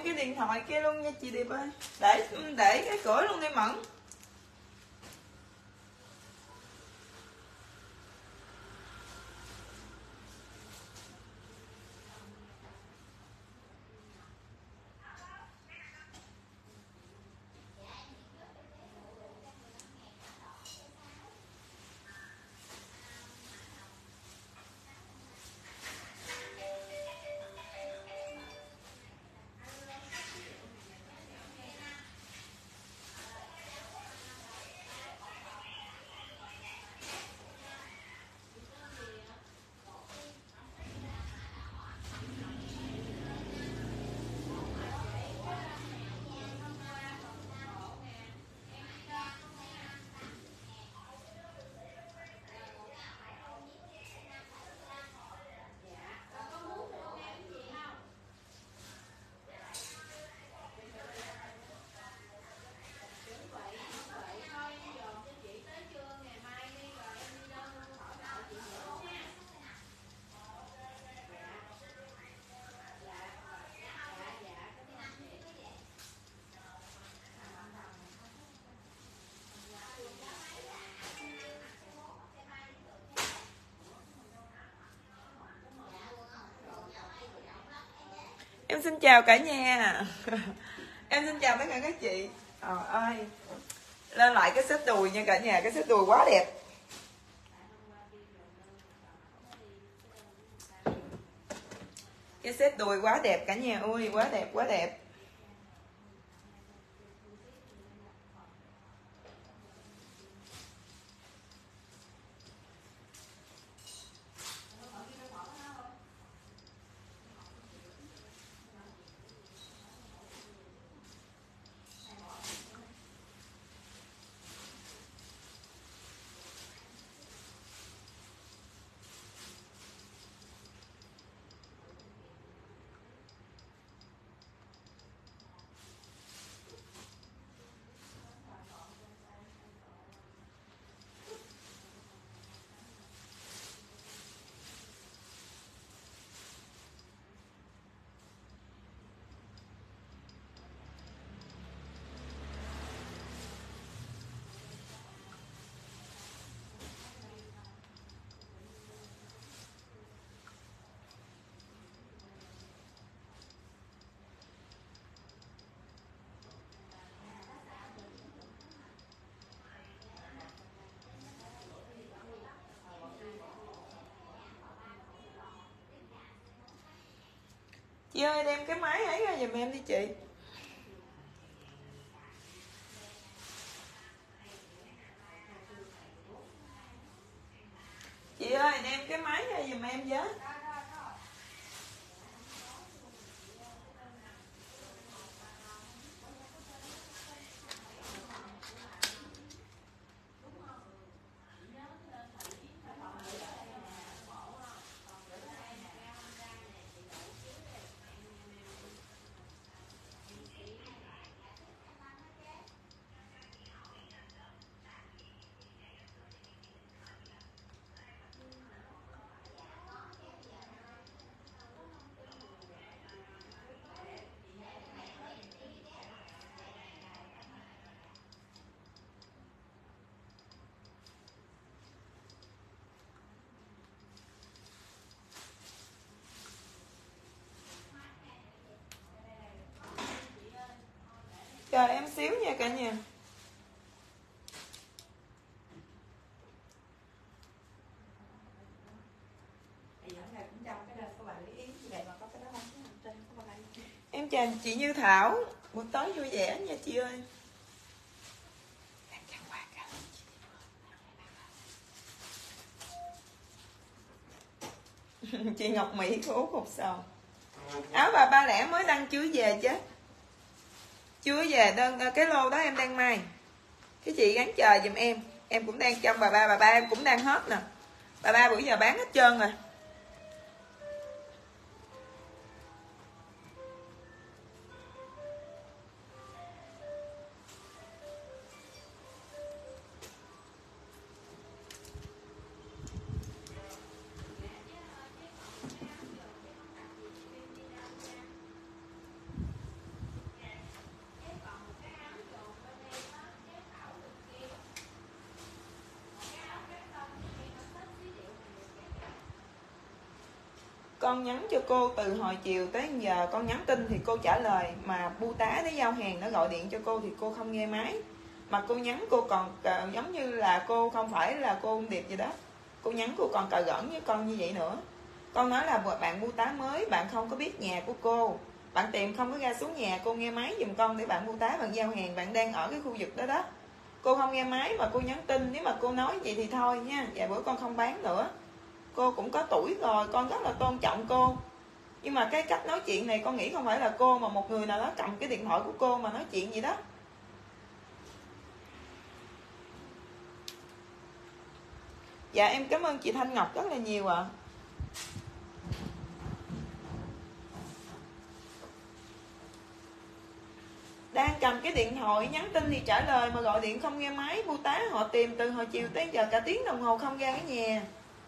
em cái điện thoại kia luôn nha chị Điệp ơi. Để cái cửa luôn đi Mẫn. Em xin chào cả nhà. Em xin chào tất cả các chị. Trời ơi, lên lại cái set đùi nha cả nhà. Cái set đùi quá đẹp. Cái set đùi quá đẹp cả nhà ơi. Quá đẹp, quá đẹp. Chị ơi đem cái máy ấy ra giùm em đi chị. Chị ơi đem cái máy ra giùm em với. Chờ em xíu nha cả nhà. Em chào chị Như Thảo. Buổi tối vui vẻ nha chị ơi. Chị Ngọc Mỹ của Út Hột Sầu. Áo bà ba lẻ mới đăng chưa về chứ. Chưa về đơn cái lô đó em đang may. Cái chị gắn chờ giùm em. Em cũng đang trong bà ba em cũng đang hết nè. Bà ba bữa giờ bán hết trơn rồi. Con nhắn cho cô từ hồi chiều tới giờ, con nhắn tin thì cô trả lời, mà bưu tá nó giao hàng nó gọi điện cho cô thì cô không nghe máy. Mà cô nhắn cô còn giống như là cô không phải là cô Điệp gì đó. Cô nhắn cô còn cờ gỡn với con như vậy nữa. Con nói là bạn bưu tá mới, bạn không có biết nhà của cô, bạn tìm không có ra xuống nhà cô nghe máy giùm con để bạn bưu tá bạn giao hàng, bạn đang ở cái khu vực đó đó. Cô không nghe máy mà cô nhắn tin, nếu mà cô nói vậy thì thôi nha, vài bữa con không bán nữa. Cô cũng có tuổi rồi, con rất là tôn trọng cô. Nhưng mà cái cách nói chuyện này con nghĩ không phải là cô, mà một người nào đó cầm cái điện thoại của cô mà nói chuyện gì đó. Dạ em cảm ơn chị Thanh Ngọc rất là nhiều ạ. Đang cầm cái điện thoại nhắn tin thì trả lời, mà gọi điện không nghe máy, bưu tá họ tìm từ hồi chiều tới giờ cả tiếng đồng hồ không ra cái nhà.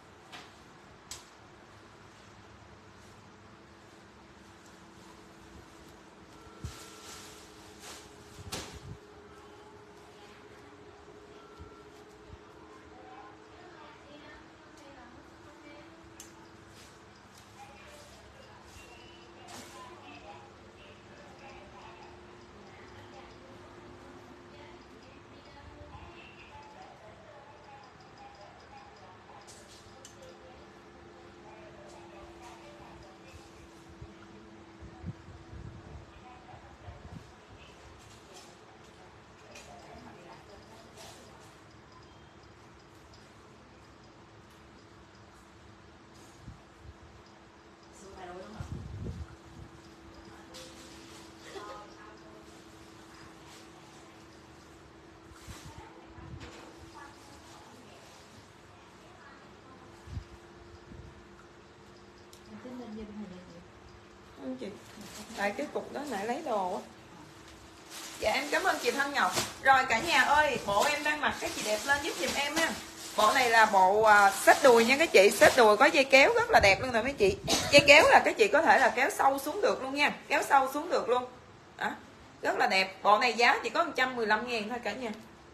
Chị tại cái cục đó lại lấy đồ á. Dạ em cảm ơn chị Thanh Ngọc. Rồi cả nhà ơi, bộ em đang mặc cái chị đẹp lên giúp giùm em ha. Bộ này là bộ xếp đùi nha các chị, xếp đùi có dây kéo rất là đẹp luôn rồi mấy chị. Dây kéo là các chị có thể là kéo sâu xuống được luôn nha, kéo sâu xuống được luôn đó. Rất là đẹp. Bộ này giá chỉ có 115.000 thôi cả nhà.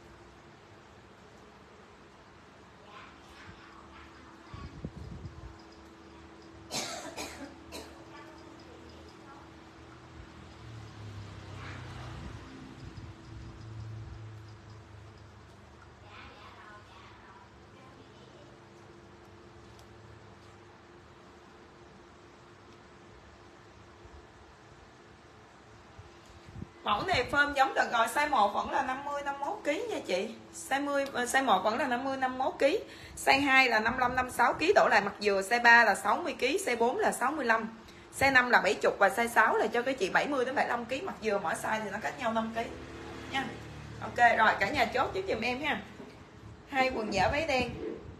Mẫu này phơm giống được rồi, size 1 vẫn là 50 51 kg nha chị. Size 1 vẫn là 50 51 kg. Size 2 là 55 56 kg đổ lại mặt dừa, size 3 là 60 kg, size 4 là 65. Size 5 là 70 và size 6 là cho các chị 70 đến 75 kg mặt dừa, mỗi size thì nó cách nhau 5 kg nha. Ok rồi cả nhà chốt giúp giùm em ha. Hai quần giả váy đen.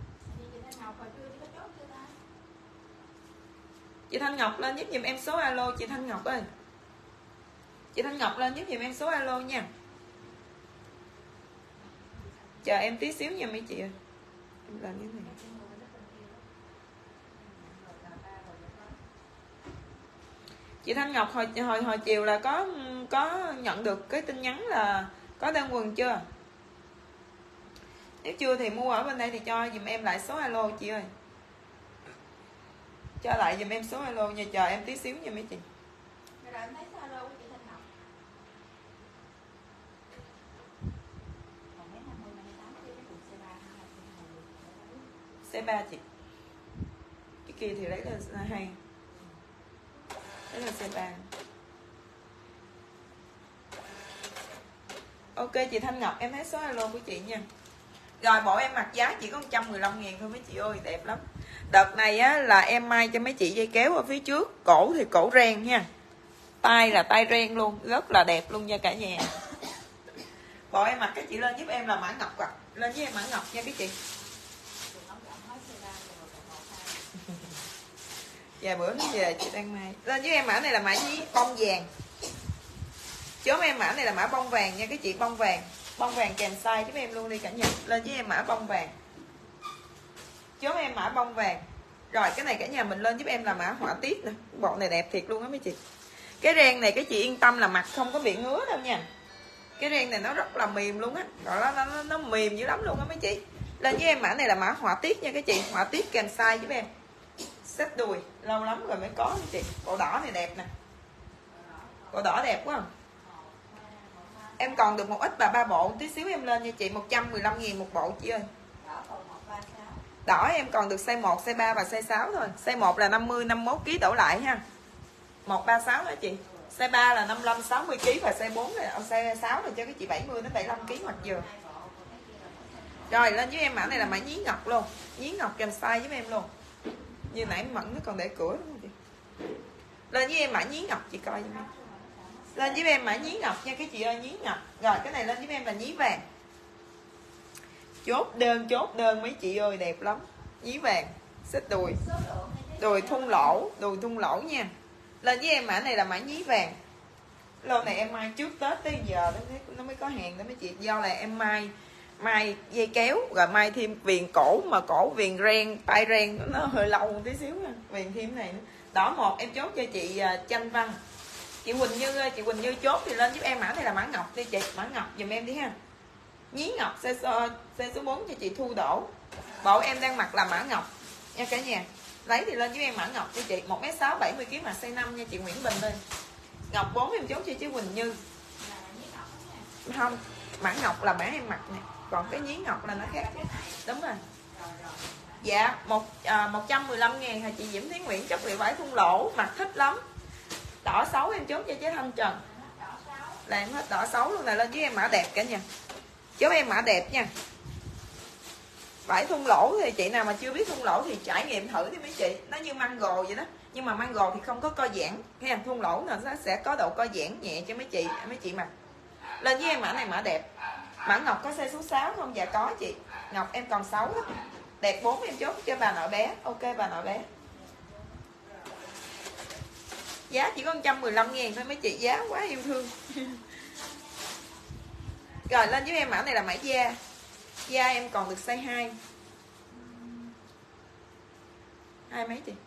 Chị Thanh Ngọc lên giúp giùm em số alo chị Thanh Ngọc ơi. Chị Thanh Ngọc lên giúp giùm em số alo nha. Chờ em tí xíu nha mấy chị ơi. Em làm như thế này. Chị Thanh Ngọc hồi chiều là có nhận được cái tin nhắn là có đơn quần chưa? Nếu chưa thì mua ở bên đây thì cho dùm em lại số alo chị ơi. Cho lại dùm em số alo nha, chờ em tí xíu nha mấy chị. C3 chị. Cái kia thì lấy là 2. Đấy là C3. Ok chị Thanh Ngọc em thấy số alo của chị nha. Rồi bộ em mặc giá chỉ có 115.000 thôi mấy chị ơi, đẹp lắm. Đợt này á là em may cho mấy chị dây kéo ở phía trước, cổ thì cổ ren nha. Tay là tay ren luôn, rất là đẹp luôn nha cả nhà. Bộ em mặc các chị lên giúp em là mã ngọc ạ. Lên với em mã ngọc nha các chị. Dạ bữa nó về chị đang may. Lên với em mã này là mã gì? Bông vàng. Chốt em mã này là mã bông vàng nha các chị, bông vàng. Bông vàng kèm size giúp em luôn đi cả nhà. Lên với em mã bông vàng. Chốt em mã bông vàng. Rồi cái này cả nhà mình lên giúp em là mã họa tiết nè. Bộ này đẹp thiệt luôn á mấy chị. Cái ren này các chị yên tâm là mặc không có bị ngứa đâu nha. Cái ren này nó rất là mềm luôn á. Rồi nó mềm dữ lắm luôn á mấy chị. Lên với em mã này là mã họa tiết nha các chị, họa tiết kèm size giúp em. Xếp đùi lâu lắm rồi mới có chị. Cổ đỏ này đẹp nè, cổ đỏ đẹp quá. Em còn được một ít bà 3 bộ, tí xíu em lên nha chị. 115.000 một bộ chị ơi. Đỏ em còn được size 1, size 3 và size 6 thôi. Size 1 là 50, 51 kg đổ lại ha. 136 đó chị. Size 3 là 55, 60 kg và size 4 là size 6 là cho cái chị 70 đến 75 kg hoặc vừa. Rồi lên với em mã này là mã nhí ngọc luôn. Nhí ngọc kèm size với em luôn. Như nãy Mẫn nó còn để cửa đúng không chị? Lên với em mã nhí ngọc chị coi giùm em. Lên với em mã nhí ngọc nha cái chị ơi, nhí ngọc. Rồi cái này lên với em là nhí vàng. Chốt đơn mấy chị ơi, đẹp lắm. Nhí vàng, xích đùi. Đùi thun lỗ nha. Lên với em mã này là mã nhí vàng. Lô này em mai trước Tết tới giờ nó mới có hàng đó mấy chị. Do là em mai dây kéo rồi mai thêm viền cổ, mà cổ viền ren, tay ren nó hơi lâu một tí xíu nha. Viền thêm này nữa. Đỏ một em chốt cho chị Chanh Văn. Chị Quỳnh Như chốt thì lên giúp em mã này là mã ngọc đi chị, mã ngọc giùm em đi ha. Nhí ngọc size số 4 cho chị Thu Đỗ. Bộ em đang mặc là mã ngọc nha cả nhà. Lấy thì lên giúp em mã ngọc cho chị, 1m6 70 kg mà size 5 nha chị Nguyễn Bình ơi. Ngọc 4 em chốt cho chị Quỳnh Như. Không, mã ngọc là mã em mặc nè, còn cái nhí ngọc là nó khác. Đúng rồi. Dạ, 115.000 hả chị Diễm Thúy Nguyễn, chất liệu vải thun lỗ, mặc thích lắm. Đỏ 6 em chốt cho chị Thanh Trần. Là em hết đỏ 6 luôn, này lên với em mã đẹp cả nhà. Chốt em mã đẹp nha. Vải thun lỗ thì chị nào mà chưa biết thun lỗ thì trải nghiệm thử đi mấy chị. Nó như mango vậy đó, nhưng mà mango thì không có co giãn. Cái hàng thun lỗ nó sẽ có độ co giãn nhẹ cho mấy chị mặc. Lên với em mã này mã đẹp. Mã ngọc có size số 6 không? Dạ có chị. Ngọc em còn 6 đó. Đẹp 4 em chốt cho bà nội bé. Ok bà nội bé. Giá chỉ có 115.000 thôi mấy chị, giá quá yêu thương. Rồi lên với em mã này là mã da. Da em còn được size 2. Hai mấy chị?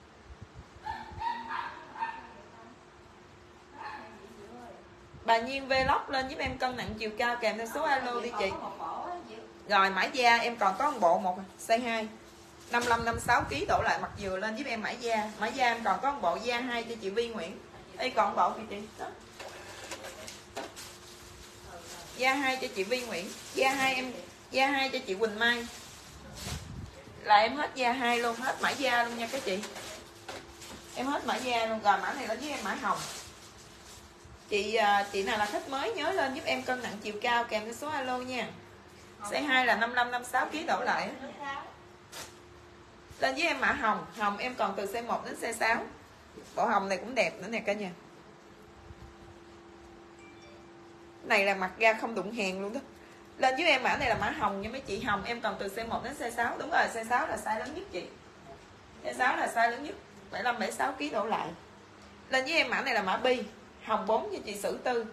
Bà Nhiên Vlog lên giúp em cân nặng chiều cao kèm theo số alo đi chị. Rồi mã da em còn có một bộ một size 2. 55 56 kg đổ lại mặt dừa lên giúp em mã da. Mã da em còn có một bộ da 2 cho chị Vi Nguyễn. Đây còn bộ kìa chị. Đó. Da 2 cho chị Vi Nguyễn. Da 2 cho chị Quỳnh Mai. Là em hết da 2 luôn, hết mã da luôn nha các chị. Em hết mã da luôn. Rồi mã này lên với em mã hồng. Chị nào là khách mới nhớ lên giúp em cân nặng chiều cao kèm theo số alo nha. Size 2 là 55 56 kg đổ lại. Lên với em mã hồng. Hồng em còn từ size 1 đến size 6. Bộ hồng này cũng đẹp nữa nè cả nhà. Này là mặt ra không đụng hàng luôn đó. Lên với em mã này là mã hồng nha mấy chị. Hồng em còn từ size 1 đến size 6. Đúng rồi, size 6 là size lớn nhất chị. Size 6 là size lớn nhất, 75 76 kg đổ lại. Lên với em mã này là mã bi. Hồng 4 cho chị Sử Tư.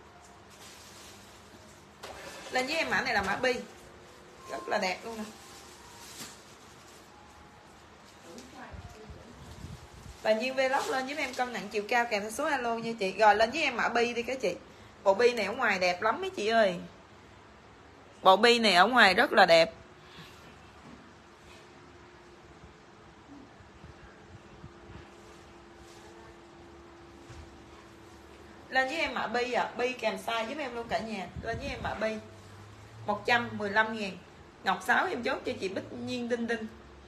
Lên với em mã này là mã bi. Rất là đẹp luôn nè. Bà Nhiên Vlog lên với em cân nặng chiều cao kèm theo số alo nha chị. Rồi lên với em mã bi đi các chị. Bộ bi này ở ngoài đẹp lắm mấy chị ơi. Bộ bi này ở ngoài rất là đẹp. Lên với em mã bi à. Bi kèm size giúp em luôn cả nhà. Lên với em mã bi 115.000. Ngọc 6 em chốt cho chị Bích Nhiên Đinh Đinh.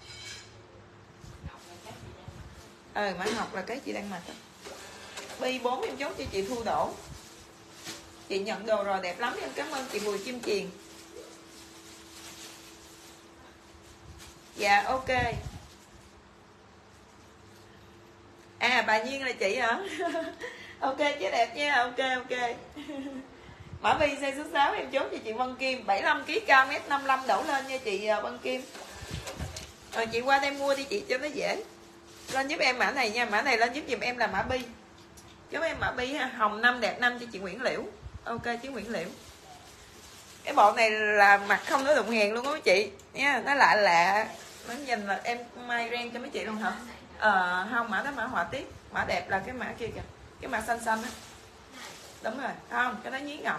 Mã ngọc là cái chị đang mặc. Bi 4 em chốt cho chị Thu Đỗ. Chị nhận đồ rồi, đẹp lắm. Em cảm ơn chị Bùi Kim Chiền. Dạ ok. À bà Nhiên là chị hả? Ok chứ đẹp nha. Ok. Mã bi size số 6 em chốt cho chị Vân Kim. 75 kg cao 1m55 đổ lên nha chị Vân Kim. Rồi chị qua đây mua đi chị cho nó dễ. Lên giúp em mã này nha. Mã này lên giúp giùm em là mã bi. Giúp em mã bi ha. Hồng 5 đẹp 5 cho chị Nguyễn Liễu. Ok chứ Nguyễn Liễu. Cái bộ này là mặt không nó đụng hàng luôn á mấy chị nha. Nó lạ. Nó nhìn là em may ren cho mấy chị luôn hả? Không, mã đó mã họa tiết. Mã đẹp là cái mã kia kìa. Cái mã xanh á. Đúng rồi. Không, cái đó nhí ngọc.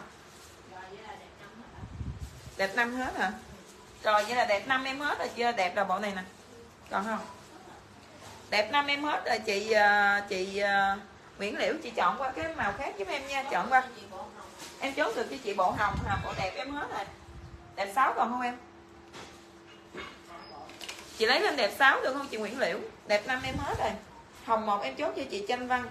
Đẹp 5 hết hả? Rồi vậy là đẹp 5 em hết rồi chưa? Đẹp là bộ này nè. Còn không? Đẹp 5 em hết rồi chị Nguyễn Liễu, chị chọn qua cái màu khác giúp em nha, chọn qua. Em chốt được cho chị bộ hồng hả? Bộ đẹp em hết rồi. Đẹp 6 còn không em? Chị lấy lên đẹp 6 được không chị Nguyễn Liễu? Đẹp 5 em hết rồi. Hồng 1 em chốt cho chị Tranh Văn.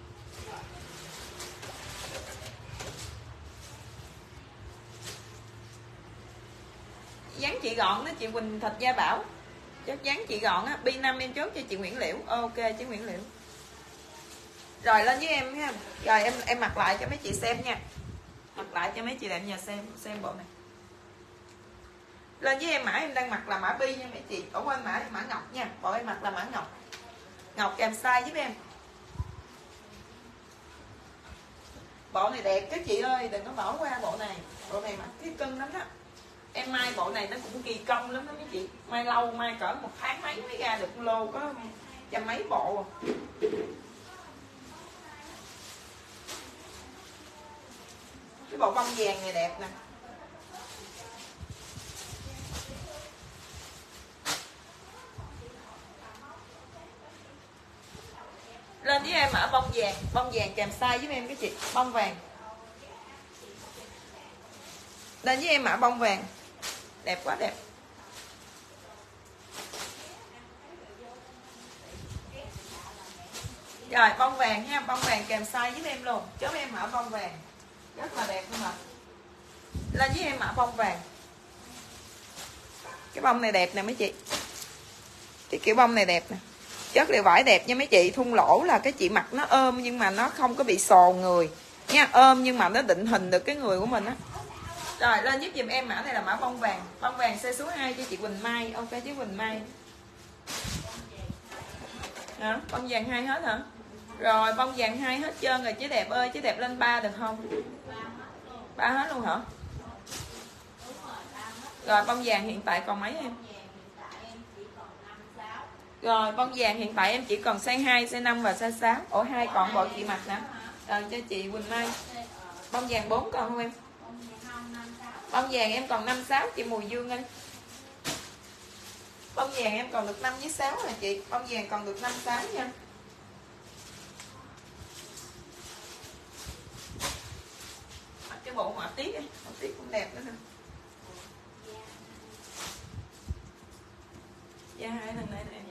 Dáng chị gọn đó chị Quỳnh Thạch Gia Bảo. Chắc dáng chị gọn á. B5 em chốt cho chị Nguyễn Liễu. Ok chị Nguyễn Liễu. Rồi lên với em ha. Rồi em mặc lại cho mấy chị xem nha. Mặc lại cho mấy chị đẹp nhà xem bộ này. Lên với em mã em đang mặc là mã bi nha mấy chị. Ở quên mã ngọc nha. Bộ em mặc là mã ngọc. Ngọc kèm size giúp em. Bộ này đẹp các chị ơi, đừng có bỏ qua bộ này. Bộ này mặc cái cưng lắm đó. Em may bộ này nó cũng kỳ công lắm đó mấy chị. May lâu, may cỡ 1 tháng mấy mới ra được lô có trăm mấy bộ. Cái bộ bông vàng này đẹp nè. Lên với em ở bông vàng kèm size giúp em cái chị, bông vàng. Lên với em mã bông vàng. Đẹp quá đẹp. Rồi bông vàng ha, bông vàng kèm size giúp em luôn. Chốt em mã bông vàng. Rất là đẹp luôn ạ. Lên với em mã bông vàng. Cái bông này đẹp nè mấy chị. Cái kiểu bông này đẹp nè. Chất liệu vải đẹp nha mấy chị. Thun lỗ là cái chị mặc nó ôm nhưng mà nó không có bị xồ người nha. Ôm nhưng mà nó định hình được cái người của mình á. Rồi lên giúp dùm em mã này là mã bông vàng. Bông vàng size số 2 cho chị Quỳnh Mai. Ok chứ Quỳnh Mai. Hả? Bông vàng 2 hết hả? Rồi bông vàng 2 hết trơn rồi chứ đẹp ơi. Chứ đẹp lên 3 được không? 3 hết luôn hả? Rồi bông vàng hiện tại còn mấy em? Rồi bông vàng hiện tại em chỉ còn size 2, size 5 và size 6. Ủa 2 còn bộ chị mặc nè. Rồi cho chị Quỳnh Mai. Bông vàng 4 còn không em? Bông vàng em còn 5, 6 chị Mùi Dương ơi. Bông vàng em còn được 5 với 6 nè chị. Bông vàng còn được 5, 6 nha. Mặc cái bộ họa tiết ấy. Họa tiết cũng đẹp nữa nè. Da hai thằng này nè.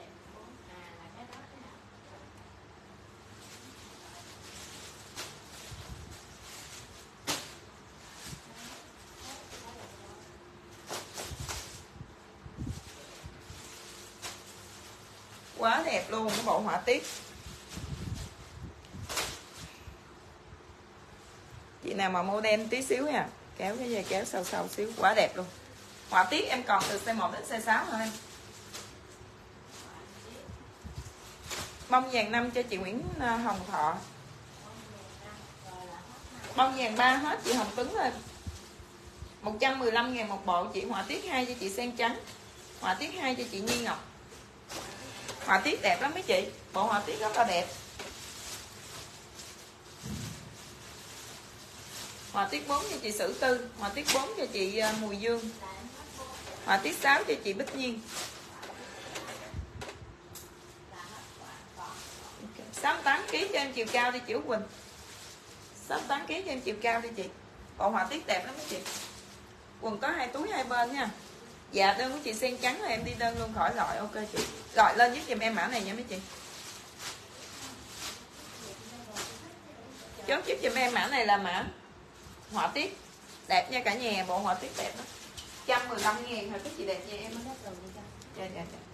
Quá đẹp luôn cái bộ họa tiết. Chị nào mà model tí xíu nha, kéo cái dây kéo sâu sâu xíu, quá đẹp luôn. Họa tiết em còn từ size 1 đến size 6 thôi em. Bông vàng 5 cho chị Nguyễn Hồng Thọ. Bông vàng 3 hết chị Hồng Tuấn ơi. 115.000 một bộ chị. Họa tiết 2 cho chị Sen Trắng. Họa tiết 2 cho chị Nhi Ngọc. Họa tiết đẹp lắm mấy chị. Bộ họa tiết rất là đẹp. Họa tiết 4 cho chị Sử Tư. Họa tiết 4 cho chị Mùi Dương. Họa tiết 6 cho chị Bích Nhiên. 68kg cho em chiều cao đi chị Út Quỳnh. 68kg cho em chiều cao đi chị. Bộ họa tiết đẹp lắm mấy chị. Quần có 2 túi 2 bên nha. Dạ đơn của chị Sen Trắng rồi em đi đơn luôn khỏi loại. Ok chị. Rồi lên giúp giùm em mã này nha mấy chị. Chốt giúp giùm em mã này là mã họa tiết. Đẹp nha cả nhà. Bộ họa tiết đẹp đó. 115.000 thôi cái chị đẹp nha em. Dạ dạ dạ.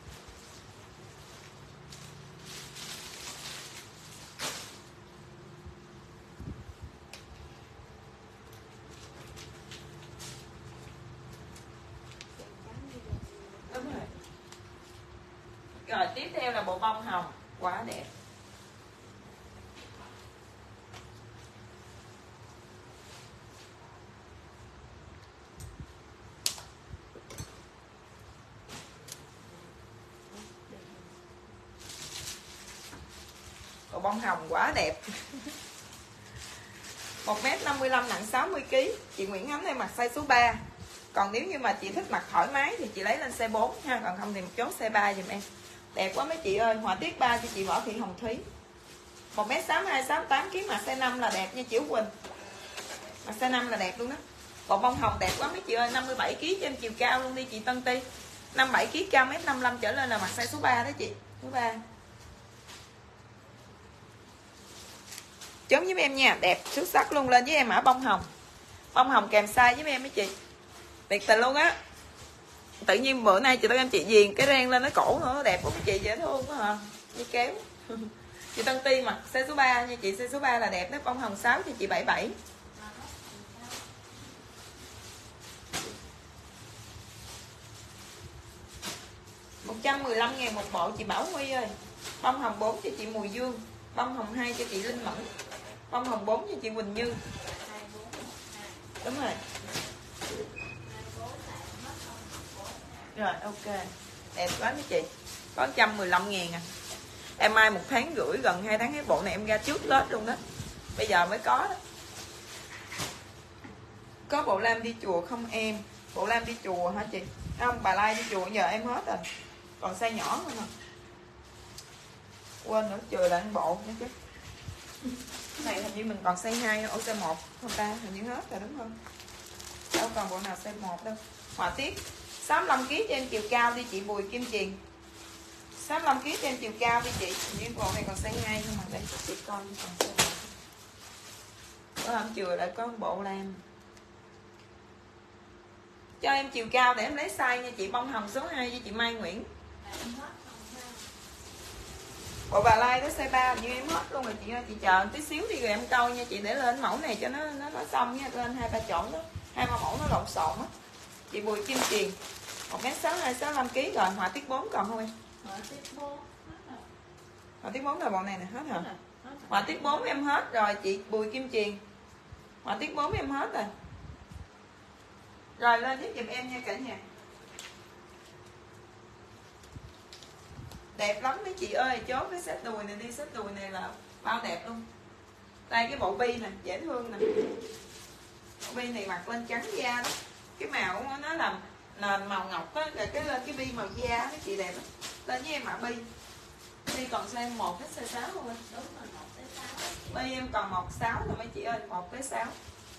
Đúng rồi. Rồi tiếp theo là bộ bông hồng. Quá đẹp. Bộ bông hồng quá đẹp. 1m55 nặng 60kg. Chị Nguyễn Ánh em mặc size số 3. Còn nếu như mà chị thích mặc thoải mái thì chị lấy lên size 4 ha. Còn không thì một chốt size 3 dùm em. Đẹp quá mấy chị ơi. Họa tiết 3 cho chị Võ Thị Hồng Thúy. 1m62, 68 kg, mặt size 5 là đẹp nha chị Quỳnh. Mặt size 5 là đẹp luôn đó. Bộ bông hồng đẹp quá mấy chị ơi. 57 kg trên chiều cao luôn đi chị Tân Ti. 57 kg, cao 1m55 trở lên là mặt size số 3 đó chị. Số 3. Chấm giúp em nha, đẹp xuất sắc luôn. Lên với em mã bông hồng. Bông hồng kèm size giúp em mấy chị. Tuyệt tình luôn á. Tự nhiên bữa nay chị em chị viền cái ren lên nó cổ nữa, đẹp quá mấy chị, dễ thương quá hả? Như kéo. Chị Tân Ti mặt size số 3 nha chị, size số 3 là đẹp đó. Bông hồng 6 cho chị 77. $115.000 một bộ chị Bảo Huy ơi. Bông hồng 4 cho chị Mùi Dương. Bông hồng 2 cho chị Linh Mẫn. Bông hồng 4 cho chị Quỳnh Như. Đúng rồi. Rồi ok. Đẹp quá mấy chị. Có 115.000 à. Em mai 1 tháng rưỡi, gần 2 tháng, cái bộ này em ra trước Tết luôn đó. Bây giờ mới có đó. Có bộ lam đi chùa không em? Bộ lam đi chùa hả chị? Không, bà Lai đi chùa giờ em hết rồi. Còn size nhỏ thôi mà. Quên nữa, chừa lại bộ nữa chứ. Cái này hình như mình còn size 2, ở size 1 không ta? Hình như hết rồi đúng không? Đâu còn bộ nào size 1 đâu. Họa tiết 65 kg trên chiều cao đi chị Bùi Kim Truyền. 65 kg trên chiều cao đi chị. Những bộ này còn size 2 không mà đây chị coi còn size 1. Có hôm chừa lại có bộ lam. Cho em chiều cao để em lấy size nha chị. Bông hồng số 2 với chị Mai Nguyễn. Bộ bà Lai có size 3 như em hết luôn rồi chị ơi. Chị chờ tí xíu đi rồi em câu nha chị, để lên mẫu này cho nó xong nha. Lên 2-3 chỗ đó, 2-3 mẫu nó lộn xộn á. Chị Bùi Kim Truyền 1m62, 65 kg rồi. Họa tiết 4 còn không em? Họa tiết 4 là bộ này nè, hết hả? Họa tiết 4 em hết rồi chị Bùi Kim Truyền. Họa tiết 4 em hết rồi. Rồi lên giúp giùm em nha cả nhà. Đẹp lắm mấy chị ơi. Chốt cái set đùi này đi. Set đùi này là bao đẹp luôn. Đây cái bộ bi nè, dễ thương nè. Bộ bi này mặc lên trắng da đó. Cái màu của nó làm nền màu ngọc á, rồi cái lên cái bi màu da mấy chị đẹp đó. Lên với em mã bi. Bi còn size 1 hết size 6 không anh? Đúng rồi, 1 tới 6. Bi em còn 1-6 rồi mấy chị ơi, 1 tới 6.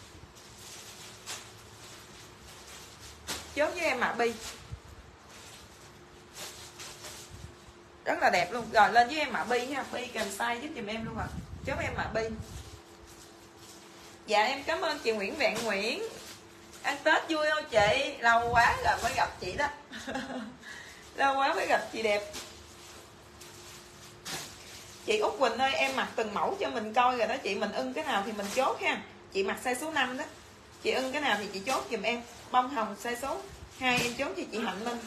Chốt với em mã bi. Rất là đẹp luôn. Rồi lên với em mã bi nha. Bi kèm size giúp giùm em luôn ạ. Chốt em mã bi. Dạ em cảm ơn chị Nguyễn Vạn Nguyễn. Ăn Tết vui không chị? Lâu quá rồi mới gặp chị đó. Lâu quá mới gặp chị đẹp. Chị Út Quỳnh ơi, em mặc từng mẫu cho mình coi rồi đó chị. Mình ưng cái nào thì mình chốt ha. Chị mặc size số 5 đó. Chị ưng cái nào thì chị chốt giùm em. Bông hồng size số 2 em chốt cho chị Hạnh Minh.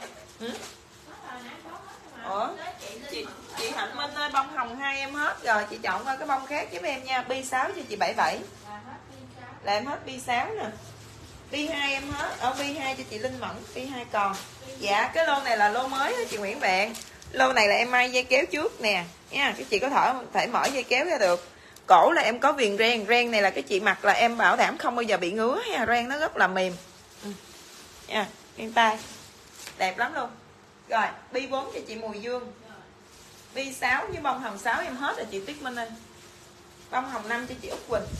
Ủa? Chị Hạnh Minh ơi, bông hồng 2 em hết rồi. Chị chọn coi cái bông khác giúp em nha. Bi 6 cho chị 77. Là em hết bi 6 nè. Bi 2 em hết. Ở bi 2 cho chị Linh Mẫn. Bi 2 còn. Dạ cái lô này là lô mới đó chị Nguyễn Vạn. Lô này là em may dây kéo trước nè nha. Cái chị có thể mở dây kéo ra được. Cổ là em có viền ren. Ren này là cái chị mặc là em bảo đảm không bao giờ bị ngứa ha. Ren nó rất là mềm nha. Yên tay. Đẹp lắm luôn. Rồi bi 4 cho chị Mùi Dương. Bi 6 với bông hồng 6 em hết rồi chị Tuyết Minh ơi. Bông hồng 5 cho chị Út Quỳnh.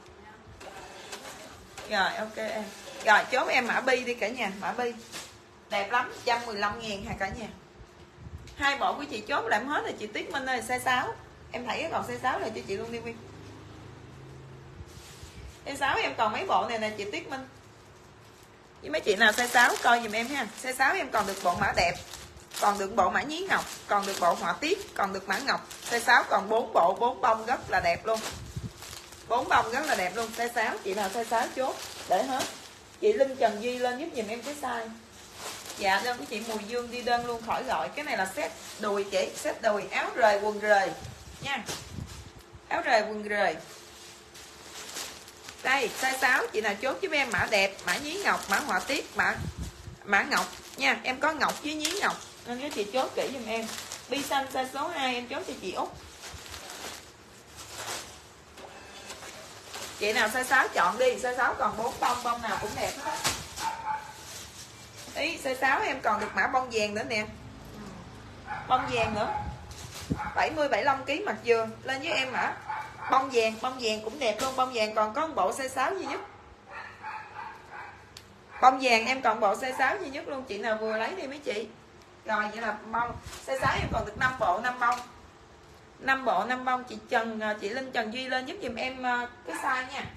Rồi ok em. Rồi chốt em mã bi đi cả nhà. Mã bi đẹp lắm. 115.000 hả cả nhà. 2 bộ của chị chốt là em hết rồi chị Tuyết Minh ơi. Size 6 em thấy cái còn size 6 này cho chị luôn đi Nguyên. Size 6 em còn mấy bộ này nè chị Tuyết Minh. Với mấy chị nào size 6 coi dùm em ha. Size 6 em còn được bộ mã đẹp. Còn được bộ mã nhí ngọc. Còn được bộ họa tiết. Còn được mã ngọc. Size 6 còn 4 bộ 4 bông rất là đẹp luôn. 4 bông rất là đẹp luôn. Size 6 chị nào size 6 chốt để hết. Chị Linh Trần Duy lên giúp dùm em cái size. Dạ đơn của chị Mùi Dương đi đơn luôn khỏi gọi. Cái này là set đùi chị. Set đùi áo rời quần rời nha. Áo rời quần rời. Đây size 6 chị nào chốt giúp em mã đẹp. Mã nhí ngọc. Mã họa tiết. Mã ngọc nha. Em có ngọc với nhí ngọc nên các chị chốt kỹ giùm em. Bi xanh size số 2 em chốt cho chị Út. Chị nào size 6 chọn đi. Size 6 còn 4 bông. Bông nào cũng đẹp hết. Ý size 6 em còn được mã bông vàng nữa nè. Bông vàng nữa 70 75 kg mặt dừa lên với em hả? Bông vàng cũng đẹp luôn. Bông vàng còn có một bộ size 6 duy nhất. Bông vàng em còn bộ size 6 duy nhất luôn. Chị nào vừa lấy đi mấy chị. Rồi vậy là bông size 6 em còn được 5 bộ 5 bông. 5 bộ 5 bông. Chị Linh Trần Duy lên giúp giùm em cái size nha.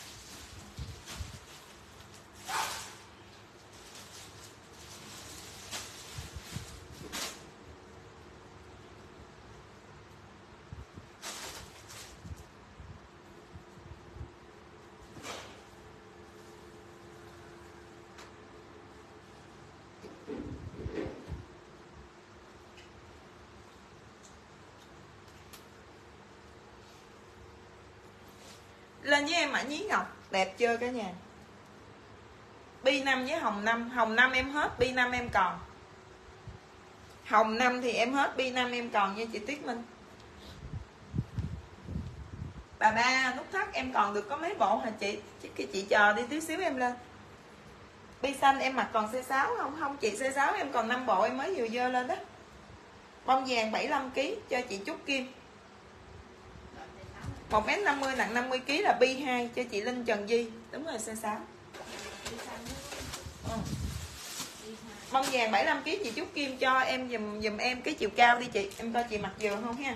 Lên với em mã nhí ngọc đẹp chưa cả nhà? Bi 5 với hồng 5. Hồng 5 em hết, bi 5 em còn. Hồng 5 thì em hết, bi 5 em còn nha chị Tuyết Minh. Bà ba nút thắt em còn được có mấy bộ hả chị? Chị chờ đi tí xíu em lên. Bi xanh em mặc còn size 6 không? Không chị, size 6 em còn 5 bộ em mới vừa dơ lên đó. Bông vàng 75 kg cho chị Trúc Kim. 1m50 nặng 50 kg là bi 2 cho chị Linh Trần Duy. Đúng rồi, size 6. Bông vàng 75 kg chị Trúc Kim cho em dùm em cái chiều cao đi chị. Em coi chị mặc vừa không ha.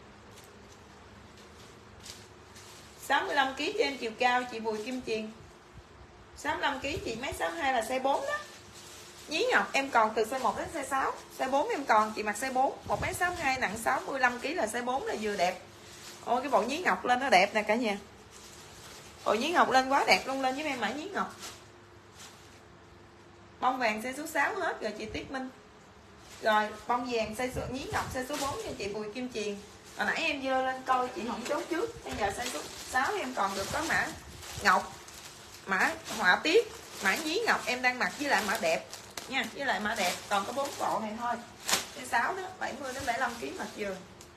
65 kg cho em chiều cao chị Bùi Kim Chiền. 65 kg chị mấy 62 là size 4 đó. Nhí ngọc em còn từ size 1 đến size 6. Size 4 em còn, chị mặc size 4. 1m62 nặng 65 kg là size 4 là vừa đẹp. Ôi cái bộ nhí ngọc lên nó đẹp nè cả nhà. Bộ nhí ngọc lên quá đẹp luôn, lên với em mã nhí ngọc. Bông vàng size số 6 hết rồi chị Tuyết Minh. Rồi bông vàng size số nhí ngọc size số 4 cho chị Bùi Kim Chiền. Hồi nãy em dơ lên coi chị không chốt trước. Bây giờ size số 6 em còn được có mã ngọc, mã họa tiết, mã nhí ngọc em đang mặc với lại mã đẹp nha, với lại mã đẹp còn có 4 bộ này thôi. Size 6 đó 70 đến 75 kg mặt dừa.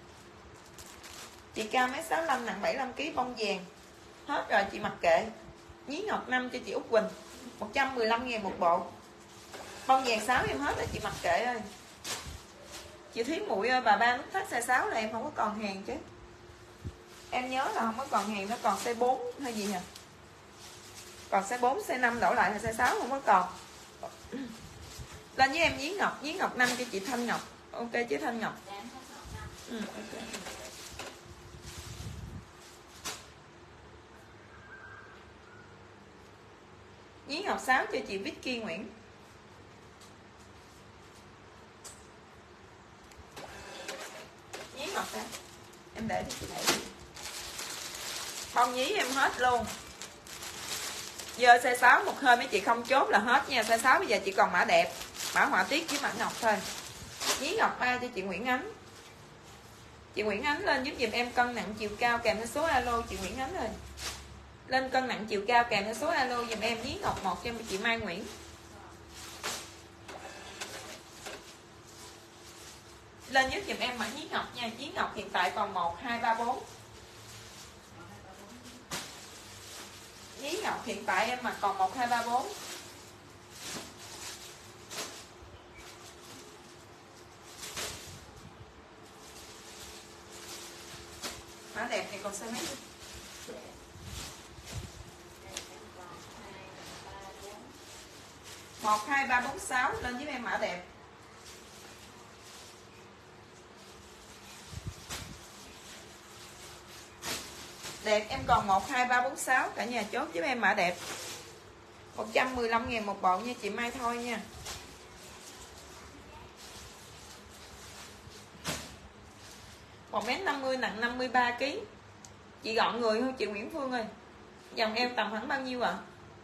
Chị cao 1m65 nặng 75 kg bông vàng. Hết rồi chị mặc kệ. Nhí ngọc 5 cho chị Út Quỳnh. 115.000 một bộ. Bông vàng 6 em hết rồi chị mặc kệ ơi. Chị Thúy Muội ơi, bà ba nút thắt size 6 là em không có còn hàng chứ. Em nhớ là không có còn hàng, nó còn size 4 hay gì hả? Còn size 4, size 5 đổi lại là size 6 không có còn. Lên với em nhí ngọc 5 cho chị Thanh Ngọc. Ok chứ Thanh Ngọc. Okay. Nhí ngọc 6 cho chị Vicky Nguyễn. Nhí ngọc 6. Em để đi chị để. Bông nhí em hết luôn. Giờ size 6 một hơi mấy chị không chốt là hết nha. Size 6 bây giờ chỉ còn mã đẹp, mã họa tiết với mã ngọc thôi. Nhí ngọc 3 cho chị Nguyễn Ánh. Chị Nguyễn Ánh lên giúp dùm em cân nặng chiều cao kèm theo số alo chị Nguyễn Ánh ơi. Lên cân nặng chiều cao kèm theo số alo dùm em nhí ngọc 1 cho chị Mai Nguyễn. Lên giúp dùm em mã nhí ngọc nha. Nhí ngọc hiện tại còn 1, 2, 3, 4. Nhí ngọc hiện tại em mặc còn 1, 2, 3, 4. Mã đẹp thì còn size mấy? 1, 2, 3, 4, 6. Lên giúp em mã đẹp. Đẹp em còn 1, 2, 3, 4, 6. Cả nhà chốt giúp em mã đẹp. 115.000 một bộ nha chị Mai thôi nha. Một mét 50 nặng 53 kg. Chị gọn người không chị Nguyễn Phương ơi? Dòng em tầm khoảng bao nhiêu ạ?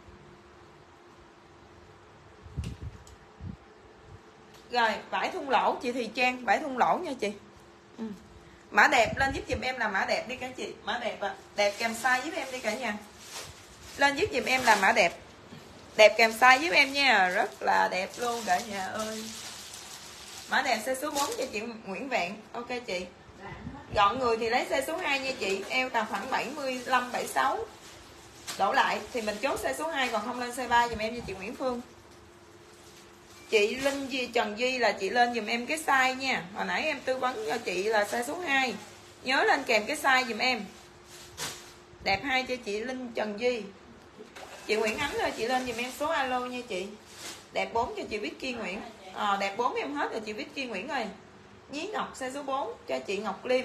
Rồi vải thun lỗ chị Thì Trang, vải thun lỗ nha chị. Mã đẹp lên giúp giùm em là mã đẹp đi cả chị. Mã đẹp à. Đẹp kèm size giúp em đi cả nhà. Lên giúp giùm em là mã đẹp. Đẹp kèm size giúp em nha. Rất là đẹp luôn cả nhà ơi. Mã đẹp size số 4 cho chị Nguyễn Vẹn. Ok chị. Gọn người thì lấy size số 2 nha chị. Eo tầm khoảng 75, 76. Đổ lại thì mình chốt size số 2. Còn không lên size 3 dùm em cho chị Nguyễn Phương. Chị Linh Trần Duy là chị lên dùm em cái size nha. Hồi nãy em tư vấn cho chị là size số 2. Nhớ lên kèm cái size dùm em. Đẹp 2 cho chị Linh Trần Duy. Chị Nguyễn Ánh ơi, chị lên dùm em số alo nha chị. Đẹp 4 cho chị Vicky Nguyễn. Đẹp 4 em hết rồi chị Vicky Nguyễn ơi. Nhí ngọc size số 4 cho chị Ngọc Liêm.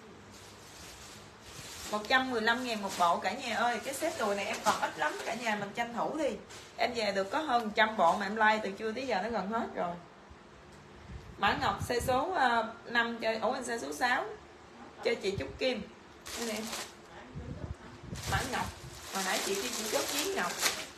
115.000 một bộ cả nhà ơi. Cái set đùi này em còn ít lắm, cả nhà mình tranh thủ đi. Em về được có hơn 100 bộ mà em like từ trưa tới giờ nó gần hết rồi. Mã ngọc size số 5 cho size số 6 cho chị Trúc Kim. Đây nè. Mã ngọc. Hồi nãy chị chốt nhí ngọc.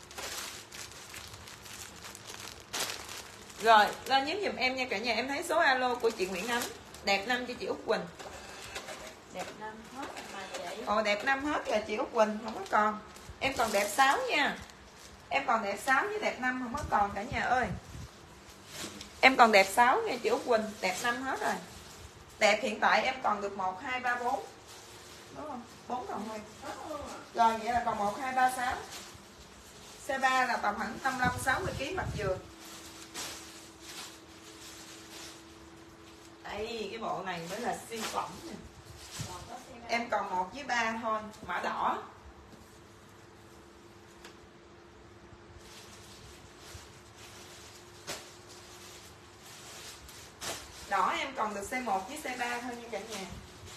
Rồi, lên nhím giùm em nha cả nhà. Em thấy số alo của chị Nguyễn Ánh. Đẹp 5 cho chị Út Quỳnh. Đẹp 5 hết mà chị. Đẹp 5 hết rồi chị Út Quỳnh, không có còn. Em còn đẹp 6 nha. Em còn đẹp 6 với đẹp 5 không có còn cả nhà ơi. Em còn đẹp 6 nha chị Út Quỳnh, đẹp 5 hết rồi. Đẹp hiện tại em còn được 1 2 3 4. Đúng không? 4 còn thôi. Rồi vậy là còn 1 2 3 6. C3 là tầm khoảng 55 60 kg mặt dừa. Đây, cái bộ này mới là siêu phẩm nè. Em còn 1 với 3 thôi, mã đỏ. Đỏ em còn được size 1 với size 3 thôi nha cả nhà.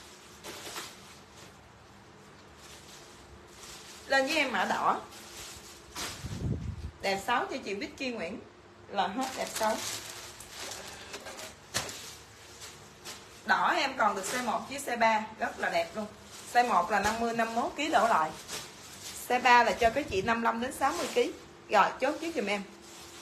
Lên với em mã đỏ. Đẹp 6 cho chị Vicky Nguyễn. Là hết đẹp 6. Đỏ em còn được size 1 với size 3, rất là đẹp luôn. Size 1 là 50 51 kg đổ lại. Size 3 là cho các chị 55 đến 60 kg. Rồi chốt trước giùm em.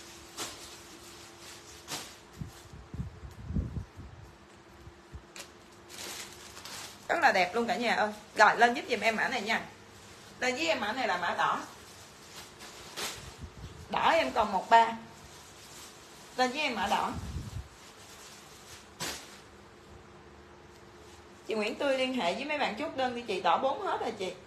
Rất là đẹp luôn cả nhà ơi. Rồi lên giúp giùm em mã này nha. Lên với em mã này là mã đỏ. Đỏ em còn 13. Lên với em mã đỏ. Chị Nguyễn Tươi liên hệ với mấy bạn chốt đơn đi chị. Đỏ 4 hết rồi chị.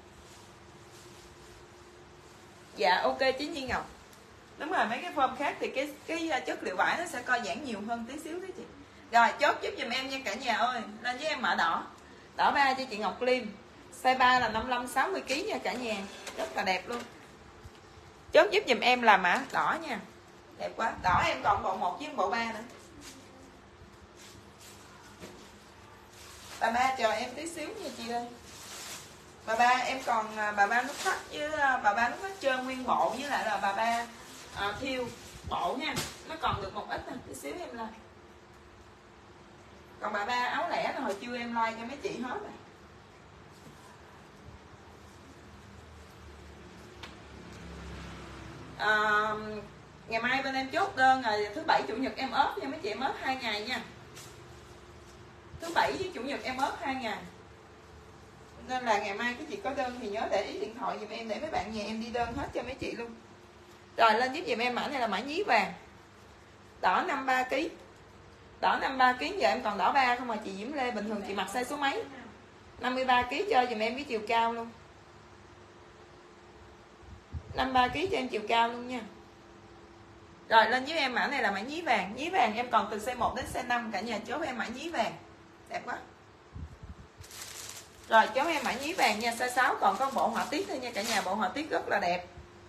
Dạ ok Chính Nhi Ngọc. Đúng rồi, mấy cái form khác thì cái chất liệu vải nó sẽ co giãn nhiều hơn tí xíu đấy chị. Rồi chốt giúp giùm em nha cả nhà ơi. Lên với em mã đỏ. Đỏ 3 cho chị Ngọc Liêm. Size 3 là 55 60 kg nha cả nhà. Rất là đẹp luôn. Chốt giúp giùm em là mã đỏ nha. Đẹp quá. Đỏ em còn bộ 1 với bộ 3 nữa. Bà ba chờ em tí xíu nha chị ơi. Bà ba em còn bà ba nút thắt với bà ba nút thắt trơn nguyên bộ với lại là bà ba thiêu bộ nha. Nó còn được một ít nè, tí xíu em like. Còn bà ba áo lẻ là hồi trưa em like cho mấy chị hết rồi. Ngày mai bên em chốt đơn rồi, thứ bảy chủ nhật em ốp nha mấy chị, em ốp 2 ngày nha. Thứ bảy với chủ nhật em ốp 2 ngày. Nên là ngày mai cái chị có đơn thì nhớ để ý điện thoại giùm em để mấy bạn nhà em đi đơn hết cho mấy chị luôn. Rồi lên giúp giùm em mã này là mã nhí vàng. Đỏ 53 kg. Đỏ 53 kg giờ em còn đỏ 3 không mà chị Diễm Lê, bình thường chị mặc size số mấy? 53 kg cho giùm em cái chiều cao luôn. 53 kg cho em chiều cao luôn nha. Rồi lên với em mã này là mã nhí vàng. Nhí vàng em còn từ size 1 đến size 5 cả nhà, chốt em mã nhí vàng. Đẹp quá. Rồi chốt em mã nhí vàng nha. Size 6 còn có bộ họa tiết thôi nha cả nhà, bộ họa tiết rất là đẹp.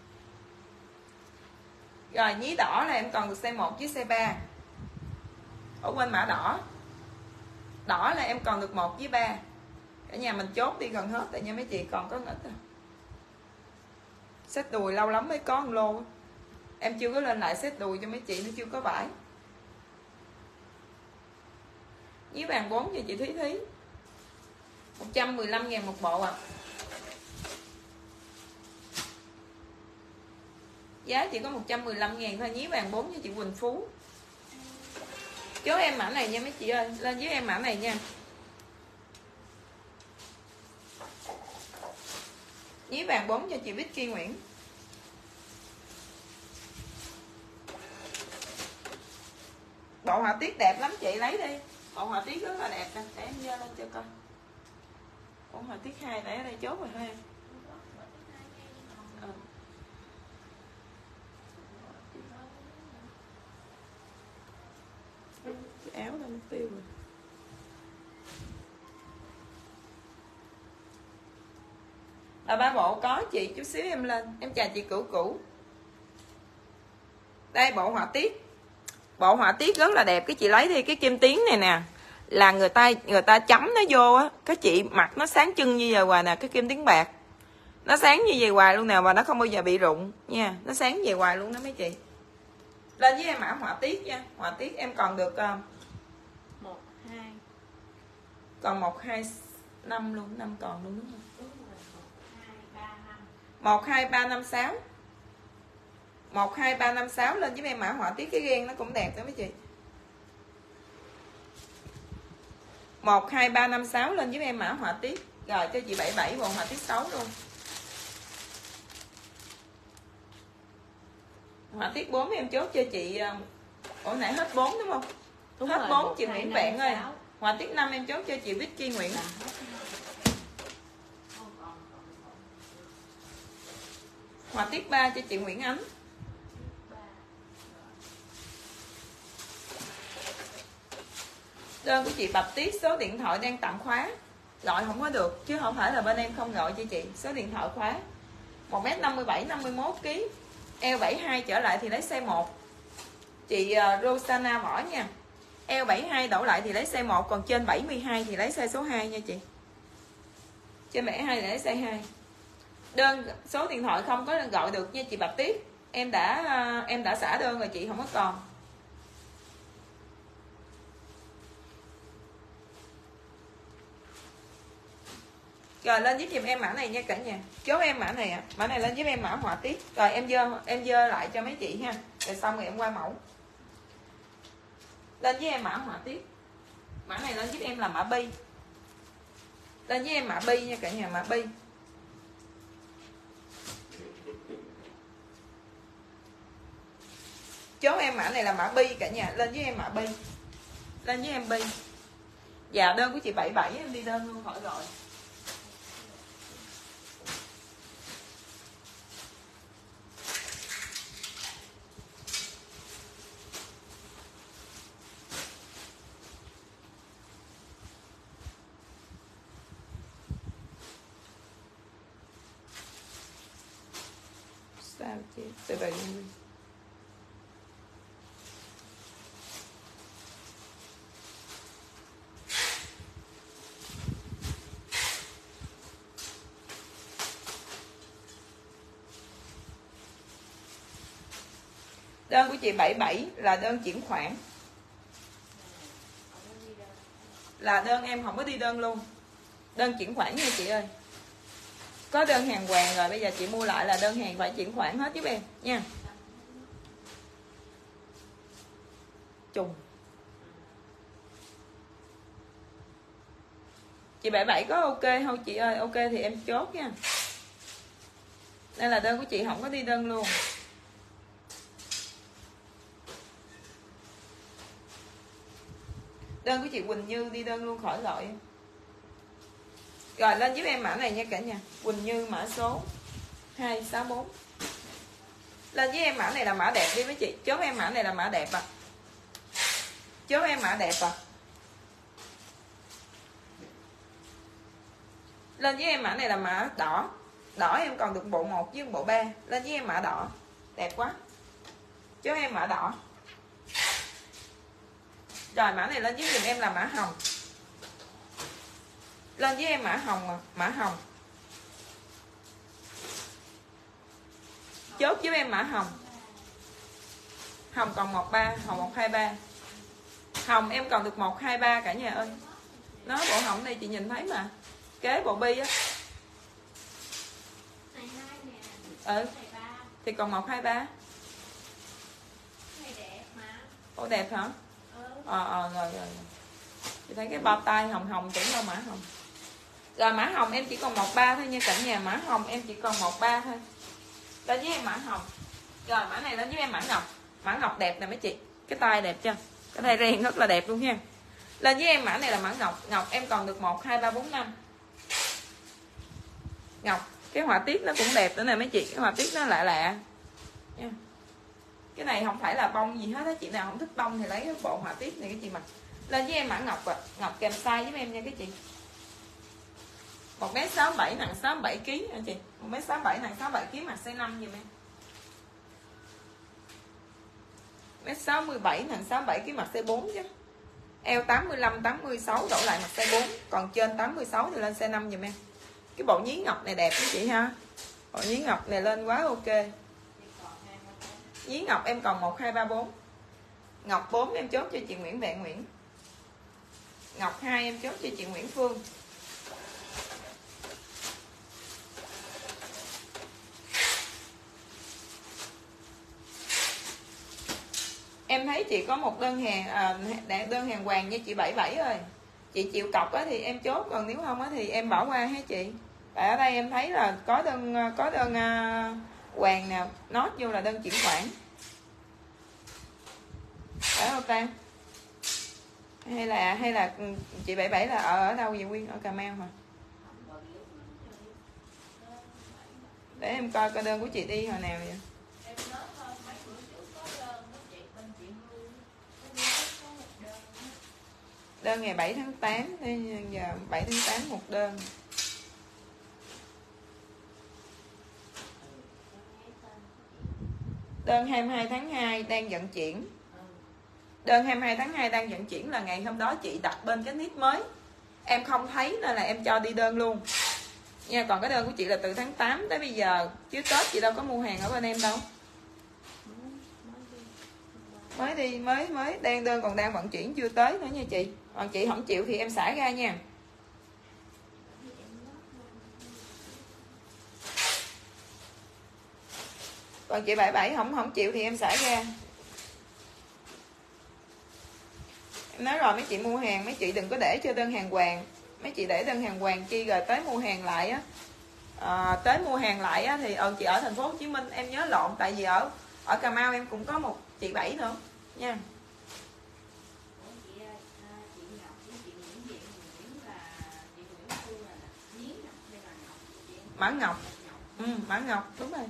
Rồi nhí đỏ là em còn được size 1 với size 3. Ở bên mã đỏ. Đỏ là em còn được 1 với 3. Cả nhà mình chốt đi gần hết rồi nha mấy chị, còn có ít rồi. Set đùi lâu lắm mới có một lô. Em chưa có lên lại set đùi cho mấy chị, nó chưa có vải. Nhí vàng 4 cho chị Thí Thí. 115.000 một bộ à. Giá chỉ có 115.000 thôi. Nhí vàng 4 cho chị Quỳnh Phú. Chốt em mã này nha mấy chị ơi. Lên với em mã này nha. Nhí vàng 4 cho chị Vicky Nguyễn. Bộ họa tiết đẹp lắm chị, lấy đi. Bộ họa tiết rất là đẹp nè. Để em dơ lên cho coi. Bộ họa tiết 2 để ở đây chốt rồi ha. áo đâu mất tiêu rồi. Ba bộ có chị, chút xíu em lên. Em chào chị Cửu Cửu. Đây bộ họa tiết. Bộ họa tiết rất là đẹp. Cái chị lấy đi cái kim tuyến này nè, là người ta chấm nó vô á, các chị mặc nó sáng trưng như vậy hoài nè, cái kim tuyến bạc nó sáng như vậy hoài luôn nè, và nó không bao giờ bị rụng nha, nó sáng vậy hoài luôn đó mấy chị. Lên với em mã họa tiết nha. Họa tiết em còn được 1 2 còn 1 2 5 luôn, 5 còn luôn đúng không? đúng rồi, 1 2 3 5 1 2 3 5 6. 1 2 3 5 6 lên với em mã họa tiết, cái ghen nó cũng đẹp đó mấy chị. 1 2 3 5 6 lên với em mã họa tiết. Rồi cho chị 77 bộ họa tiết 6 luôn. Họa tiết 4 em chốt cho chị. Ủa nãy hết 4 đúng không? đúng hết rồi, 4 chị Nguyễn Vẹn ơi. 6. Họa tiết 5 em chốt cho chị Vicky Nguyễn. Họa tiết 3 cho chị Nguyễn Ánh. Đơn của chị Bạch Tiết, số điện thoại đang tạm khóa, gọi không có được, chứ không phải là bên em không gọi cho chị. Số điện thoại khóa. 1m57 51 kg, eo 72 trở lại thì lấy size 1. Chị Rosana Võ nha. Eo 72 đổ lại thì lấy size 1, còn trên 72 thì lấy size số 2 nha chị. Trên 72 thì lấy size 2. Đơn số điện thoại không có gọi được nha chị Bạch Tiết. Em đã xả đơn rồi chị, không có còn. Rồi lên giúp giùm em mã này nha cả nhà. Chốt em mã này ạ. Mã này lên giúp em mã họa tiết. Rồi em dơ lại cho mấy chị ha. Rồi xong rồi em qua mẫu. Lên với em mã họa tiết. Mã này lên giúp em là mã bi. Lên với em mã bi nha cả nhà, mã bi. Chốt em mã này là mã bi cả nhà, lên với em mã bi. Lên với em bi. Dạ đơn của chị 77 em đi đơn luôn khỏi gọi. Sao chị? Từ từ đi. Đơn của chị 77 là đơn chuyển khoản. Là đơn em không có đi đơn luôn. Đơn chuyển khoản nha chị ơi. Có đơn hàng hoàng rồi, bây giờ chị mua lại là đơn hàng phải chuyển khoản hết giúp em nha. Trùng. Chị 77 có ok không chị ơi? Ok thì em chốt nha. Đây là đơn của chị không có đi đơn luôn. Đơn của chị Quỳnh Như đi đơn luôn khỏi gọi. Rồi lên giúp em mã này nha cả nhà. Quỳnh Như mã số 264. Lên với em mã này là mã đẹp đi mấy chị. Chốt em mã này là mã đẹp à. Chốt em mã đẹp à. Lên với em mã này là mã đỏ. Đỏ em còn được bộ 1 với bộ 3. Lên với em mã đỏ. Đẹp quá. Chốt em mã đỏ. Rồi mã này lên với giùm em là mã hồng. Lên với em mã hồng à. Mã hồng. Chốt với em mã hồng. Hồng còn 13, hồng 123. Hồng em còn được 123 cả nhà ơi. Nó bộ hồng này chị nhìn thấy mà. Kế bộ bi á. Ừ. Thì còn 123. Ồ đẹp hả? Rồi. Chị thấy cái bao tay hồng hồng tưởng đâu mã hồng. Rồi mã hồng em chỉ còn 13 thôi nha cả nhà. Mã hồng em chỉ còn 13 thôi. Lên với em mã hồng. Rồi mã này lên với em mã ngọc. Mã ngọc đẹp nè mấy chị. Cái tay đẹp chưa? Cái tay ren rất là đẹp luôn nha. Lên với em mã này là mã ngọc. Ngọc em còn được 1, 2, 3, 4, 5. Ngọc. Cái họa tiết nó cũng đẹp nữa nè mấy chị. Cái họa tiết nó lạ lạ nha. Cái này không phải là bông gì hết á, chị nào không thích bông thì lấy cái bộ họa tiết này cái chị mặc. Lên với em mã ngọc à, ngọc kèm size với em nha các chị. 1m67 nặng 67kg anh chị. 1m67 nặng 67kg mặc size 5 giùm em. 1m67 nặng 67kg mặc size 4 chứ. Eo 85 86 đổ lại mặc size 4, còn trên 86 thì lên size 5 giùm em. Cái bộ nhí ngọc này đẹp đó chị ha. Bộ nhí ngọc này lên quá ok. Nhí ngọc em còn 1 2 3 4. Ngọc 4 em chốt cho chị Nguyễn Vạn Nguyễn. Ngọc 2 em chốt cho chị Nguyễn Phương. Em thấy chị có một đơn hàng đơn hàng hoàng nha chị 77 ơi. Chị chịu cọc á thì em chốt, còn nếu không á thì em bỏ qua ha chị. Và ở đây em thấy là có đơn hoàng nè, nốt vô là đơn chuyển khoản. Phải không ta? Hay là chị 77 là ở đâu vậy Quyên? Ở Cà Mau hả? Để em coi đơn của chị đi hồi nào vậy? Đơn ngày 7 tháng 8, giờ 7 tháng 8 một đơn. Đơn 22 tháng 2 đang vận chuyển. Đơn 22 tháng 2 đang vận chuyển là ngày hôm đó chị đặt bên cái nick mới. Em không thấy nên là em cho đi đơn luôn nha. Còn cái đơn của chị là từ tháng 8 tới bây giờ, chứ Tết chị đâu có mua hàng ở bên em đâu. Mới đang đơn còn đang vận chuyển chưa tới nữa nha chị. Còn chị không chịu thì em xả ra nha. Còn chị 77 không chịu thì em xả ra. Em nói rồi mấy chị mua hàng mấy chị đừng có để cho đơn hàng hoàng. Mấy chị để đơn hàng hoàng chi rồi tới mua hàng lại á. Tới mua hàng lại á thì chị ở thành phố Hồ Chí Minh em nhớ lộn, tại vì ở Cà Mau em cũng có một chị 7 nữa nha. Mã ngọc. Mã ngọc đúng rồi.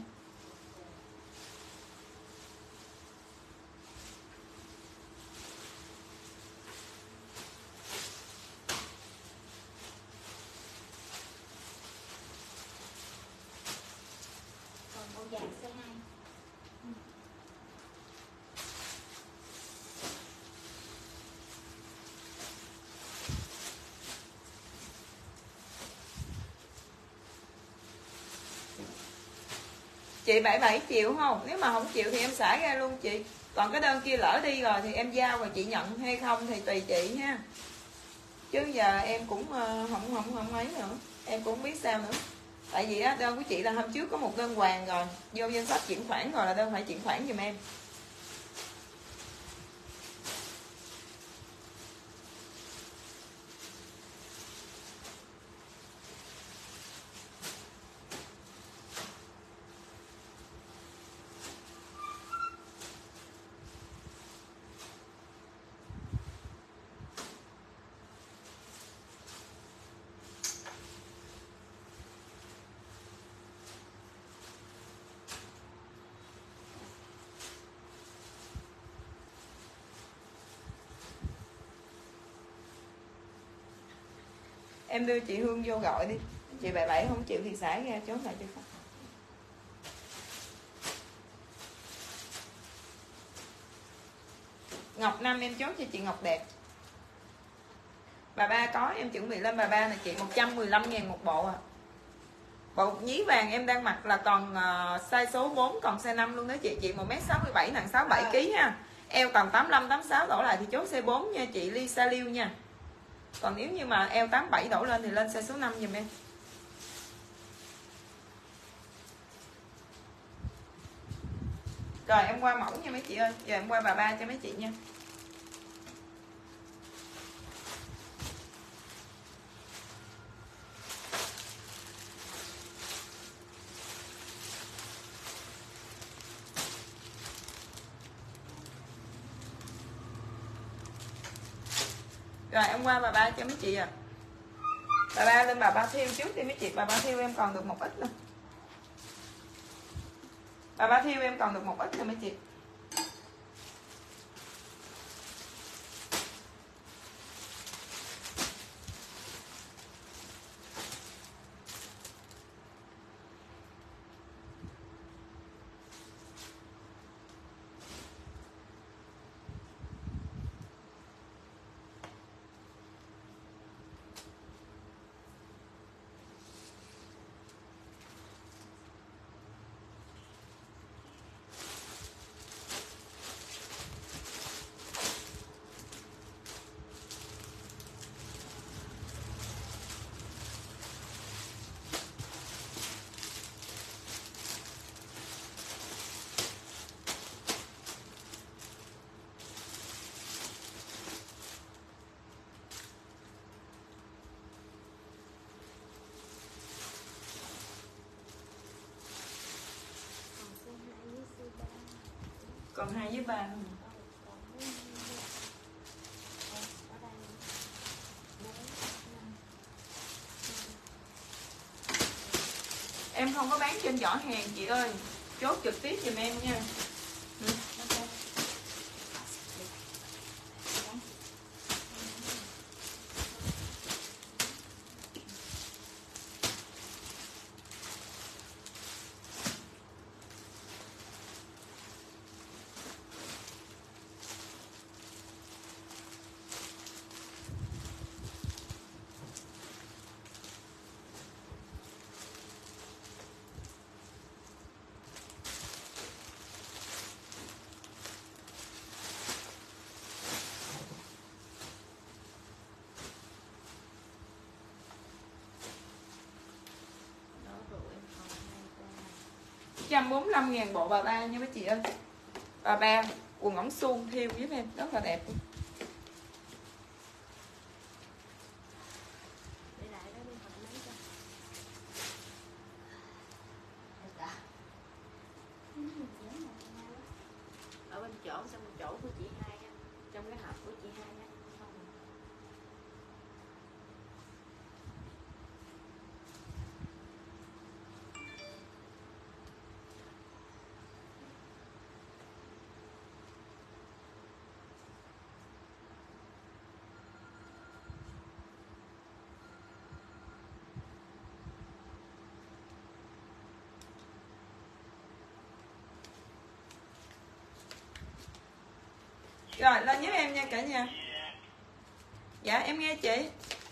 Chị 77 chịu không? Nếu mà không chịu thì em xả ra luôn chị. Còn cái đơn kia lỡ đi rồi thì em giao và chị nhận hay không thì tùy chị ha. Chứ giờ em cũng không ấy nữa. Em cũng không biết sao nữa. Tại vì á, đơn của chị là hôm trước có một đơn hoàng rồi, vô danh sách chuyển khoản rồi là đơn phải chuyển khoản giùm em. Em đưa chị Hương vô gọi đi. Chị 77 không chịu thì xả ra chốt lại cho khách. Ngọc 5 em chốt cho chị Ngọc đẹp. Bà ba có em chuẩn bị lên bà ba là chị 115.000 một bộ à. Bộ nhí vàng em đang mặc là còn size số 4, còn size 5 luôn đó chị. Chị 1m67 nặng 67kg ha. Eo tầm 85 86 đổ lại thì chốt size 4 nha chị Lisa Liêu nha. Còn nếu như mà eo 87 đổ lên thì lên size số 5 giùm em. Rồi em qua mẫu nha mấy chị ơi. Giờ em qua bà ba cho mấy chị nha. Rồi em qua bà ba cho mấy chị à. Bà ba lên bà ba thiêu trước đi mấy chị. Bà ba thiêu em còn được một ít nữa. Bà ba thiêu em còn được một ít nữa mấy chị. Còn 2 với 3 thôi. Em không có bán trên giỏ hàng chị ơi, chốt trực tiếp giùm em nha. Đó, 145.000 bộ bà ba nha mấy chị ơi. Bà ba quần ống suông thiêu giúp em rất là đẹp luôn. Ở bên chỗ xong chỗ của chị hai á, trong cái hộp của chị hai á. Rồi lên giúp em nha cả nhà. Dạ em nghe chị.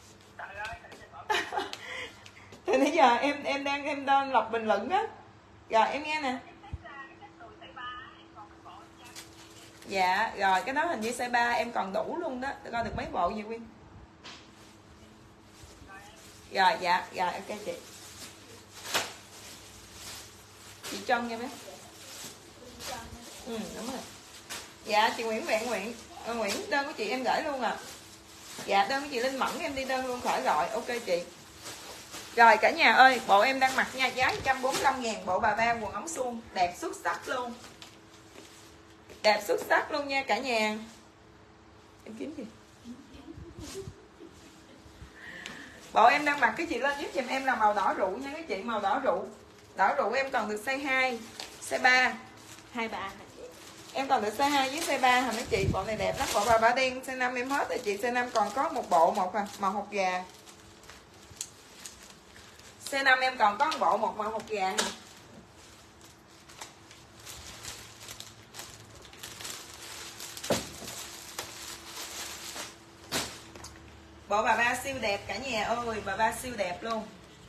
Thì nãy giờ em đang lọc bình luận đó. Rồi em nghe nè. Dạ rồi cái đó hình như size 3 em còn đủ luôn đó. Coi được mấy bộ vậy Quyên. Rồi dạ rồi ok chị. Chị Trân nha mấy. Ừ đúng rồi. Dạ chị Nguyễn Nguyễn đơn của chị em gửi luôn à. Dạ đơn của chị Linh Mẫn em đi đơn luôn khỏi gọi. Ok chị. Rồi cả nhà ơi, bộ em đang mặc nha, giá 145.000 bộ bà ba quần ống suông, đẹp xuất sắc luôn. Đẹp xuất sắc luôn nha cả nhà. Em kiếm gì? Bộ em đang mặc cái chị lên giúp giùm em là màu đỏ rượu nha các chị, màu đỏ rượu. Đỏ rượu em còn được size 2, size 3, 23 hả chị? em còn được size 2 với size 3 hả mấy chị. Bộ này đẹp lắm, bộ bà bả đen size 5 em hết rồi chị, size 5 còn có một bộ một à, màu hột gà. Size 5 em còn có một bộ một màu hột gà hả? Bộ bà ba siêu đẹp cả nhà ơi, bà ba siêu đẹp luôn.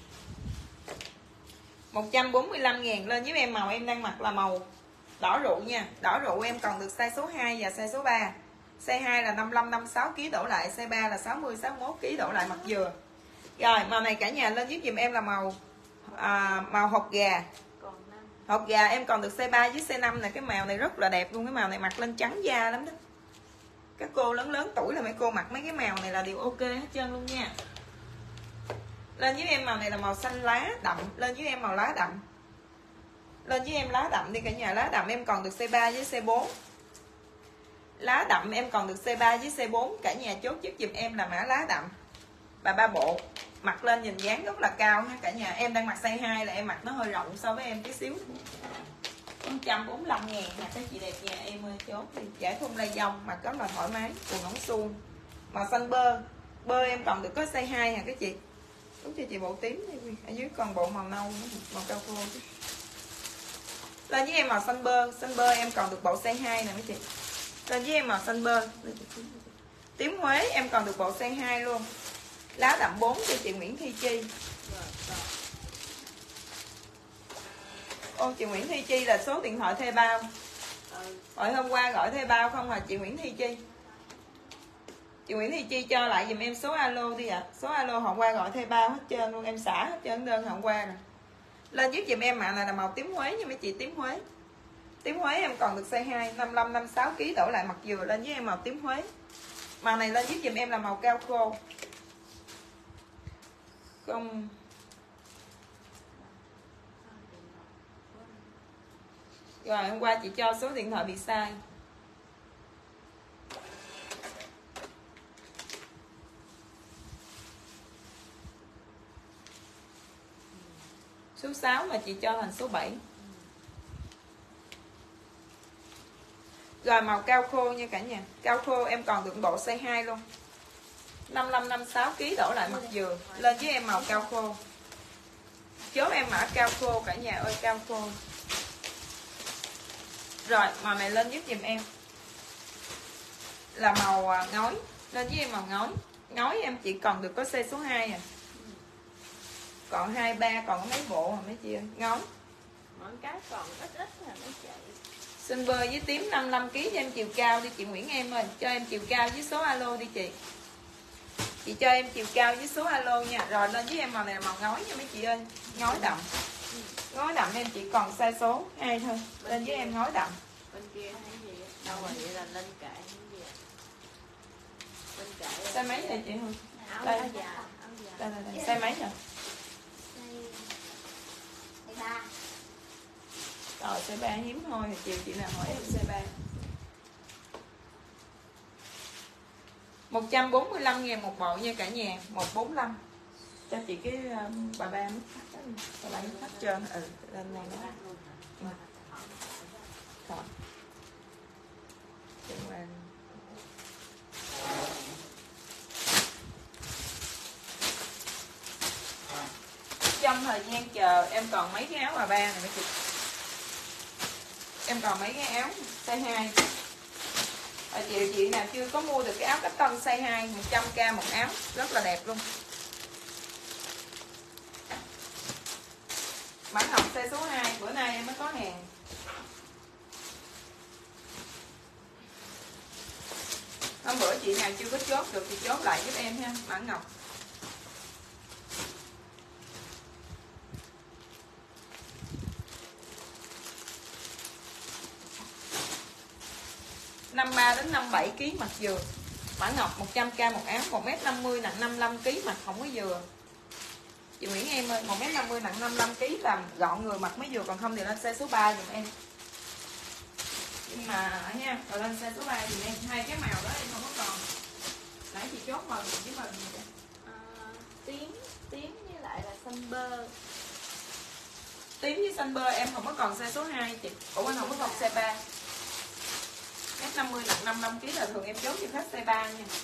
145.000 lên với em, màu em đang mặc là màu đỏ rượu nha. Đỏ rượu em còn được size số 2 và size số 3. Size 2 là 55 56 kg đổ lại, size 3 là 60 61 kg đổ lại mặt dừa. Rồi, màu này cả nhà lên giúp giùm em là màu màu hột gà. Hột gà em còn được size 3 với size 5 này, cái màu này rất là đẹp luôn, cái màu này mặc lên trắng da lắm đó. Các cô lớn lớn tuổi là mấy cô mặc mấy cái màu này là đều ok hết trơn luôn nha. Lên với em màu này là màu xanh lá đậm, lên với em màu lá đậm. Lên với em lá đậm đi cả nhà, lá đậm em còn được size 3 với size 4. Lá đậm em còn được size 3 với size 4, cả nhà chốt giúp giùm em là mã lá đậm. Và 3 bộ, mặc lên nhìn dáng rất là cao ha cả nhà. Em đang mặc size 2 là em mặc nó hơi rộng so với em tí xíu. 145.000 nè các chị đẹp nhà em ơi, chốt đi. Giải thun lay dông mặc rất là thoải mái, quần ống suông màu xanh bơ. Bơ em còn được có size 2 hả các chị. Đúng cho chị bộ tím đi, ở dưới còn bộ màu nâu nữa, màu cao cô. Lên với em màu xanh bơ em còn được bộ size 2 nè mấy chị. Lên với em màu xanh bơ. Tím Huế em còn được bộ size 2 luôn. Lá đậm 4 cho chị Nguyễn Thi Chi. Ô chị Nguyễn Thi Chi là số điện thoại thuê bao. Hồi hôm qua gọi thuê bao không à chị Nguyễn Thi Chi. Chị Nguyễn Thị Chi cho lại dùm em số alo đi ạ. Số alo hôm qua gọi thuê bao hết trơn luôn, em xả hết trơn đơn hôm qua nè. Lên giúp dùm em mã này là màu tím Huế nha mấy chị, tím Huế. Tím Huế em còn được size 2, 55 56 kg đổ lại mặt dừa, lên với em màu tím Huế. Màu này lên giúp dùm em là màu cao khô. Không Rồi hôm qua chị cho số điện thoại bị sai. Số 6 mà chị cho thành số 7. Rồi màu cao khô nha cả nhà. Cao khô em còn được bộ size 2 luôn. 55 56 kg đổ lại mặt dừa. Lên với em màu cao khô. Chốt em mã cao khô cả nhà ơi, cao khô. Rồi màu này lên giúp giùm em là màu ngói. Lên với em màu ngói. Ngói em chỉ còn được có size số 2 à. Còn 2 3 còn mấy bộ hả mấy chị ơi. Ngói. Mỗi cái còn ít ít là mấy chị. Silver với tím 55 kg cho em chiều cao đi chị Nguyễn em ơi. Cho em chiều cao với số alo đi chị. Chị cho em chiều cao với số alo nha. Rồi lên với em màu này là màu ngói nha mấy chị ơi. Ngói đậm. Ngói đậm em chỉ còn size số 2 thôi. Lên với em ngói đậm. Bên kia hay gì? Đâu rồi vậy là lên kệ hay gì ạ? Bên kệ. Size mấy vậy chị Hương? Áo Đây. áo dài. Đây. Size mấy rồi? Rồi size 3 hiếm thôi thì chiều chị nào hỏi em size 3. 145.000 một bộ nha cả nhà. 145. Cho chị cái bà ba mít thắt đó. Bà ba mít thắt trơn. Lên này đó. Rồi. Trong thời gian chờ em còn mấy cái áo bà ba này mấy chị. Em còn mấy cái áo size 2. Chị nào chưa có mua được cái áo cách tân size 2 100k một áo, rất là đẹp luôn. Mã ngọc size số 2, bữa nay em mới có hàng. Hôm bữa chị nào chưa có chốt được thì chốt lại giúp em ha, mã ngọc. (53 đến 57 kg mặt dừa. Mã ngọc 100k một áo, 1m50 nặng 55 kg mặt không có dừa. Chị Nguyễn em ơi, 1m50 nặng 55 kg làm gọn người mặt mới dừa, còn không thì lên size số 3 giùm em. Nhưng mà nha, rồi lên size số 3 giùm em. Hai cái màu đó em không có còn. Nãy chị chốt màu gì với màu gì vậy? Tím với lại là xanh bơ. Tím với xanh bơ em không có còn size số 2 chị. Ủa anh không có còn size 3. 1m50 nặng 55 kg là thường em chốt cho khách size 3 nha.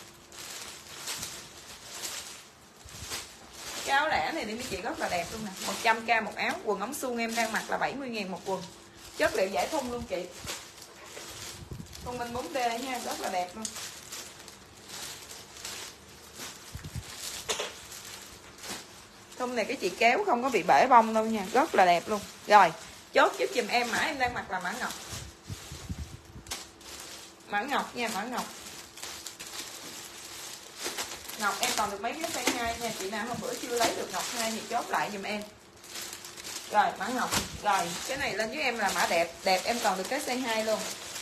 Cái áo lẻ này đi mấy chị rất là đẹp luôn nè. 100k một áo, quần ống suông em đang mặc là 70.000 một quần. Chất liệu giải thun luôn chị. Thun minh 4D nha, rất là đẹp luôn. Thun này cái chị kéo không có bị bể bông đâu nha, rất là đẹp luôn. Rồi, chốt giúp giùm em mã em đang mặc là mã ngọc. Mã ngọc nha, mã ngọc. Ngọc em còn được mấy cái size 2 nha. Chị nào hôm bữa chưa lấy được ngọc 2 thì chốt lại giùm em. Rồi mã ngọc. Rồi cái này lên với em là mã đẹp. Đẹp em còn được cái size 2 luôn.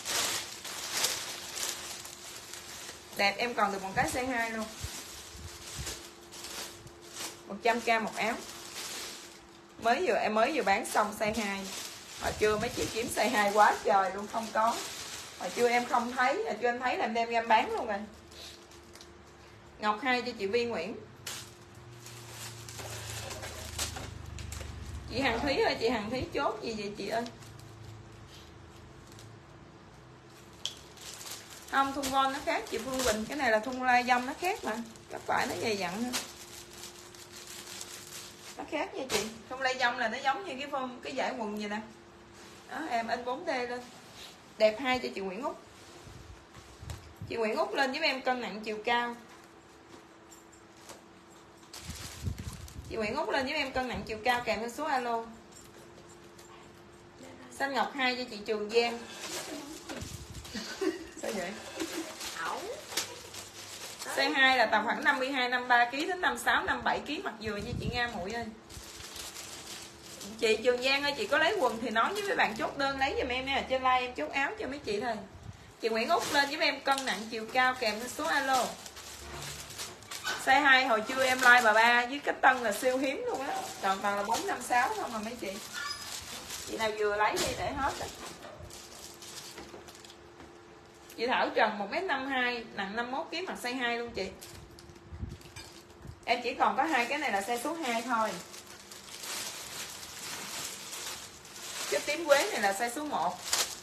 Đẹp em còn được một cái size 2 luôn. 100k một áo. Em mới vừa bán xong size 2. Hồi trưa mấy chị kiếm size 2 quá trời luôn, không có. Hồi trưa em không thấy, hồi trưa em thấy là em đem ra bán luôn rồi. Ngọc 2 cho chị Vi Nguyễn. Chị Hằng Thúy ơi, chị Hằng Thúy chốt gì vậy chị ơi? Không, thun von nó khác chị Phương Bình. Cái này là thun lai dông nó khác mà. Các phải nó dày dặn hơn. Nó khác nha chị. Thun lai dông là nó giống như cái form, cái dải quần vậy nè. Đó, em in 4D lên. Đẹp 2 cho chị Nguyễn Út. Chị Nguyễn Út lên giúp em cân nặng chiều cao. Chị Nguyễn Út lên giúp em cân nặng chiều cao kèm theo số alo. Xanh ngọc 2 cho chị Trường Giang. Sao vậy? Size 2 là tầm khoảng 52 53 kg đến 56 57 kg mặt dừa nha chị Nga Muội ơi. Chị Trường Giang ơi, chị có lấy quần thì nói với mấy bạn chốt đơn lấy giùm em nha. Trên like em chốt áo cho mấy chị thôi. Chị Nguyễn Út lên giúp em cân nặng chiều cao kèm theo số alo. Size 2 hồi trưa em like bà ba với cách tân là siêu hiếm luôn á. Toàn là 456 không mà mấy chị. Chị nào vừa lấy đi để hết rồi. Chị Thảo Trần 1m52, nặng 51kg, mặc size 2 luôn chị. Em chỉ còn có hai cái này là size số 2 thôi. Cái tím quế này là size số 1.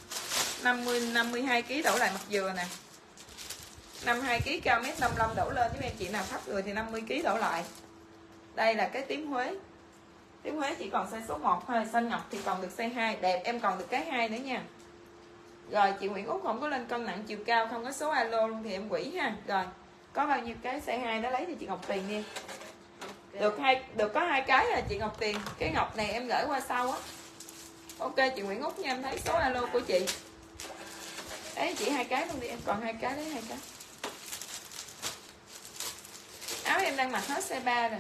52kg đổ lại mặt dừa nè. 52kg cao 1m55 đổ lên, với em chị nào thấp người thì 50kg đổ lại. Đây là cái tím Huế. Tím Huế chỉ còn size số 1 thôi, xanh ngọc thì còn được size 2, đẹp em còn được cái 2 nữa nha. Rồi chị Nguyễn Út không có lên cân nặng chiều cao, không có số alo luôn thì em quỷ ha. Rồi, có bao nhiêu cái size 2 đó lấy thì chị Ngọc Tiền đi. Được có 2 cái là chị Ngọc Tiền. Cái ngọc này em gửi qua sau á. Ok chị Nguyễn Út nha, em thấy số alo của chị. Đấy chị 2 cái luôn đi, em còn 2 cái, lấy 2 cái. Áo em đang mặc hết size 3 rồi.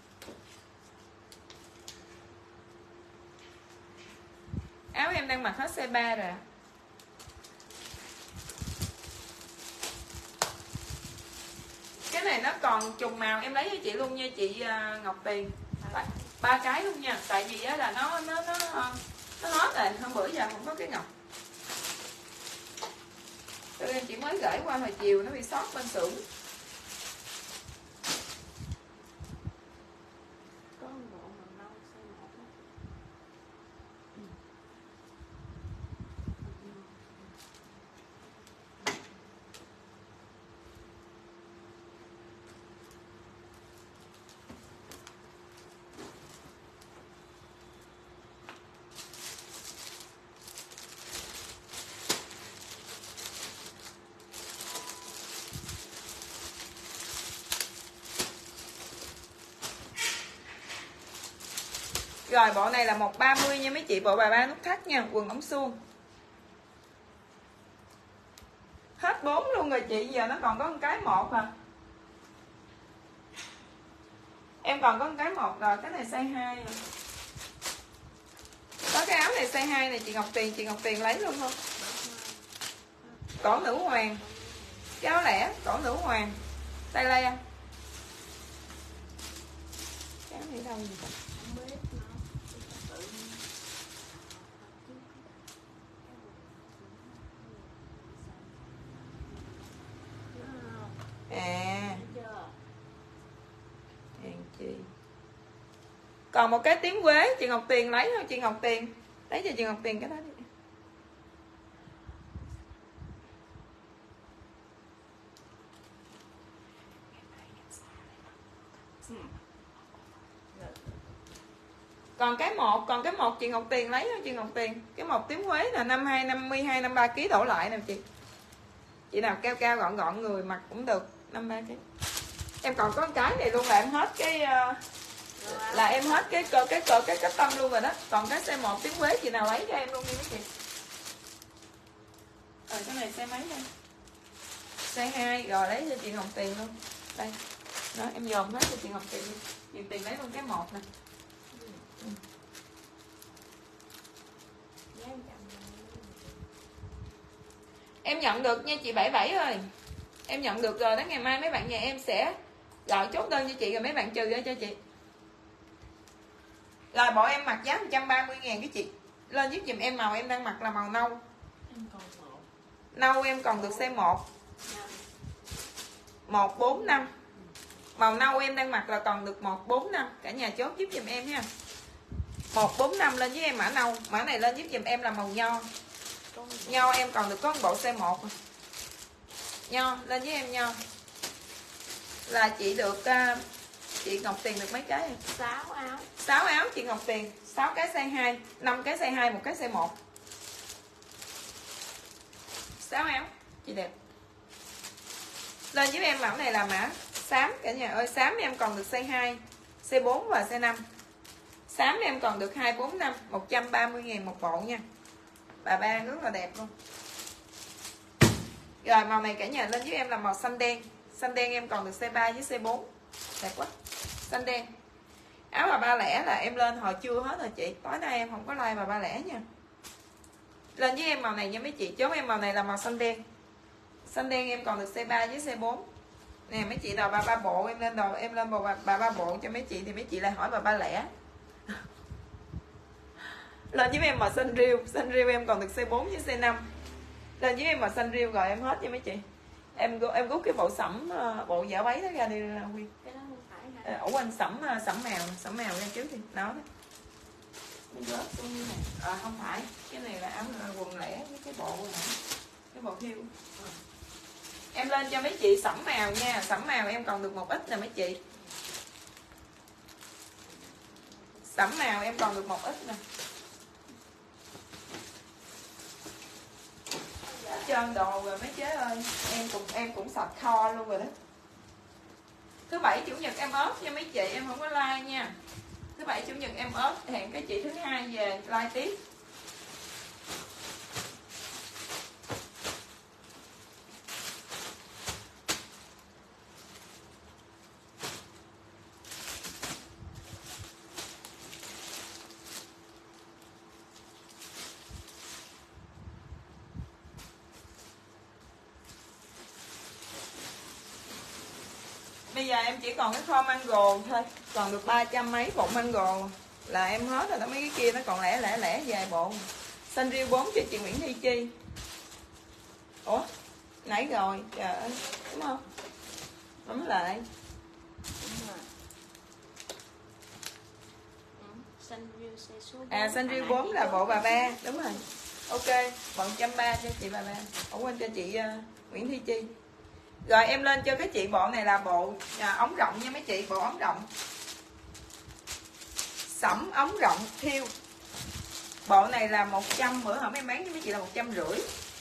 Áo em đang mặc hết size 3 rồi. Cái này nó còn trùng màu em lấy cho chị luôn nha chị Ngọc Tiền. 3 cái luôn nha, tại vì á là nó hết rồi, hôm bữa giờ không có cái ngọc. Tụi em chỉ mới gửi qua hồi chiều nó bị sót bên xưởng. Rồi bộ này là 130 nha mấy chị, bộ bà ba nút thắt nha, quần ống suông. Hết 4 luôn rồi chị, giờ nó còn có một cái 1 à. Em còn có một cái 1 rồi, cái này size 2 rồi. Có cái áo này size 2 này chị Ngọc Tiền lấy luôn không? Cổ nữ hoàng. Cái áo lẻ, cổ nữ hoàng. Tay lay à? Cái áo này đâu vậy ta? À, còn một cái tím quế chị Ngọc Tiền lấy thôi, chị Ngọc Tiền lấy cho chị Ngọc Tiền cái đó đi. Còn cái một chị Ngọc Tiền lấy thôi chị Ngọc Tiền. Cái một tím Huế là 52, 52, 53 kg đổ lại nè chị. Chị nào cao cao gọn gọn người mặc cũng được 53 kg. Em còn có cái này luôn là em hết cái là em hết cái cách tâm luôn rồi đó. Còn cái size 1 tím Huế chị nào lấy cho em luôn đi mấy chị. Rồi cái này size mấy đây? Size 2 rồi lấy cho chị Ngọc Tiền luôn. Đây. Đó em dồn hết cho chị Ngọc Tiền đi. Chị Tiền lấy luôn cái 1 nè. Em nhận được nha chị 77 ơi. Em nhận được rồi đó, ngày mai mấy bạn nhà em sẽ gọi chốt đơn cho chị rồi mấy bạn trừ ra cho chị. Rồi bộ em mặc giá 130.000 cái chị. Lên giúp dùm em màu em đang mặc là màu nâu. Nâu em còn được size 1. 145. Màu nâu em đang mặc là còn được 145. Cả nhà chốt giúp dùm em nha. 145 lên với em mã nâu. Mã này lên giúp dùm em là màu nho. Nho em còn được có một bộ size 1. Nho lên với em nho. Là chị được chị Ngọc Tiền được mấy cái? 6 áo. 6 áo chị Ngọc Tiền, 6 cái size 2, 5 cái size 2, một cái size 1. 6 áo chị đẹp. Lên với em mẫu này là mã xám cả nhà ơi, xám em còn được size 2, size 4 và size 5. Xám em còn được 2, 4, 5, 130.000 một bộ nha. Bà ba rất là đẹp luôn. Rồi màu này cả nhà lên với em là màu xanh đen. Xanh đen em còn được size 3 với size 4. Đẹp quá. Xanh đen. Áo bà ba lẻ là em lên hồi trưa hết rồi chị. Tối nay em không có like bà ba lẻ nha. Lên với em màu này nha mấy chị. Chốt em màu này là màu xanh đen. Xanh đen em còn được size 3 với size 4. Nè mấy chị nào bà ba bộ em lên đồ, em lên bộ bà ba bộ cho mấy chị thì mấy chị lại hỏi bà ba lẻ. Lên với em màu xanh riêu em còn được C4 với C5. Lên với em màu xanh riêu rồi em hết nha mấy chị. Em rút cái bộ bộ giả váy đó ra đi là Quyên. Cái đó không phải hả? Ủa anh sẫm mèo ra trước đi, nó đó. Nó rớt xuống như này. Không phải, cái này là áo quần lẻ với cái bộ này. Cái bộ thiêu. Em lên cho mấy chị sẫm màu nha, sẫm màu em còn được một ít nè mấy chị. Sẫm màu em còn được một ít nè. Trơn đồ rồi mấy chế ơi, em cũng sạch kho luôn rồi đó. Thứ bảy chủ nhật em ốp nha mấy chị, em không có like nha. Thứ bảy chủ nhật em ốp, hẹn các chị thứ hai về like tiếp. Bây giờ em chỉ còn cái kho mango thôi, còn được 300 mấy bộ mango là em hết rồi đó. Mấy cái kia nó còn lẻ vài bộ. Xanh riêu 4 cho chị Nguyễn Thi Chi. Ủa nãy rồi, trời ơi, đúng không? Bấm lại. Xanh riêu 4 là bộ bà ba, đúng rồi. Ok, bộ 130 cho chị bà ba. Quên cho chị Nguyễn Thi Chi. Rồi em lên cho các chị bộ này là bộ ống rộng nha mấy chị, bộ ống rộng. Sẫm ống rộng thiêu. Bộ này là 100, bữa hổm em bán cho mấy chị là 150.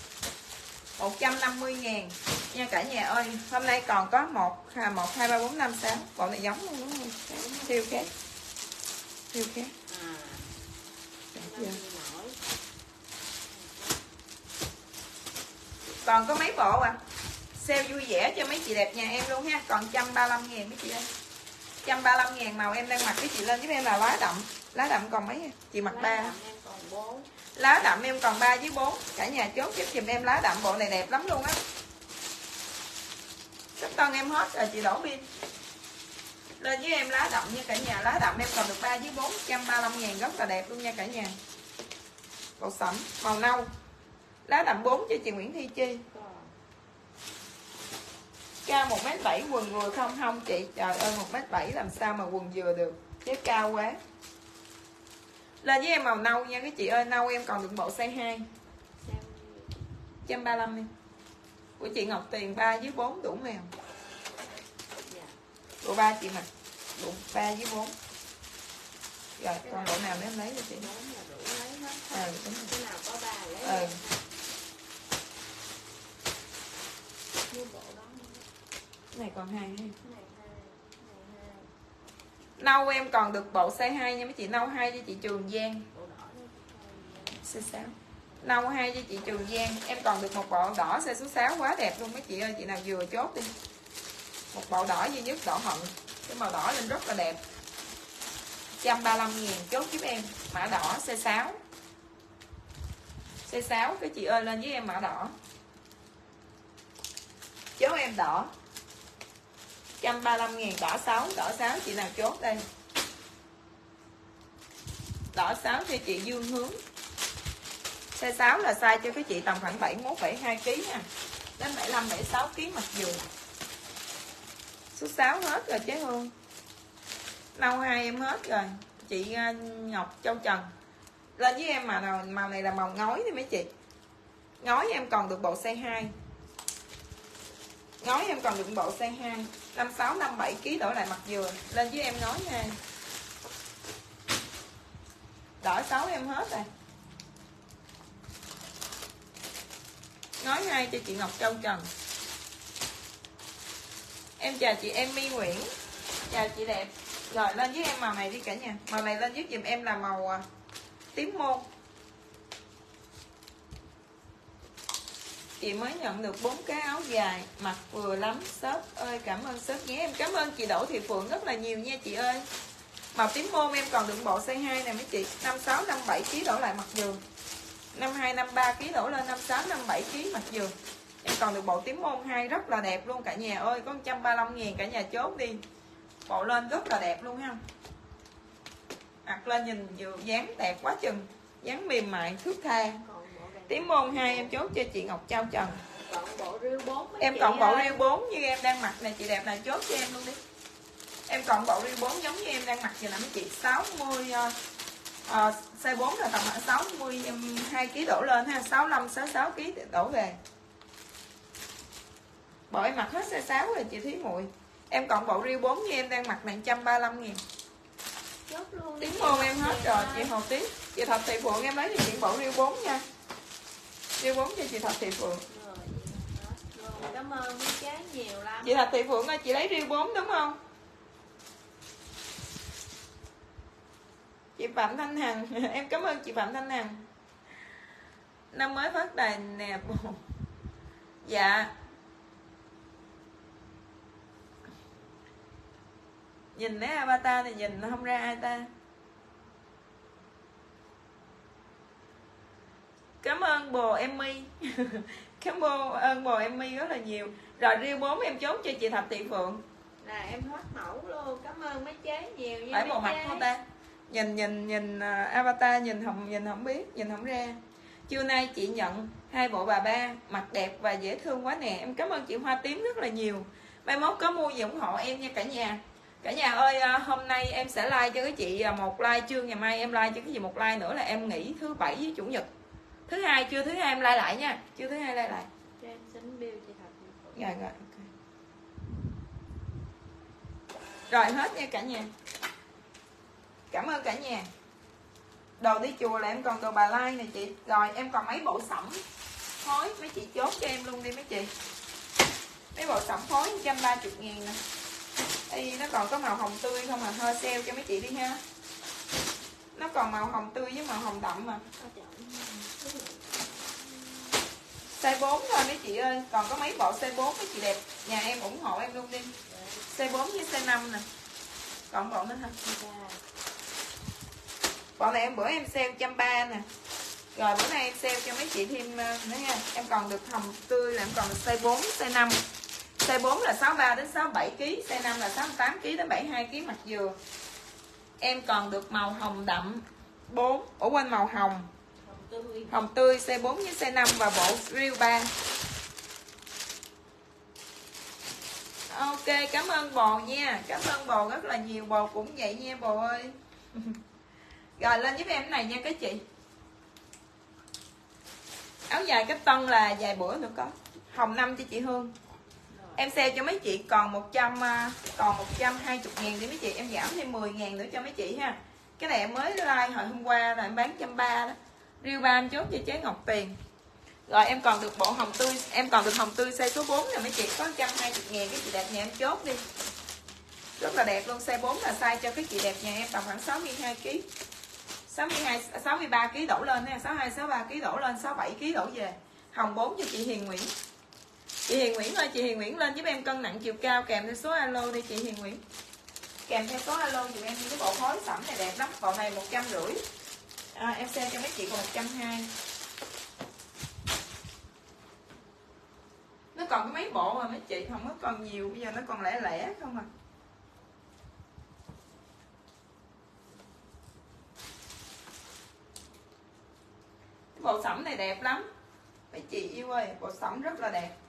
150.000 nha cả nhà ơi. Hôm nay còn có 1 2 3 4 5 6. Bộ này giống luôn đúng không? Thiêu khác. Thiêu khác. Còn có mấy bộ à? Sale vui vẻ cho mấy chị đẹp nhà em luôn ha. Còn 135.000 mấy chị ơi. 135.000 màu em đang mặc, cái chị lên giúp em là lá đậm. Lá đậm còn mấy? Chị mặc 3. Lá đậm em còn 3 với 4. Cả nhà chốt giúp giùm em lá đậm, bộ này đẹp lắm luôn á. Cấp tân em hết rồi chị đổ pin. Lên với em lá đậm nha cả nhà, lá đậm em còn được 3 với 4, 135.000 rất là đẹp luôn nha cả nhà. Bộ sẫm màu nâu. Lá đậm 4 cho chị Nguyễn Thi Chi. Cao 1m7 quần vừa không chị? Trời ơi 1m7 làm sao mà quần vừa được, chứ cao quá. Lên với em màu nâu nha các chị ơi, nâu em còn được bộ size 2. 135 em. Của chị Ngọc Tiền 3 với 4 đủ mèo. Bộ 3 chị mặc. Bộ 3 với 4. Rồi còn bộ nào nữa em lấy cho chị? Đúng rồi. Cái nào có 3 lấy. Cái này còn 2 ha. Nâu em còn được bộ size 2 nha mấy chị, nâu 2 cho chị Trường Giang. Size 6. Nâu 2 cho chị Trường Giang, em còn được một bộ đỏ size số 6 quá đẹp luôn mấy chị ơi, chị nào vừa chốt đi. Một bộ đỏ duy nhất, đỏ hận. Cái màu đỏ lên rất là đẹp. 135.000 chốt giúp em, mã đỏ size 6. Size 6 các chị ơi, lên với em mã đỏ. Chốt em đỏ. 135.000 đỏ 6 chị nào chốt đây. Đỏ 6 cho chị Dương Hướng. Size 6 là size cho các chị tầm khoảng 71 72 kg nha. Đến 75 76 kg mặc dù. Số 6 hết rồi chứ Hương. Nâu 2 em hết rồi. Chị Ngọc Châu Trần. Lên với em mà màu này là màu ngói đi mấy chị. Ngói em còn được bộ size 2. Ngói em còn được bộ size 2. 56 57 kg đổi lại mặt dừa. Lên với em ngói 2. Đỏ 6 em hết rồi. Ngói 2 cho chị Ngọc Châu Trần. Em chào chị Emmy Nguyễn. Chào chị đẹp. Rồi lên với em màu này đi cả nhà. Màu này lên giúp dùm em là màu tím môn. Chị mới nhận được 4 cái áo dài, mặc vừa lắm. Shop ơi cảm ơn shop nhé. Em cảm ơn chị Đỗ Thị Phượng rất là nhiều nha chị ơi. Màu tím môn em còn được bộ size 2 nè mấy chị. 56 57 kg đổ lại mặt giường. 52 53 kg đổ lên 56 57 kg mặt giường. Em còn được bộ tím môn 2 rất là đẹp luôn cả nhà ơi. Có 135.000 cả nhà chốt đi. Bộ lên rất là đẹp luôn ha. Mặc lên nhìn vừa dáng đẹp quá chừng. dáng mềm mại thước tha. Còn bộ đàn Tím môn 2 em chốt cho chị Ngọc Trao Trần. còn bộ riêu 4 mấy Em chị còn bộ ơi. riêu 4 như em đang mặc này, chị đẹp này chốt cho em luôn đi. Em còn bộ riêu 4 giống như em đang mặc vậy nè mấy chị, 60 size 4 là tầm 62 kg đổ lên ha, 65 66 kg đổ về. Bộ em mặc hết size 6 rồi chị Thúy Muội. Em còn bộ riêu 4 như em đang mặc này 135.000. Chốt luôn. Tiếng môn em hết rồi chị Hồ Tuyết. Chị Thật Thị Phượng em lấy cho chị bộ riêu 4 nha. Riêu 4 cho chị Thật Thị Phượng. Rồi, hết luôn. Cảm ơn mấy trái nhiều lắm. Chị Thật Thị Phượng ơi, chị lấy riêu 4 đúng không? Chị Phạm Thanh Hằng em cảm ơn chị Phạm Thanh Hằng. Năm mới phát tài nè. Dạ. Nhìn cái avatar này nhìn không ra ai ta. Cảm ơn bồ Emmy. Cảm ơn bồ Emmy rất là nhiều. Rồi riêu 4 em chốt cho chị Thạch Thị Phượng. Là em hết mẫu luôn. Cảm ơn mấy trái nhiều nha. Phải bộ mặt không ta? Nhìn avatar nhìn không biết, nhìn không ra. Trưa nay chị nhận 2 bộ bà ba, mặt đẹp và dễ thương quá nè. Em cảm ơn chị Hoa Tím rất là nhiều. Mai mốt có mua gì ủng hộ em nha cả nhà. Cả nhà ơi, hôm nay em sẽ like cho cái chị một like, trưa ngày mai em like cho cái gì một like nữa là em nghỉ thứ bảy với chủ nhật. Thứ hai trưa thứ hai em like lại nha. Trưa thứ hai like lại. Cho em xin bill chị Thạch. Rồi rồi, ok. Rồi hết nha cả nhà. Cảm ơn cả nhà. Đồ đi chùa là em còn đồ bà Lai nè chị. Rồi em còn mấy bộ sẫm phối, mấy chị chốt cho em luôn đi mấy chị. Mấy bộ sẫm phối 130.000 nè. Đây nó còn có màu hồng tươi không à, hơi sale cho mấy chị đi ha. Nó còn màu hồng tươi với màu hồng đậm mà. Size 4 thôi mấy chị ơi, còn có mấy bộ size 4 mấy chị đẹp. Nhà em ủng hộ em luôn đi. Size 4 với size 5 nè. Còn bộ nữa hả? Bộ này bữa em sale 130 nè. Rồi bữa nay em sale cho mấy chị thêm nữa nha. Em còn được hồng tươi là em còn được size 4, size 5. Size 4 là 63 đến 67 kg, size 5 là 68 kg đến 72 kg mặt dừa. Em còn được màu hồng đậm 4, quên màu hồng. Hồng tươi size 4 với size 5 và bộ riêu 3. Ok, cảm ơn bồ nha. Cảm ơn bồ rất là nhiều, bồ cũng vậy nha bồ ơi. Rồi lên giúp em cái này nha các chị. Áo dài cách tân là vài bữa nữa có. Hồng 5 cho chị Hương. Em sale cho mấy chị còn 120.000 đi mấy chị, em giảm thêm 10.000 nữa cho mấy chị ha. Cái này em mới like hồi hôm qua là em bán 130 đó. Riêu 3 em chốt cho chế Ngọc Tiền. Rồi em còn được bộ hồng tươi, em còn được hồng tươi size số 4 nè mấy chị, có 120.000 cái chị đẹp nhà em chốt đi. Rất là đẹp luôn, size 4 là size cho cái chị đẹp nhà em tầm khoảng 62 kg. 63 kg đổ lên ha, 62 63 kg đổ lên, 67 kg đổ về. Hồng 4 cho chị Hiền Nguyễn. Chị Hiền Nguyễn ơi, chị Hiền Nguyễn lên giúp em cân nặng chiều cao kèm theo số alo đi chị Hiền Nguyễn. Kèm theo số alo dùm em cái bộ phối sẫm này đẹp lắm, bộ này 150. Em sale cho mấy chị còn 120. Nó còn có mấy bộ mà mấy chị không có còn nhiều, bây giờ nó còn lẻ lẻ không à. Cái bộ sẫm này đẹp lắm mấy chị yêu ơi, bộ sẫm rất là đẹp.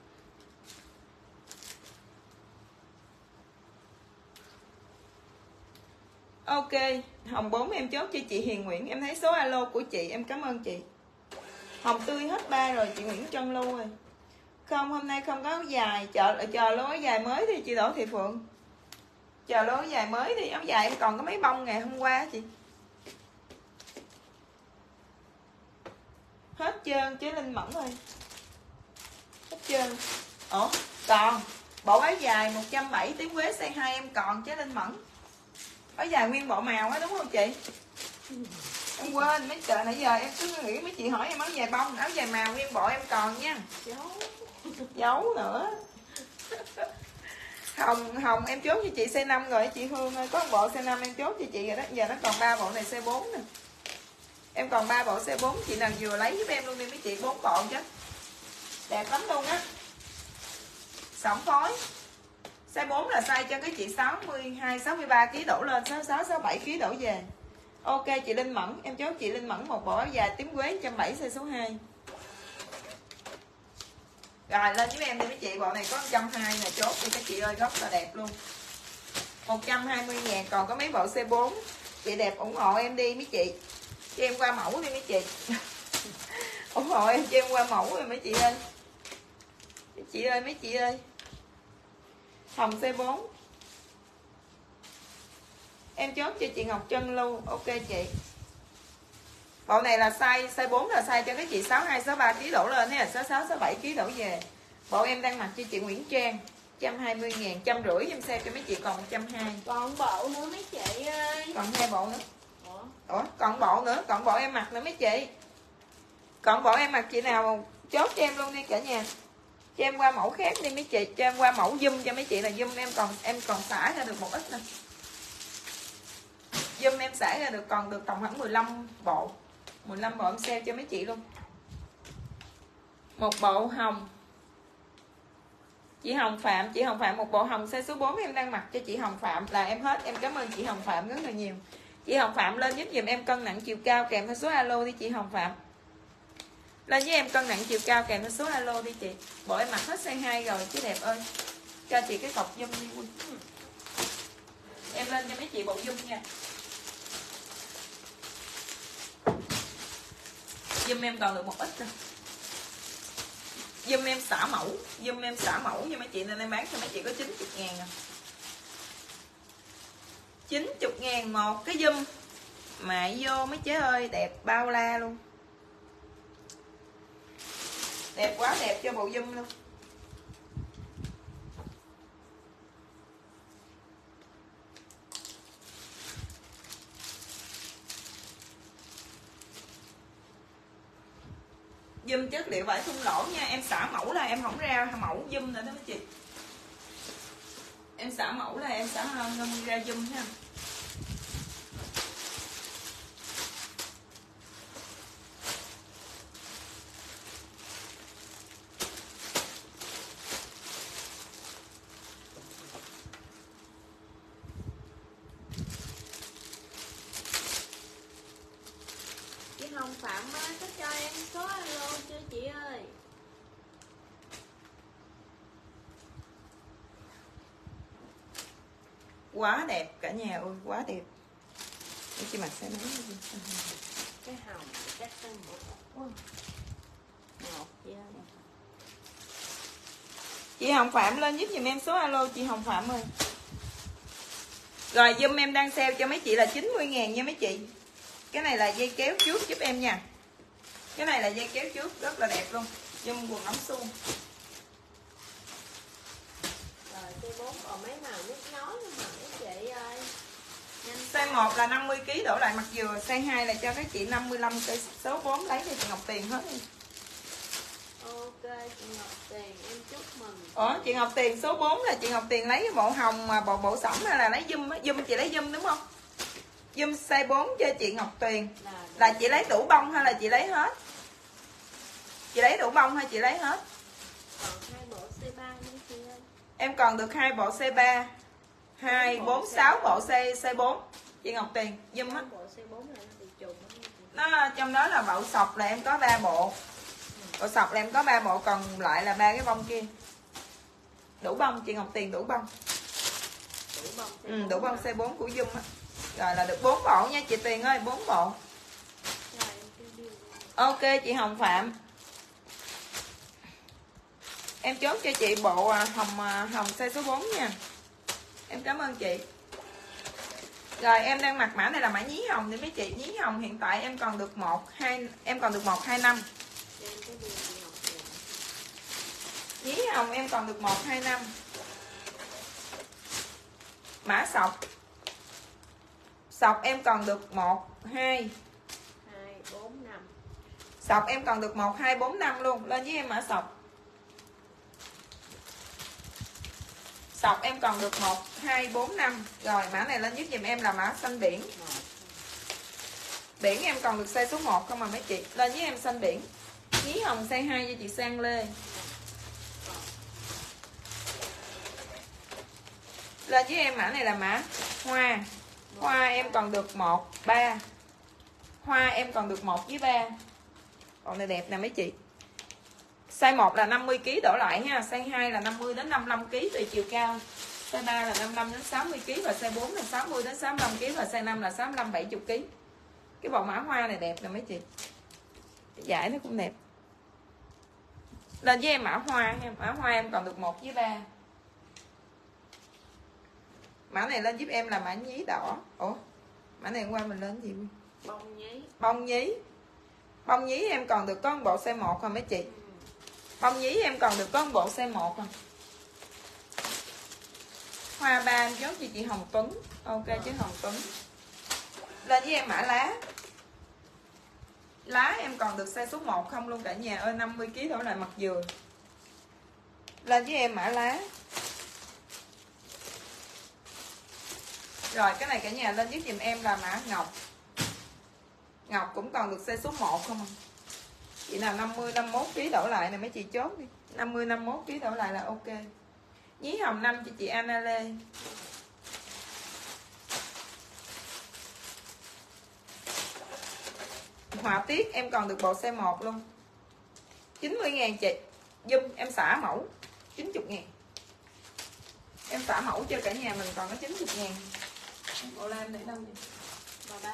Ok, hồng 4 em chốt cho chị Hiền Nguyễn. Em thấy số alo của chị, em cảm ơn chị. Hồng tươi hết 3 rồi chị Nguyễn Trân Lưu rồi. Không, hôm nay không có áo dài. Chờ lô áo dài mới đi chị Đỗ Thị Phượng. Chờ lô áo dài mới đi. Áo dài em còn có mấy bông ngày hôm qua chị. Hết trơn chứ Linh Mẫn ơi. Hết trơn. Ủa, còn bộ áo dài 170 tiếng Quế size 2 em còn chứ Linh Mẫn. Áo dài nguyên bộ màu á đúng không chị? Em quên mấy trời nãy giờ em cứ nghĩ mấy chị hỏi em áo dài bông, áo dài màu nguyên bộ em còn nha. Giấu nữa. Hồng em chốt cho chị size 5 rồi chị Hương ơi, có một bộ size 5 em chốt cho chị rồi đó. Giờ nó còn 3 bộ này size 4 nè. Em còn 3 bộ size 4, chị nào vừa lấy giúp em luôn đi mấy chị, 4 bộ chứ. Đẹp lắm luôn á. Sẫm phối. Size 4 là size cho cái chị 62 63 kg đổ lên, 66 67 kg đổ về. Ok chị Linh Mẫn, em chốt chị Linh Mẫn một bộ áo dài tím quế 170 size số 2. Rồi lên với em đi mấy chị, bộ này có 120 là chốt đi các chị ơi, rất là đẹp luôn. 120.000, còn có mấy bộ C4 chị đẹp ủng hộ em đi mấy chị. Cho em qua mẫu đi mấy chị. Ủng hộ em cho em qua mẫu rồi mấy chị ơi. Mấy chị ơi, mấy chị ơi. Hồng C4. Em chốt cho chị Ngọc Trân luôn. Ok chị. Bộ này là size 4 là size cho các chị 62 63 kg đổ lên hay là 66 67 kg đổ về. Bộ em đang mặc cho chị Nguyễn Trang 120.000, 150 em xem cho mấy chị còn 120. Còn bộ nữa mấy chị ơi. Còn 2 bộ nữa. Ủa, còn bộ nữa, còn bộ em mặc nữa mấy chị. Còn bộ em mặc chị nào chốt cho em luôn đi cả nhà. Cho em qua mẫu khác đi mấy chị, cho em qua mẫu zoom cho mấy chị là zoom em còn xả ra được một ít thôi. Zoom em xả ra được còn được tầm khoảng 15 bộ. 15 bộ em sale cho mấy chị luôn. Một bộ hồng. Chị Hồng Phạm, chị Hồng Phạm một bộ hồng size số 4 em đang mặc cho chị Hồng Phạm là em hết. Em cảm ơn chị Hồng Phạm rất là nhiều. Chị Hồng Phạm lên giúp dùm em cân nặng chiều cao kèm theo số alo đi chị Hồng Phạm. Lên với em cân nặng chiều cao kèm theo số alo đi chị. Bộ em mặc hết size 2 rồi chứ đẹp ơi. Cho chị cái cọc zoom đi Quân. Em lên cho mấy chị bộ zoom nha. Zoom em còn được một ít thôi. Zoom em xả mẫu. Zoom em xả mẫu cho mấy chị nên em bán cho mấy chị có 90.000 à. 90.000 một cái zoom. Mại vô mấy chế ơi, đẹp bao la luôn. Đẹp quá đẹp cho bộ zoom luôn. Zoom chất liệu vải thun lỗ nha. Em xả mẫu là em không ra mẫu zoom nữa đó mấy chị. Em xả mẫu là em xả không ra zoom ha. Chị Hồng Phạm ơi, có cho em số alo chưa chị ơi? Quá đẹp cả nhà ơi, quá đẹp. Để chị mặc sẽ nói gì. Cái hồng chắc tên một chị ơi. Chị Hồng Phạm lên giúp giùm em số alo chị Hồng Phạm ơi. Rồi zoom em đang sale cho mấy chị là 90.000 nha mấy chị. Cái này là dây kéo trước giúp em nha. Cái này là dây kéo trước rất là đẹp luôn. Zoom quần ống suông. Rồi C4 còn mấy màu nhức nhói nữa mà mấy chị ơi. Size 1 là 50kg đổ lại mặt dừa. Size 2 là cho các chị 55. Số 4 lấy cho chị Ngọc Tiền hết đi. Ok chị Ngọc Tiền em chúc mừng. Ủa chị Ngọc Tiền số 4 là chị Ngọc Tiền lấy cái bộ hồng mà bộ sẫm hay là lấy zoom á? Zoom chị lấy zoom đúng không? Zoom size 4 cho chị Ngọc Tiền là chị lấy đủ bông hay là chị lấy hết? Chị lấy đủ bông hay chị lấy hết? Còn 2 bộ C3 nữa chị ơi. Em còn được 2 bộ C3, 2, 4, 6 bộ size 4. Chị Ngọc Tiền zoom á. Bộ C4 là nó bị trùng Nó trong đó là bộ sọc là em có 3 bộ. Bộ sọc là em có 3 bộ, còn lại là 3 cái bông kia. Đủ bông chị Ngọc Tiền đủ bông. Đủ bông C4 của Zoom á. Rồi là được 4 bộ nha chị Tiền ơi, 4 bộ. Ok chị Hồng Phạm. Em chốt cho chị bộ hồng size số 4 nha. Em cảm ơn chị. Rồi em đang mặc mã này là mã nhí hồng thì mấy chị. Nhí hồng hiện tại em còn được 125. Nhí hồng em còn được 125. Mã sọc. Sọc em còn được 1, 2, 4, 5. Sọc em còn được 1, 2, 4, 5 luôn. Lên với em mã sọc. Sọc em còn được 1, 2, 4, 5. Rồi mã này lên giúp dùm em là mã xanh biển. Biển em còn được size số 1 không mà mấy chị. Lên với em xanh biển. Nhí hồng size 2 cho chị Sang Lê. Lên với em mã này là mã hoa. Hoa em còn được 1, 3. Hoa em còn được 1 với 3. Còn này đẹp nè mấy chị. Size 1 là 50kg đổ lại ha. Size 2 là 50 đến 55kg tùy chiều cao. Size 3 là 55 đến 60kg. Và size 4 là 60 đến 65kg. Và size 5 là 65, 70kg. Cái bộ mã hoa này đẹp nè mấy chị. Cái dải nó cũng đẹp. Lên với em mã hoa nha. Mã hoa em còn được 1 với 3. Mã này lên giúp em là mã nhí đỏ. Ủa, mã này hôm qua mình lên gì? Bông nhí. Bông nhí. Bông nhí em còn được có một bộ size 1 thôi mấy chị. Bông nhí em còn được có một bộ size 1 thôi. Hoa 3 em chốt cho chị Hồng Tuấn. Ok chứ Hồng Tuấn. Lên với em mã lá. Lá em còn được size số 1 không luôn cả nhà ơi, 50kg đổ lại mặt dừa. Lên với em mã lá. Rồi cái này cả nhà lên giúp giùm em là mã ngọc. Ngọc cũng còn được size số 1 không à. Chị nào 50 51kg đổ lại này mấy chị chốt đi. 50 51kg đổ lại là ok. Nhí hồng 5 cho chị Anna Lê. Họa tiết em còn được bộ size 1 luôn. 90.000 chị. Zoom em xả mẫu 90.000. Em xả mẫu cho cả nhà mình còn có 90.000. Bộ lam để đâu vậy? Bà ba.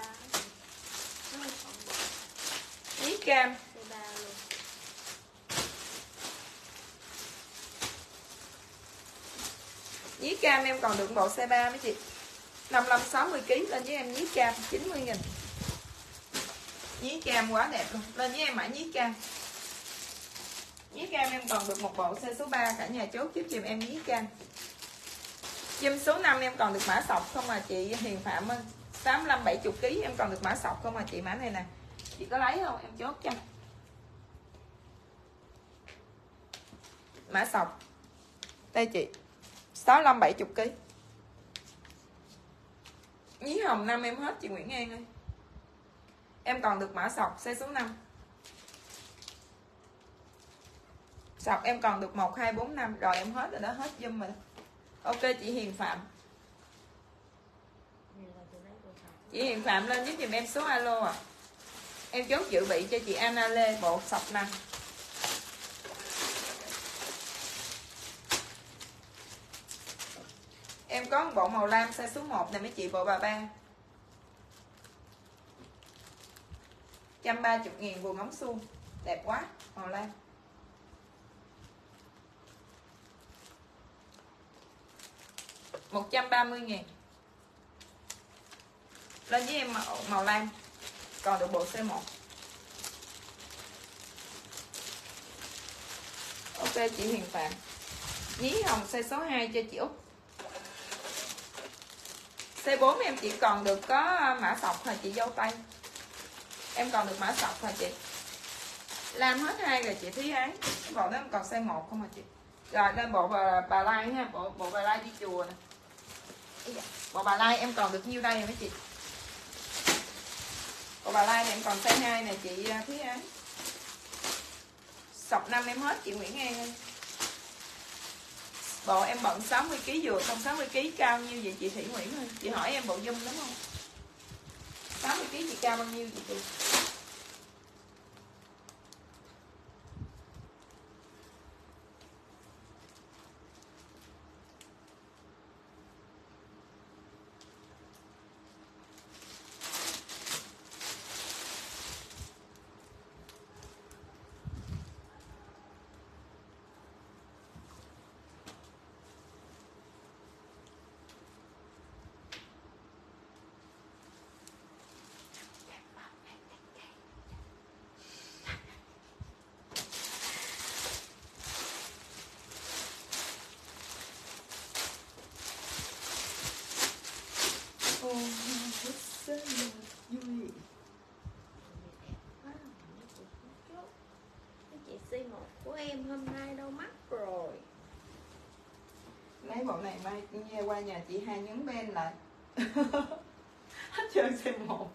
Nhí cam. Nhí cam em còn được bộ size 3 mấy chị. 55 60kg lên với em nhí cam 90.000. Nhí cam quá đẹp luôn. Lên với em mã nhí cam. Nhí cam em còn được một bộ size số 3. Cả nhà chốt giúp giùm em nhí cam. Chim số 5 em còn được mã sọc không à chị Hiền Phạm ơi. 65 70kg em còn được mã sọc không à chị. Mã này nè. Chị có lấy không? Em chốt cho. Mã sọc. Đây chị. 65 70kg. Nhí hồng 5 em hết chị Nguyễn An ơi. Em còn được mã sọc size số 5. Sọc em còn được 1 2 4 5 rồi em hết rồi đó, hết giùm rồi. Ok chị Hiền Phạm. Chị Hiền Phạm lên giúp giùm em số alo à. Em chốt dự bị cho chị Anna Lê bộ sọc 5. Em có một bộ màu lam size số 1 này mấy chị, bộ bà ba. 130.000 vùng ống suông. Đẹp quá, màu lam. $130.000. Lên với em màu lam. Còn được bộ size 1. Ok chị Hiền Phạm. Nhí hồng size số 2 cho chị Út. Size 4 em chỉ còn được có mã sọc thôi chị dâu tây. Em còn được mã sọc thôi chị. Làm hết 2 rồi chị Thúy Ái. Bộ đó em còn size 1 không hả chị. Rồi lên bộ bà Lai ha, bộ bà Lai đi chùa nè. Bộ bà Lai em còn được nhiêu đây nè mấy chị. Bộ bà Lai này em còn size 2 nè chị Thúy Ái. Sọc 5 em hết chị Nguyễn An ơi. Bộ em bận 60kg vừa không 60kg cao nhiêu vậy chị Thủy Nguyễn ơi. Chị hỏi em bộ Zoom đúng không? 60kg chị cao bao nhiêu chị? Chị C1 của em hôm nay đâu mất rồi. Lấy bộ này mai nghe qua nhà chị hai nhấn bên lại. Hết trơn C1.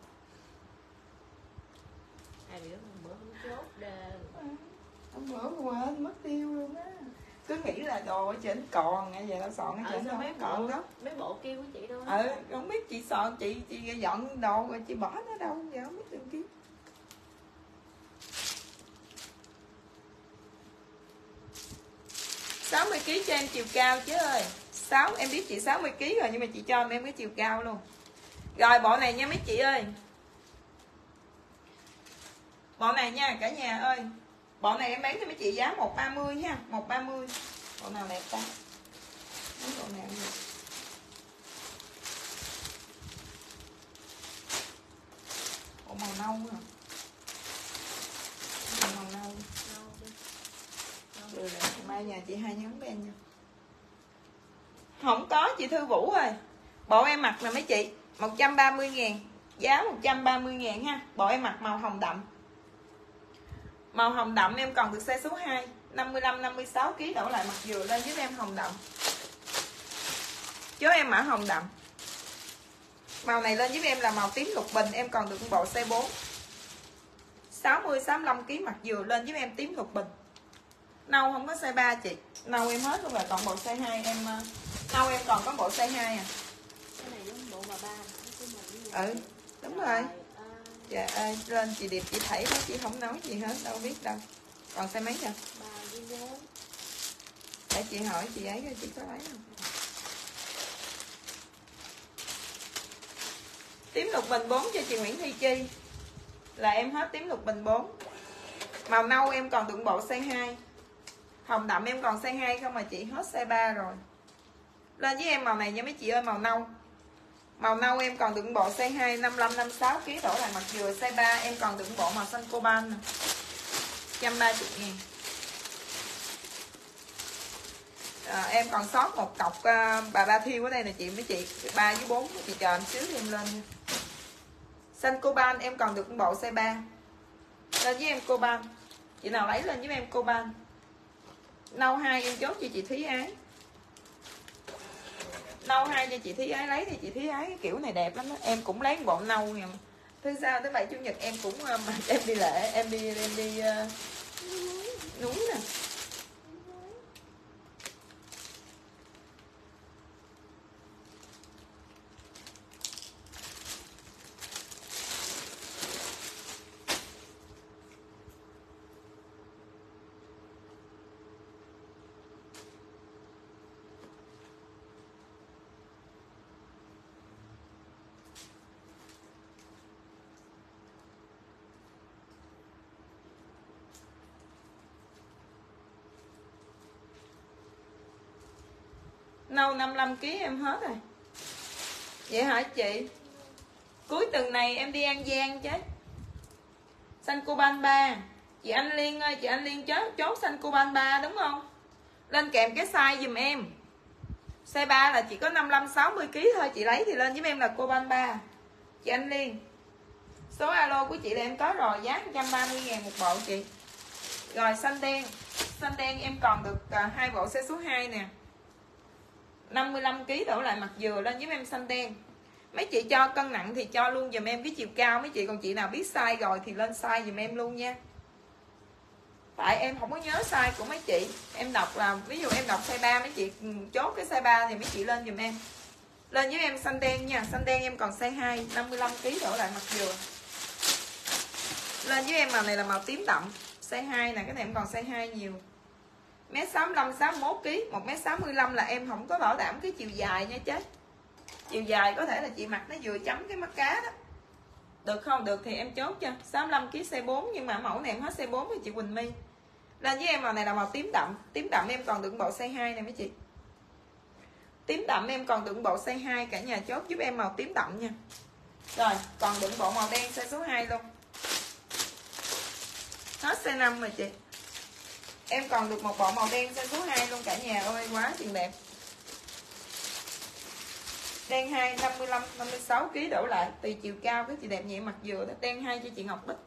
Hai đứa hôm bữa không chốt đơn. Hôm bữa qua mất tiêu luôn á. cứ nghĩ là đồ ở trên còn ngay giờ tao soạn ở trên sao đâu mấy còn bộ đó. mấy bộ kia của chị đâu Không biết chị soạn chị dọn đồ rồi chị bỏ nó đâu giờ không biết đường kiếm. Sáu 60 kg cho em chiều cao chứ ơi. Em biết chị 60 kg rồi nhưng mà chị cho em cái chiều cao luôn. Rồi bộ này nha mấy chị ơi. Bộ này nha cả nhà ơi. Bộ này em bán cho mấy chị giá 130 ha, 130. Bộ nào đẹp ta? Bộ nào vậy? Bộ màu nâu hả? Màu nâu. Rồi mai nhà chị hai nhấn bên nha. Không có chị Thư Vũ ơi. Bộ em mặc nè mấy chị, 130.000, giá 130.000 ha. Bộ em mặc màu hồng đậm. Màu hồng đậm em còn được size số 2, 55 56 kg đổ lại mặc vừa lên giúp em hồng đậm. Chốt em mã hồng đậm. Màu này lên giúp em là màu tím lục bình, em còn được bộ size 4. 60 65 kg mặc vừa lên giúp em tím lục bình. Nâu không có size 3 chị. Nâu em hết luôn rồi, còn bộ size 2 em nâu em còn có bộ size 2 à. Cái này giống bộ bà ba. Đúng rồi. Dạ ơi, lên chị Điệp chị thấy đó, chị không nói gì hết, đâu biết đâu. Còn size mấy nha? 3 với 4. Để chị hỏi chị ấy coi chị có lấy không. Tím lục bình 4 cho chị Nguyễn Thị Chi. Là em hết tím lục bình 4. Màu nâu em còn được bộ size 2. Hồng đậm em còn size 2 không mà chị, hết size 3 rồi. Lên với em màu này nha mấy chị ơi, màu nâu. Màu nâu em còn được bộ size 2, 55 56 kg đổ lại mặt vừa. Size 3 em còn được bộ màu xanh coban nè. 130.000. Em còn sót một cọc bà ba thiêu ở đây nè chị mấy chị, 3 với 4 chị chờ em xíu thì em lên nha. Xanh coban em còn được bộ size 3. Lên với em coban. Chị nào lấy lên với em coban. Nâu 2 em chốt cho chị Thúy Ái. Nâu 2 cho chị Thúy Ái, lấy thì chị Thúy Ái cái kiểu này đẹp lắm đó. Em cũng lấy bộ nâu nha. Thứ Sáu thứ Bảy Chủ nhật em cũng em đi lễ, em đi núi nè. Nâu 55 kg em hết rồi. Vậy hả chị? Cuối tuần này em đi An Giang chứ. Xanh coban 3. Chị Anh Liên ơi, chị Anh Liên chốt xanh coban 3 đúng không? Lên kèm cái size giùm em. Size 3 là chỉ có 55 60 kg thôi, chị lấy thì lên giúp em là coban 3. Chị Anh Liên. Số alo của chị là em có rồi, giá 130.000 một bộ chị. Rồi xanh đen. Xanh đen em còn được 2 bộ size số 2 nè. 55 kg đổ lại mặt vừa lên giúp em xanh đen. Mấy chị cho cân nặng thì cho luôn dùm em cái chiều cao mấy chị, còn chị nào biết size rồi thì lên size dùm em luôn nha. Tại em không có nhớ size của mấy chị. Em đọc là ví dụ em đọc size 3 mấy chị chốt cái size 3 thì mấy chị lên dùm em. Lên với em xanh đen nha, xanh đen em còn size 2, 55 kg đổ lại mặt vừa. Lên với em màu này là màu tím đậm, size 2 nè, cái này em còn size 2 nhiều. 1m65 61 kg, 1m65 là em không có bảo đảm cái chiều dài nha chứ. Chiều dài có thể là chị mặc nó vừa chấm cái mắt cá đó. Được không? Được thì em chốt cho. 65 kg size 4 nhưng mà mẫu này em hết size 4 thì chị Quỳnh My. Lên với em màu này là màu tím đậm. Tím đậm em còn được bộ size 2 nè mấy chị. Tím đậm em còn được bộ size 2, cả nhà chốt giúp em màu tím đậm nha. Rồi, còn đựng bộ màu đen size số 2 luôn. Hết size 5 rồi chị. Em còn được một bộ màu đen size số 2 luôn cả nhà ơi, quá tiền đẹp. Đen 2 55 56 kg đổ lại, tùy chiều cao cái chị đẹp nhẹ mặt vừa đó. Đen 2 cho chị Ngọc Bích.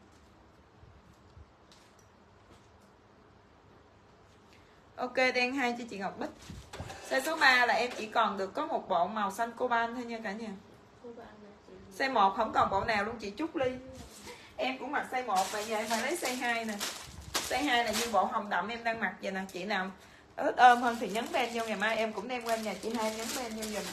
Ok, đen 2 cho chị Ngọc Bích. Size số 3 là em chỉ còn được có một bộ màu xanh coban thôi nha cả nhà. Size 1 không còn bộ nào luôn chị Trúc Ly. Em cũng mặc size 1 vậy giờ em phải lấy size 2 nè. Size 2 là như bộ hồng đậm em đang mặc vậy nè. Chị nào Ướt ôm hơn thì nhấn ben vô, ngày mai em cũng đem qua nhà chị Hai nhấn ben vô giùm.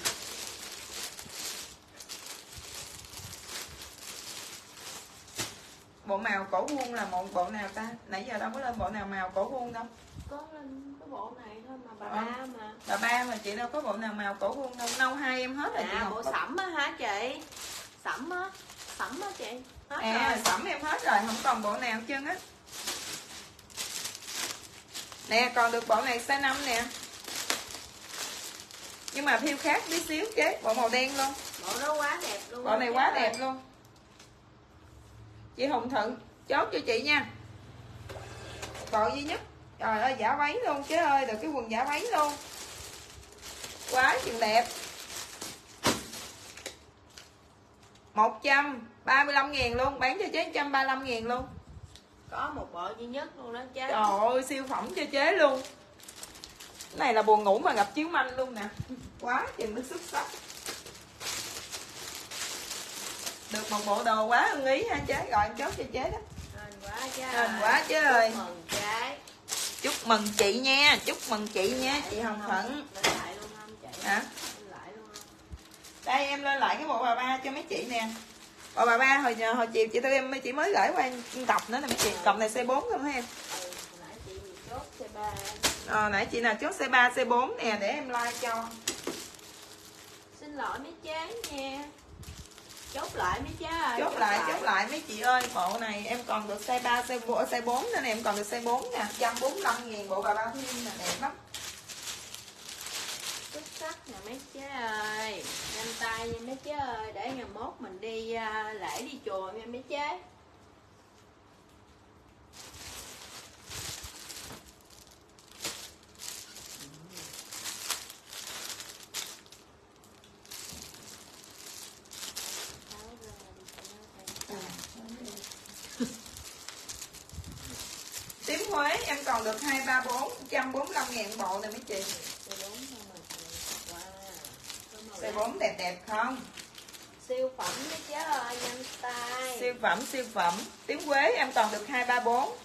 Bộ màu cổ vuông là một bộ nào ta? Nãy giờ đâu có lên bộ nào màu cổ vuông đâu. Có lên cái bộ này thôi mà bà ba mà. Bà ba mà chị đâu có bộ nào màu cổ vuông đâu. Nâu hai em hết rồi chị bộ Ngọc. sẫm á hả chị? Sẫm á chị. Hết rồi. Sẫm em hết rồi, không còn bộ nào chân á. Nè, còn được bộ này size 5 nè. Nhưng mà thiêu khác tí xíu chế, bộ màu đen luôn. Bộ đó quá đẹp luôn. Bộ này quá đẹp luôn. Chị Hồng Thuận chốt cho chị nha. Bộ duy nhất. Trời ơi, giả váy luôn chế ơi, được cái quần giả váy luôn. Quá chừng đẹp. 135.000 luôn, bán cho chế 135.000 luôn. Có một bộ duy nhất luôn đó chế. Trời ơi, siêu phẩm cho chế luôn. Cái này là buồn ngủ mà gặp chiếu manh luôn nè. Quá chừng nó xuất sắc. Được một bộ đồ quá ưng ý ha chế. Rồi em chốt cho chế đó. Hên quá chế. Hên quá chế ơi. Chúc mừng chế. Chúc mừng chị nha. Chúc mừng chị nha chị Hồng Thuận. Lên lại luôn không chị? Hả? Lên lại luôn không? Đây em lên lại cái bộ bà ba cho mấy chị nè. Bộ bà ba hồi chiều chị em chỉ mới gửi qua cọc nữa nè mấy chị. Cọc này C4 không hả em? Nãy chị chốt C3. Nãy chị nào chốt C3 C4 nè để em like cho. Xin lỗi mấy chế nha. Chốt lại mấy chế ơi. Chốt lại mấy chị ơi. Bộ này em còn được size 3 size 4 nữa nè, em còn được size 4 nè, 145.000 bộ bà ba Thiên nè, đẹp lắm. Xuất sắc nè mấy chế ơi. Nhanh tay nha mấy chế ơi, để ngày mốt mình đi lễ đi chùa nha mấy chế. Tím Huế em còn được 234 145.000 bộ này mấy chị. Size 4 đẹp đẹp không? Siêu phẩm mấy chế ơi, nhanh tay. Siêu phẩm. Tím Huế em còn được 234.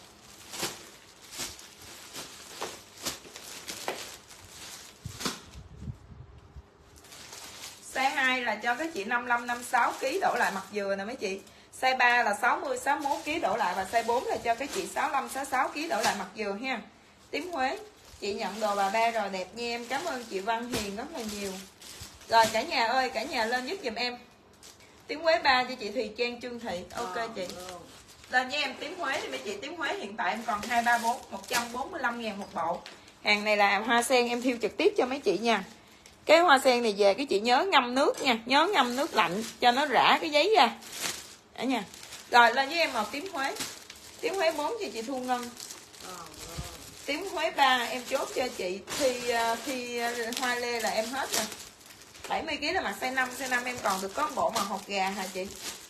Size 2 là cho các chị 55 56 kg đổ lại mặt dừa nè mấy chị. Size 3 là 60 61 kg đổ lại, và size 4 là cho các chị 65 66 kg đổ lại mặt dừa ha. Tím Huế. Chị nhận đồ bà ba rồi, đẹp nha em. Cảm ơn chị Văn Hiền rất là nhiều. Rồi cả nhà ơi, cả nhà lên giúp giùm em. Tím Huế 3 cho chị Thùy Trang Trương Thị. Ok chị. Lên với em tím Huế đi mấy chị. Tím Huế hiện tại em còn 234 145.000 một bộ. Hàng này là hoa sen em thiêu trực tiếp cho mấy chị nha. Cái hoa sen này về cái chị nhớ ngâm nước nha, nhớ ngâm nước lạnh cho nó rã cái giấy ra. Đó nha. Rồi lên với em màu tím Huế. Tím Huế 4 cho chị Thu Ngân. Tím Huế 3 em chốt cho chị Thi Hoa Lê là em hết rồi. 70 kg là mặt size 5 em còn được có bộ màu hột gà hả chị?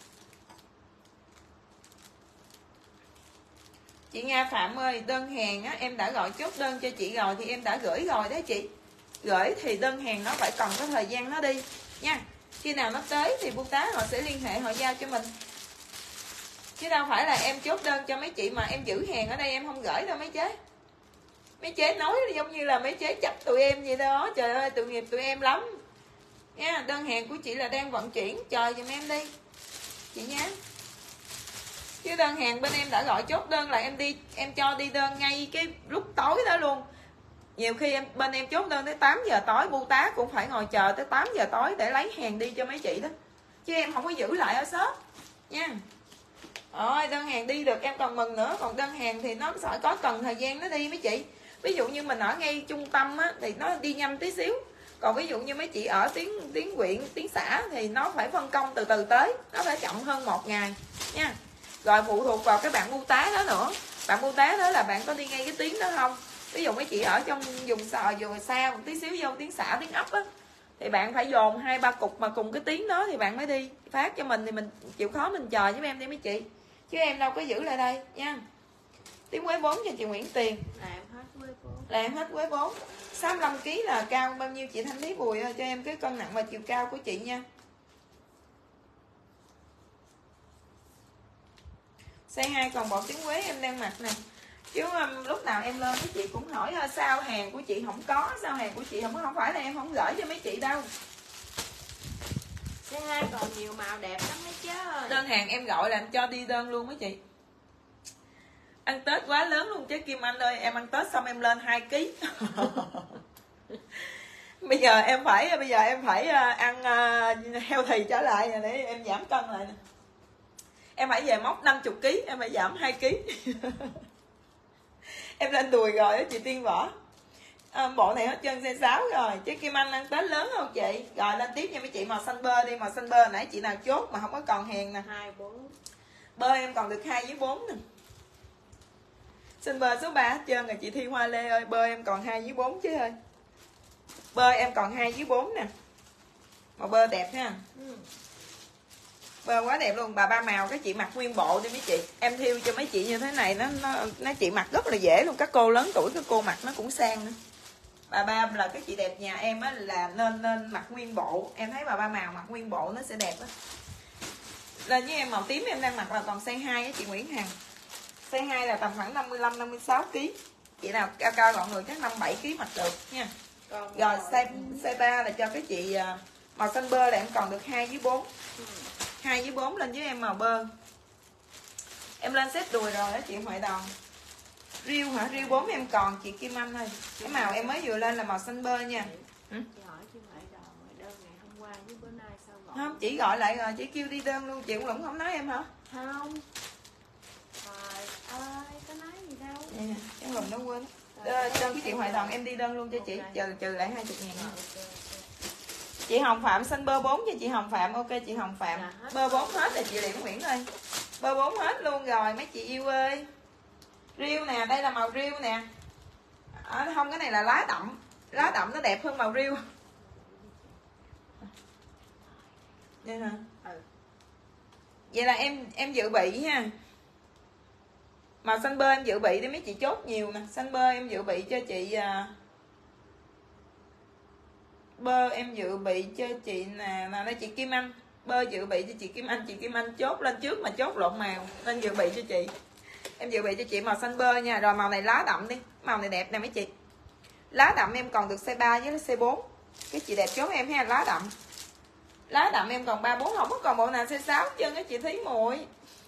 Chị Nga Phạm ơi, đơn hàng á, em đã gọi chốt đơn cho chị rồi thì em đã gửi rồi đó chị. Gửi thì đơn hàng nó phải cần có thời gian nó đi nha. Khi nào nó tới thì bưu tá họ sẽ liên hệ họ giao cho mình. Chứ đâu phải là em chốt đơn cho mấy chị mà em giữ hàng ở đây em không gửi đâu mấy chế. Mấy chế nói giống như là mấy chế chấp tụi em vậy đó. Trời ơi, tội nghiệp tụi em lắm nha. Đơn hàng của chị là đang vận chuyển, chờ giùm em đi chị nhé. Chứ đơn hàng bên em đã gọi chốt đơn là em cho đi đơn ngay cái lúc tối đó luôn. Nhiều khi bên em chốt đơn tới 8 giờ tối, bưu tá cũng phải ngồi chờ tới 8 giờ tối để lấy hàng đi cho mấy chị đó. Chứ em không có giữ lại ở shop nha. Rồi đơn hàng đi được em còn mừng nữa. Còn đơn hàng thì nó phải có cần thời gian nó đi mấy chị. Ví dụ như mình ở ngay trung tâm á, thì nó đi nhanh tí xíu. Còn ví dụ như mấy chị ở tuyến huyện, tuyến xã thì nó phải phân công từ từ tới. Nó phải chậm hơn 1 ngày nha. Rồi phụ thuộc vào cái bạn bưu tá đó nữa. Bạn bưu tá đó là bạn có đi ngay cái tuyến đó không? Ví dụ mấy chị ở trong vùng xa một tí xíu vô tuyến xã, tuyến ấp á, thì bạn phải dồn 2-3 cục mà cùng cái tuyến đó thì bạn mới đi phát cho mình, thì mình chịu khó mình chờ giúp em đi mấy chị. Chứ em đâu có giữ lại đây nha. Tiếng Quế 4 cho chị Nguyễn Tiền. Là em hết Quế 4. 65 kg là cao bao nhiêu chị Thanh Lý Bùi ơi, cho em cái cân nặng và chiều cao của chị nha. Size 2 còn bộ tiếng Quế em đang mặc nè. Chứ lúc nào em lên mấy chị cũng hỏi sao hàng của chị không có, sao hàng của chị không có. Không phải là em không gửi cho mấy chị đâu. C2 còn nhiều màu đẹp lắm mấy chứ ơi. Đơn hàng em gọi là em cho đi đơn luôn mấy chị. Ăn Tết quá lớn luôn chứ Kim Anh ơi, em ăn Tết xong em lên 2 kg. Bây giờ em phải ăn healthy trở lại để em giảm cân lại nè. Em phải về mốc 50 kg, em phải giảm 2 kg. Em lên đùi rồi đó chị Tiên Võ. Bộ này hết chân size 6 rồi. Chứ Kim Anh ăn Tết lớn không chị? Rồi lên tiếp nha mấy chị, màu xanh bơ đi. Màu xanh bơ nãy chị nào chốt mà không có còn hàng nè. 24. Bơ em còn được 2 với 4 nè. Xanh bơ số 3 hết trơn rồi chị Thi Hoa Lê ơi. Bơ em còn 2 với 4 chứ ơi. Bơ em còn 2 với 4 nè. Màu bơ đẹp ha. Bơ quá đẹp luôn. Bà ba màu các chị mặc nguyên bộ đi mấy chị. Em thiêu cho mấy chị như thế này nó chị mặc rất là dễ luôn. Các cô lớn tuổi các cô mặc nó cũng sang nữa. Bà ba là các chị đẹp nhà em á, là nên mặc nguyên bộ. Em thấy bà ba màu mặc nguyên bộ nó sẽ đẹp á. Lên với em màu tím em đang mặc là còn size 2 á chị Nguyễn Hằng. Size 2 là tầm khoảng 55-56 kg. Chị nào cao cao gọn người chắc 57 kg mặc được nha. Rồi size 3 là cho các chị màu xanh bơ là em còn được 2 với 4. 2 với 4 lên với em màu bơ. Em lên set đùi rồi đó chị Huệ Đòn. Riêu hả? Riêu 4 em còn chị Kim Anh ơi. Cái màu em mới vừa lên là màu xanh bơ nha. Chị hỏi chị Huệ Đòn đơn ngày hôm qua với bữa nay sao gọi? Không, chị gọi lại rồi, chị kêu đi đơn luôn, chị cũng không nói em hả? Không. Trời ơi, có nói gì đâu. Vậy nè, em lùng nó quên. Đơn cái chị Huệ Đòn em đi đơn luôn cho chị, trừ lại 20.000 nha. Chị Hồng Phạm xanh bơ 4 cho chị Hồng Phạm. Ok chị Hồng Phạm. Bơ 4 hết rồi chị Liễu Nguyễn ơi. Bơ 4 hết luôn rồi mấy chị yêu ơi. Riêu nè, đây là màu riêu nè. Không, cái này là lá đậm. Lá đậm nó đẹp hơn màu riêu. Vậy hả? Vậy là em dự bị ha. Màu xanh bơ em dự bị để mấy chị chốt nhiều nè. Xanh bơ em dự bị cho chị bơ em dự bị cho chị nè, là đây chị Kim Anh. Bơ dự bị cho chị Kim Anh. Chị Kim Anh chốt lên trước mà chốt lộn màu nên dự bị cho chị. Em dự bị cho chị màu xanh bơ nha. Rồi màu này lá đậm đi. Màu này đẹp nè mấy chị. Lá đậm em còn được size 3 với size 4. Cái chị đẹp chốt em ha, lá đậm. Lá đậm em còn 3 4, không có còn bộ nào size 6 chân á chị Thí Muội.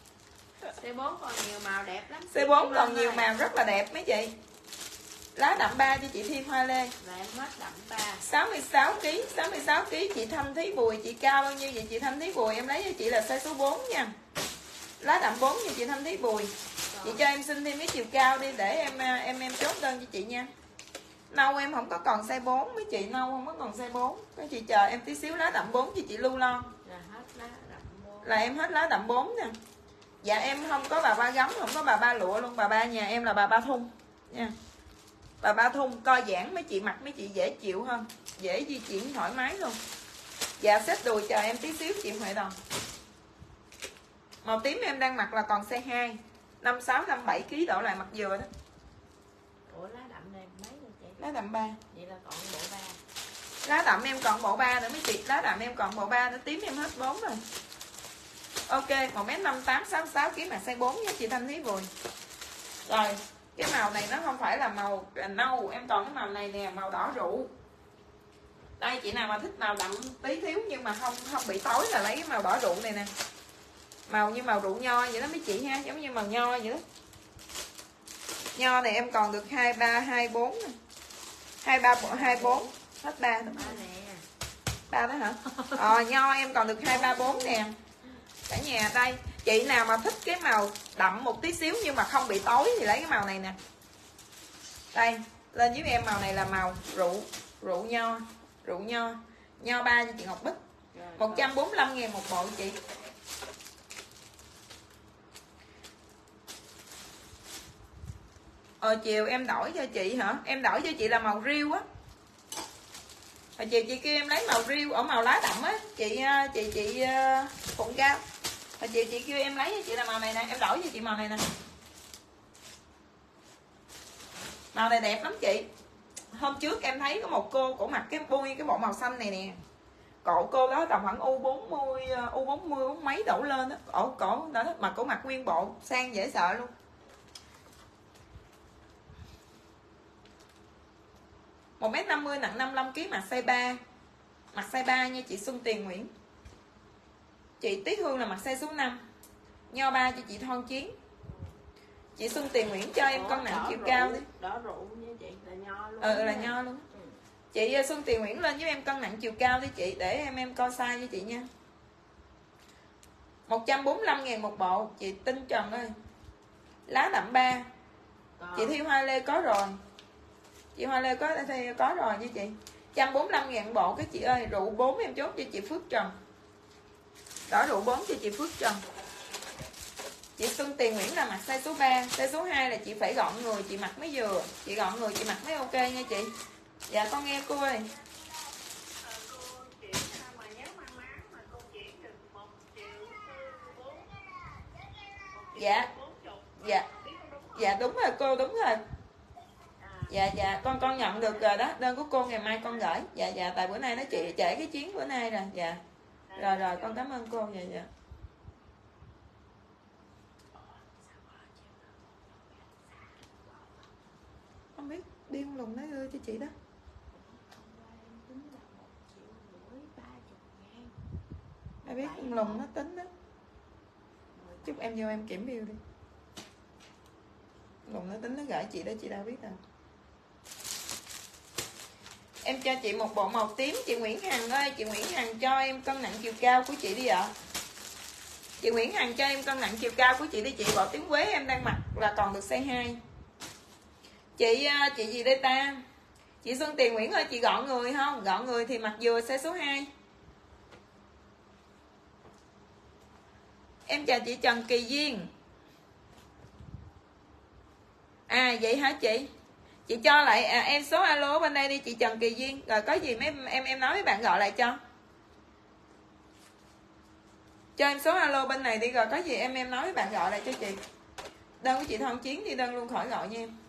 C4 còn nhiều màu đẹp lắm. C4 còn nhiều màu rất là đẹp mấy chị. Lá đậm 3 cho chị Thiên Hoa Lê. Và em hết đậm 3. 66 kg, 66 kg chị Thanh Thí Bùi, chị cao bao nhiêu vậy chị Thanh Thí Bùi? Em lấy cho chị là size số 4 nha. Lá đậm 4 cho chị Thanh Thí Bùi. Chị cho em xin thêm cái chiều cao đi để em chốt đơn cho chị nha. Nâu em không có còn size 4 mấy chị, nâu không có còn size 4. Các chị chờ em tí xíu lá đậm 4 cho chị Lưu Lon. Là hết lá đậm 4. Là em hết lá đậm 4 nè. Dạ em không có bà ba gấm, không có bà ba lụa luôn, bà ba nhà em là bà ba thun nha. Bà ba thun co giãn mấy chị mặc mấy chị dễ chịu hơn, dễ di chuyển thoải mái luôn. Dạ xếp đùi chờ em tí xíu chị Huệ Đòn. Màu tím em đang mặc là còn size 2, 56 57 kg đổ lại mặc vừa đó. Ủa lá đậm này mấy rồi chị? Lá đậm 3. Vậy là còn bộ 3. Lá đậm em còn bộ 3 nữa mấy chị, lá đậm em còn bộ 3 nữa, tím em hết 4 rồi. Ok, 1m58 66 kg mà size 4 nha chị Thanh Thí Bùi. Rồi, cái màu này nó không phải là màu nâu, em còn cái màu này nè, màu đỏ rượu. Đây chị nào mà thích màu đậm tí thiếu nhưng mà không bị tối là lấy cái màu đỏ rượu này nè. Màu như màu rượu nho vậy đó mấy chị ha, giống như màu nho vậy đó. Nho này em còn được 23 24 nè. 23 24 hết 3 thôi. 3 đó hả? Nho em còn được 234 nè. Cả nhà đây, chị nào mà thích cái màu đậm một tí xíu nhưng mà không bị tối thì lấy cái màu này nè. Đây, lên với em màu này là màu rượu nho. Nho 3 cho chị Ngọc Bích. 145.000 một bộ chị. Chiều em đổi cho chị hả? Em đổi cho chị là màu riêu á. Chiều chị kêu em lấy màu riêu ở màu lá đậm á, chị Phụng Cao. Chiều chị kêu em lấy cho chị là màu này nè, em đổi cho chị màu này nè. Màu này đẹp lắm chị. Hôm trước em thấy có một cô cổ mặc cái bộ màu xanh này nè. Cô đó tầm khoảng U40 mấy đổ lên đó. Cổ đó mà cổ mặc nguyên bộ sang dễ sợ luôn. 1m50 nặng 55kg, mặc size 3. Mặc size 3 nha chị Xuân Tiền Nguyễn. Chị Tiết Hương là mặc size số 5. Nho 3 cho chị Thon Chiến. Chị Xuân Tiền Nguyễn cho em cân nặng chiều cao đi. Đỏ rượu nha chị, là nho luôn. Là nho luôn. Chị Xuân Tiền Nguyễn lên với em cân nặng chiều cao đi chị, để em coi size cho chị nha. 145.000 một bộ, chị Tinh Trần ơi. Lá đậm 3. Chị Thi Hoa Lê có rồi. Chị Hoa Lê có rồi nha chị. 145.000 bộ các chị ơi. Rượu 4 em chốt cho chị Phước Trần. Đỏ rượu 4 cho chị Phước Trần. Chị Xuân Tiền Nguyễn là mặc size số 3. Size số 2 là chị phải gọn người, chị mặc mới vừa. Chị gọn người chị mặc mới ok nha chị. Dạ con nghe cô ơi. Dạ đúng rồi cô, đúng rồi. Dạ con nhận được rồi đó, đơn của cô ngày mai con gửi. Dạ tại bữa nay nó chị trễ cái chuyến bữa nay rồi. Dạ rồi con cảm ơn cô. Dạ không biết điên lùng nó đưa cho chị đó. Ai biết lùng nó tính đó. Chúc em vô em kiểm bill đi. Lùng nó tính nó gửi chị đó, chị đâu biết đâu. Em cho chị một bộ màu tím. Chị Nguyễn Hằng ơi, chị Nguyễn Hằng cho em cân nặng chiều cao của chị đi ạ. Chị Nguyễn Hằng cho em cân nặng chiều cao của chị đi chị. Bộ tím quế em đang mặc là còn được size 2. Chị gì đây ta? Chị Xuân Tiền Nguyễn ơi, chị gọn người không? Gọn người thì mặc vừa size số 2. Em chào chị Trần Kỳ Duyên. À vậy hả chị? Chị cho lại em số alo bên đây đi chị Trần Kỳ Duyên. Rồi có gì mấy em nói với bạn gọi lại cho. Cho em số alo bên này đi, rồi có gì em nói với bạn gọi lại cho chị. Đơn của chị Thon Chiến đi, đơn luôn khỏi gọi nha em.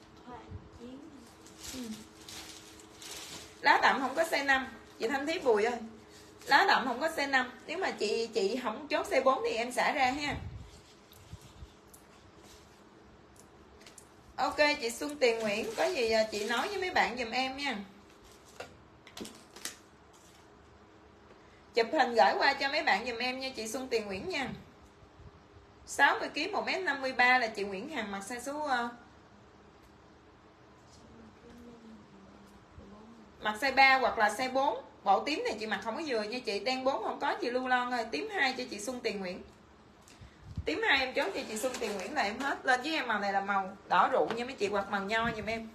Lá đậm không có size 5. Chị Thanh Thí Bùi ơi. Lá đậm không có size 5. Nếu mà chị không chốt size 4 thì em xả ra ha. Ok chị Xuân Tiền Nguyễn, có gì chị nói với mấy bạn giùm em nha. Chụp hình gửi qua cho mấy bạn giùm em nha chị Xuân Tiền Nguyễn nha. 60kg 1m53 là chị Nguyễn Hằng mặc size số mặc size 3 hoặc là size 4. Bộ tím này chị mặc không có vừa nha chị. Đen 4 không có chị Lưu Lon ơi. Tím 2 cho chị Xuân Tiền Nguyễn. Tím 2 em chốt cho chị Xuân Tiền Nguyễn là em hết. Lên với em màu này là màu đỏ rượu nha mấy chị, hoặc màu nho giùm em.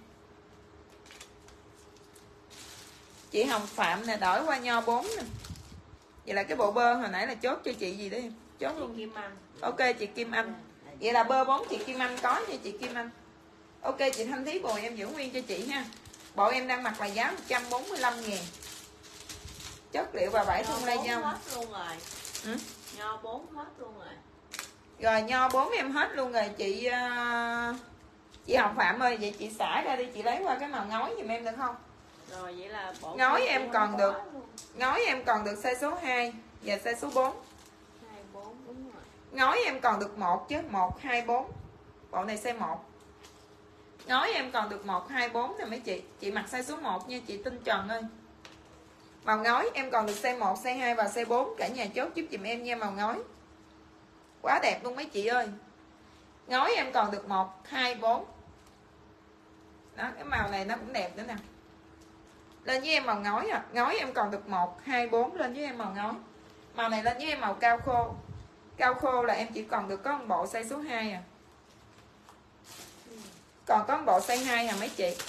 Chị Hồng Phạm nè, đổi qua nho 4 nè. Vậy là cái bộ bơ hồi nãy là chốt cho chị gì đấy em? Chốt luôn. Kim Anh. Ok chị Kim Anh. Vậy là bơ 4 chị Kim Anh có nha chị Kim Anh. Ok chị Thanh Thí Bồi em giữ nguyên cho chị ha. Bộ em đang mặc là giá 145.000. Chất liệu và vải thun lê nhau. Hết luôn rồi. Nho 4 hết luôn rồi. Rồi nho 4 em hết luôn rồi chị Hồng Phạm ơi, vậy chị xả ra đi, chị lấy qua cái màu ngói giùm em được không? Rồi vậy là bộ ngói em còn được ngói em còn được size số 2 và size số 4. 24 đúng rồi. Ngói em còn được 1 chứ, 1 2 4. Bộ này size 1. Ngói em còn được 1 2 4 nè mấy chị. Chị mặc size số 1 nha chị Tinh Trần ơi. Màu ngói em còn được size 1, size 2 và size 4. Cả nhà chốt giúp dùm em nha màu ngói. Quá đẹp luôn mấy chị ơi. Ngói em còn được 1 2 4. Đó, cái màu này nó cũng đẹp nữa nè. Lên với em màu ngói à. Ngói em còn được 1 2 4, lên với em màu ngói. Màu này lên với em màu cao khô. Cao khô là em chỉ còn được có một bộ size số 2 à. Còn có một bộ size 2 à mấy chị.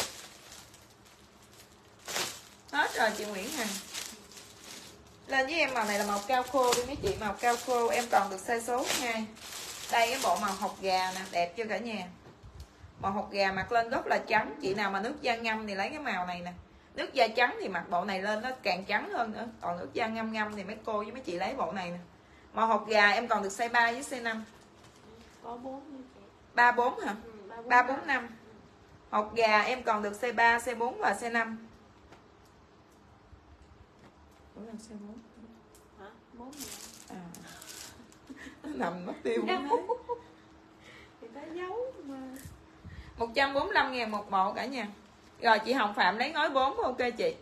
Hết rồi chị Nguyễn Hằng. Lên với em màu này là màu cao khô đi mấy chị. Màu cao khô em còn được size số 2. Đây cái bộ màu hột gà nè, đẹp cho cả nhà. Màu hột gà mặc lên rất là trắng. Chị nào mà nước da ngâm thì lấy cái màu này nè. Nước da trắng thì mặc bộ này lên nó càng trắng hơn nữa. Còn nước da ngâm ngâm thì mấy cô với mấy chị lấy bộ này nè. Màu hột gà em còn được size 3 với size 5. Có 4 như chị. 3 4 hả? 3 4 5. Hột gà em còn được size 3, size 4 và size 5. Ủa là size 4. Hả? 4 gì? À. Nó nằm mất tiêu Người ta giấu mà. 145.000 một bộ cả nhà. Rồi chị Hồng Phạm lấy ngói 4, ok chị.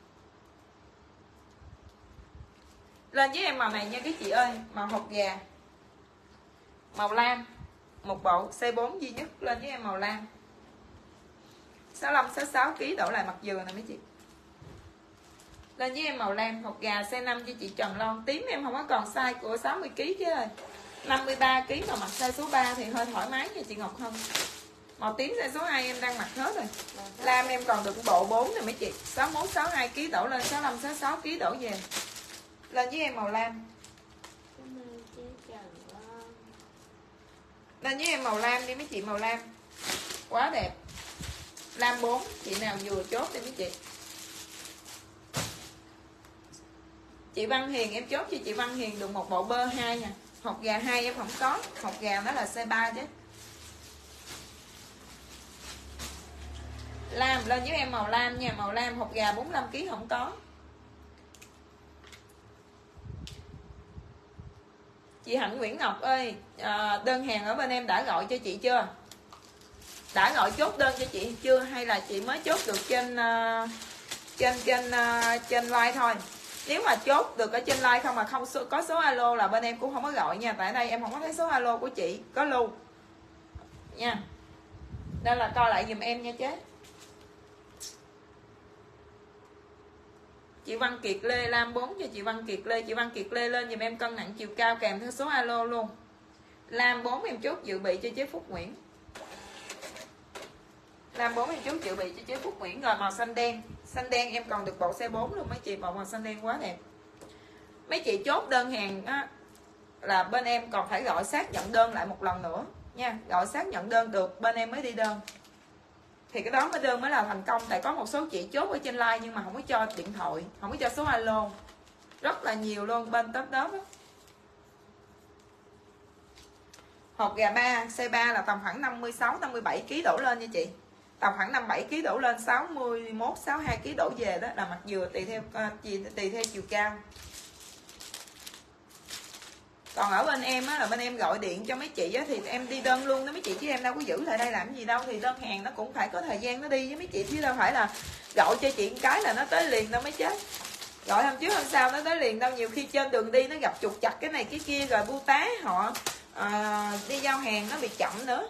Lên với em màu này nha các chị ơi, màu hột gà, màu lam, một bộ C4 duy nhất. Lên với em màu lam 65 66 kg đổ lại mặt dừa nè mấy chị. Lên với em màu lam hột gà C5 cho chị Trần Loan. Tím em không có còn size của 60 kg chứ ơi, 53 kg mà mặc size số 3 thì hơi thoải mái nha chị Ngọc Hân. Màu tím size số 2 em đang mặc hết rồi. Lam em còn được bộ 4 nè mấy chị, 61 62 kg đổ lên, 65 66 kg đổ về. Lên với em màu lam. Lên với em màu lam đi mấy chị, màu lam quá đẹp. Lam 4, chị nào vừa chốt đi mấy chị. Chị Văn Hiền em chốt cho chị Văn Hiền được một bộ bơ 2 nha. Hột gà 2 em không có, hột gà nó là C3 chứ. Lam lên với em màu lam nha, màu lam hột gà 45 kg không có. Chị Hạnh Nguyễn Ngọc ơi, đơn hàng ở bên em đã gọi cho chị chưa? Đã gọi chốt đơn cho chị chưa, hay là chị mới chốt được trên live thôi? Nếu mà chốt được ở trên live không mà không có số alo là bên em cũng không có gọi nha. Tại đây em không có thấy số alo của chị có lưu nha, nên là coi lại giùm em nha chế. Chị Văn Kiệt Lê lam 4 cho chị Văn Kiệt Lê. Chị Văn Kiệt Lê lên giùm em cân nặng chiều cao kèm theo số alo luôn. Lam 4 em chốt dự bị cho chế Phúc Nguyễn. Lam 4 em chốt dự bị cho chế Phúc Nguyễn. Rồi màu xanh đen. Xanh đen em còn được bộ C4 luôn mấy chị. Bộ màu xanh đen quá đẹp. Mấy chị chốt đơn hàng á, là bên em còn phải gọi xác nhận đơn lại một lần nữa nha. Gọi xác nhận đơn được bên em mới đi đơn, thì cái đó mới đơn mới là thành công. Tại có một số chị chốt ở trên live nhưng mà không có cho điện thoại, không có cho số alo, rất là nhiều luôn bên top đó. Hột gà 3 C3 là tầm khoảng 56 57 kg đổ lên nha chị, tầm khoảng 57 kg đổ lên, 61 62 kg đổ về đó là mặt dừa, tùy theo chiều cao. Còn ở bên em á, là bên em gọi điện cho mấy chị á, thì em đi đơn luôn đó mấy chị, chứ em đâu có giữ lại đây làm gì đâu. Thì đơn hàng nó cũng phải có thời gian nó đi với mấy chị, chứ đâu phải là gọi cho chị một cái là nó tới liền đâu mới chết. Gọi hôm trước hôm sau nó tới liền đâu. Nhiều khi trên đường đi nó gặp trục chặt cái này cái kia, rồi bưu tá họ đi giao hàng nó bị chậm nữa.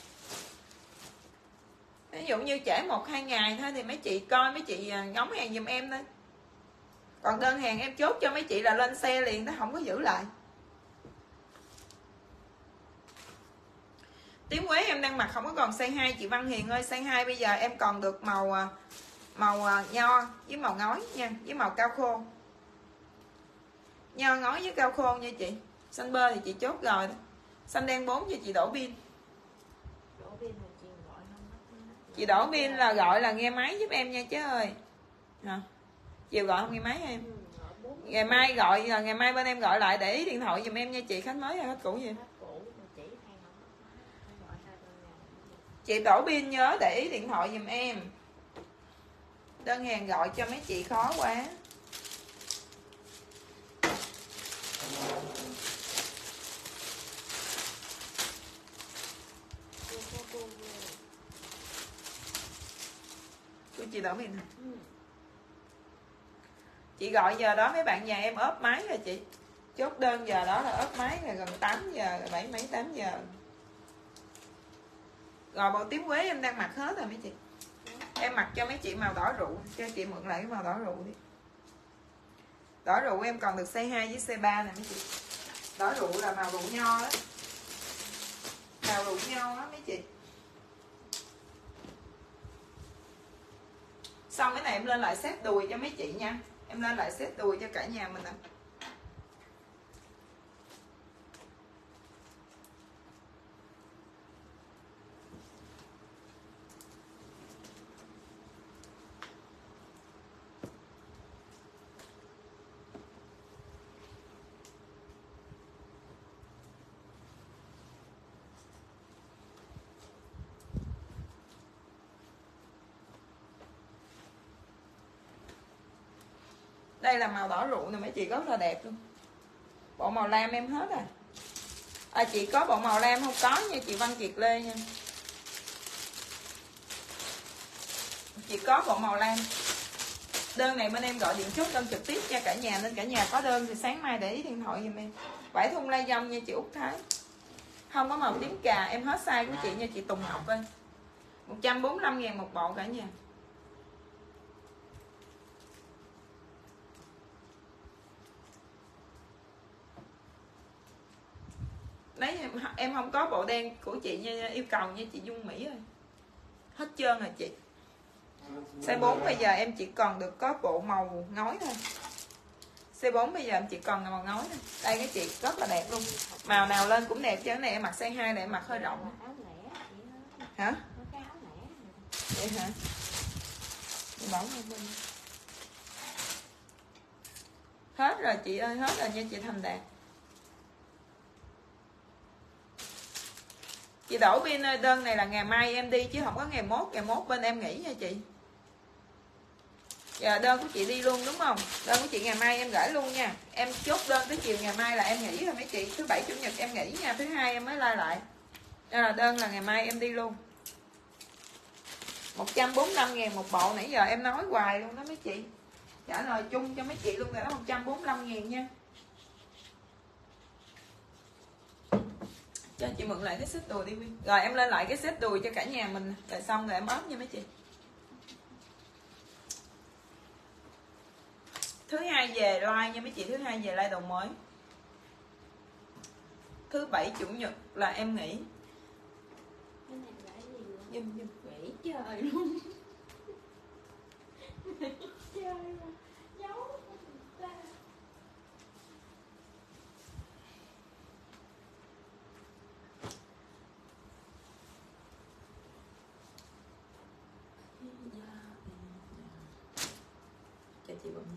Ví dụ như trễ 1-2 ngày thôi thì mấy chị coi, mấy chị ngóng hàng giùm em thôi. Còn đơn hàng em chốt cho mấy chị là lên xe liền, nó không có giữ lại. Tím quế em đang mặc không có còn size 2 chị Văn Hiền ơi. Size 2 bây giờ em còn được màu nho với màu ngói nha, với màu cao khô. Nho ngói với cao khô nha chị. Xanh bơ thì chị chốt rồi đó. Xanh đen 4 cho chị đổ pin. Chị đổ pin là gọi là nghe máy giúp em nha chứ ơi. Chiều gọi không nghe máy em. Ngày mai gọi, ngày mai bên em gọi lại để ý điện thoại giùm em nha chị. Khách mới hay khách cũ gì? Chị đổ pin nhớ để ý điện thoại giùm em. Đơn hàng gọi cho mấy chị khó quá. Của chị đổ pin hả? Chị gọi giờ đó mấy bạn nhà em ốp máy rồi chị. Chốt đơn giờ đó là ốp máy là gần 8 giờ, 7 mấy 8 giờ. Rồi bộ tím quế em đang mặc hết rồi mấy chị. Em mặc cho mấy chị màu đỏ rượu, cho chị mượn lại cái màu đỏ rượu đi. Đỏ rượu em còn được size 2 với size 3 nè mấy chị. Đỏ rượu là màu rượu nho đó. Màu rượu nho á mấy chị. Xong cái này em lên lại set đùi cho mấy chị nha. Em lên lại set đùi cho cả nhà mình nè. Đây là màu đỏ rượu nè mấy chị, rất là đẹp luôn. Bộ màu lam em hết rồi. Chị có bộ màu lam không? Có nha chị Văn Kiệt Lê nha. Chị có bộ màu lam. Đơn này bên em gọi điện chốt đơn trực tiếp cho cả nhà, nên cả nhà có đơn thì sáng mai để ý điện thoại giùm em. Vải thun lay dông nha chị Út Thái. Không có màu tím cà, em hết size của chị nha chị Tùng Ngọc ơi. 145.000 một bộ cả nhà. Đấy em không có bộ đen của chị nha, yêu cầu nha chị Dung Mỹ ơi. Hết trơn rồi chị. Size 4 bây giờ em chỉ còn được có bộ màu ngói thôi. Size 4 bây giờ em chỉ còn là màu ngói thôi. Đây cái chị rất là đẹp luôn. Màu nào lên cũng đẹp chứ. Cái này em mặc size 2 này em mặc hơi rộng. Hả? Vậy hả? Chị bảo bên. Hết rồi chị ơi, hết rồi nha chị Thành Đạt. Chị đổ pin ơi, đơn này là ngày mai em đi chứ không có ngày mốt bên em nghỉ nha chị. Giờ đơn của chị đi luôn đúng không? Đơn của chị ngày mai em gửi luôn nha. Em chốt đơn tới chiều ngày mai là em nghỉ rồi mấy chị. Thứ bảy chủ nhật em nghỉ nha, thứ hai em mới like lại. Đây là đơn là ngày mai em đi luôn. 145.000 một bộ, nãy giờ em nói hoài luôn đó mấy chị. Trả lời chung cho mấy chị luôn là 145.000 nha. Cho chị mượn lại cái set đùi đi Quyên. Rồi em lên lại cái set đùi cho cả nhà mình. Rồi xong rồi em ốp nha mấy chị. Thứ hai về like nha mấy chị, thứ hai về like đồ mới. Thứ bảy chủ nhật là em nghỉ. Cái này là gì vậy? Nghỉ trời luôn. Trời mà giấu ta. Cho chị bấm.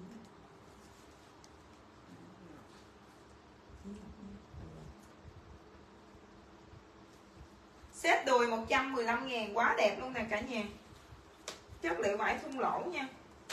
Set đùi 115.000 quá đẹp luôn nè cả nhà. Chất liệu vải thun lỗ nha.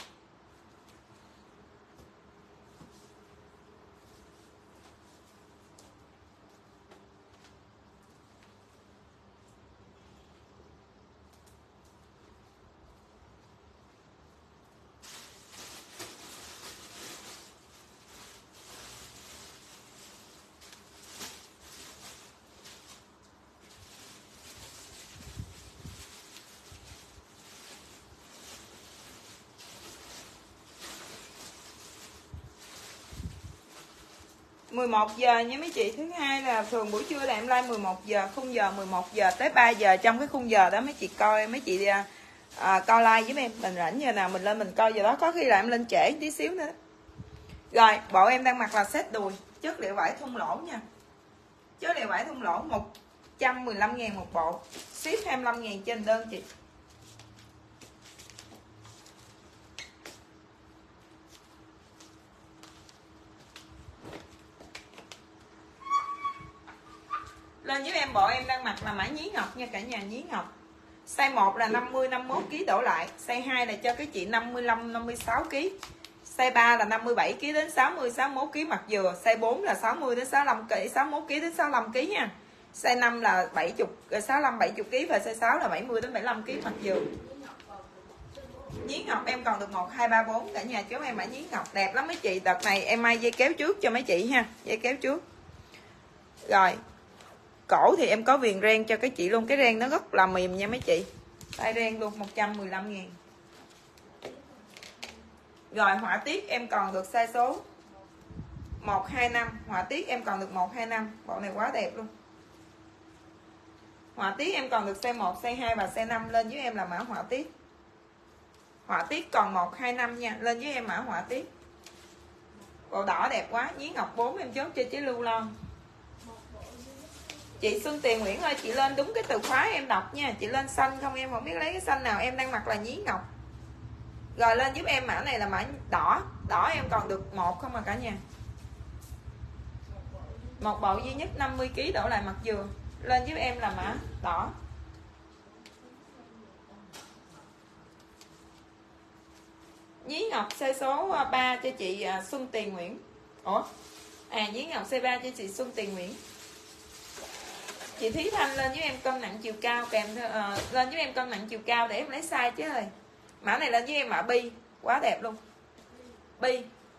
Một giờ nha mấy chị. Thứ hai là thường buổi trưa là em like 11 giờ, khung giờ 11 giờ tới 3 giờ. Trong cái khung giờ đó mấy chị coi, mấy chị coi like với em. Mình rảnh giờ nào mình lên mình coi giờ đó. Có khi là em lên trễ tí xíu nữa. Rồi bộ em đang mặc là set đùi, chất liệu vải thun lỗ nha. Chất liệu vải thun lỗ 115.000 một bộ, ship 25.000 trên đơn chị. Lên với em bộ em đang mặc là mã nhí ngọc nha cả nhà, nhí ngọc. Size 1 là 50 51 kg đổ lại, size 2 là cho cái chị 55 56 kg. Size 3 là 57 kg đến 60 61 kg mặt dừa, size 4 là 60 đến 65 kg, 61 kg đến 65 kg nha. Size 5 là 70 65 70 kg và size 6 là 70 đến 75 kg mặt dừa. Nhí ngọc em còn được 1 2 3 4 cả nhà chú em mã nhí ngọc đẹp lắm mấy chị. Đợt này em may dây kéo trước cho mấy chị ha, dây kéo trước. Rồi. Cổ thì em có viền ren cho cái chị luôn, cái ren nó rất là mềm nha mấy chị. Tay ren luôn 115.000. Rồi họa tiết em còn được size số 125, họa tiết em còn được 125, bộ này quá đẹp luôn. Họa tiết em còn được size 1, size 2 và size 5, lên với em là mã họa tiết. Họa tiết còn 125 nha, lên với em mã họa tiết. Bộ đỏ đẹp quá, nhí ngọc 4 em chốt cho chế Lưu Lon. Chị Xuân Tiền Nguyễn ơi, chị lên đúng cái từ khóa em đọc nha. Chị lên xanh không, em không biết lấy cái xanh nào. Em đang mặc là nhí ngọc. Rồi lên giúp em mã này là mã đỏ. Đỏ em còn được 1 không à cả nhà. Một bộ duy nhất 50 kg đổ lại mặt dừa. Lên giúp em là mã đỏ. Nhí ngọc size số 3 cho chị Xuân Tiền Nguyễn. Nhí ngọc size 3 cho chị Xuân Tiền Nguyễn. Chị Thúy Thanh lên với em cân nặng chiều cao kèm lên với em cân nặng chiều cao để em lấy size chứ ơi. Mã này lên với em mã bi, quá đẹp luôn. Bi.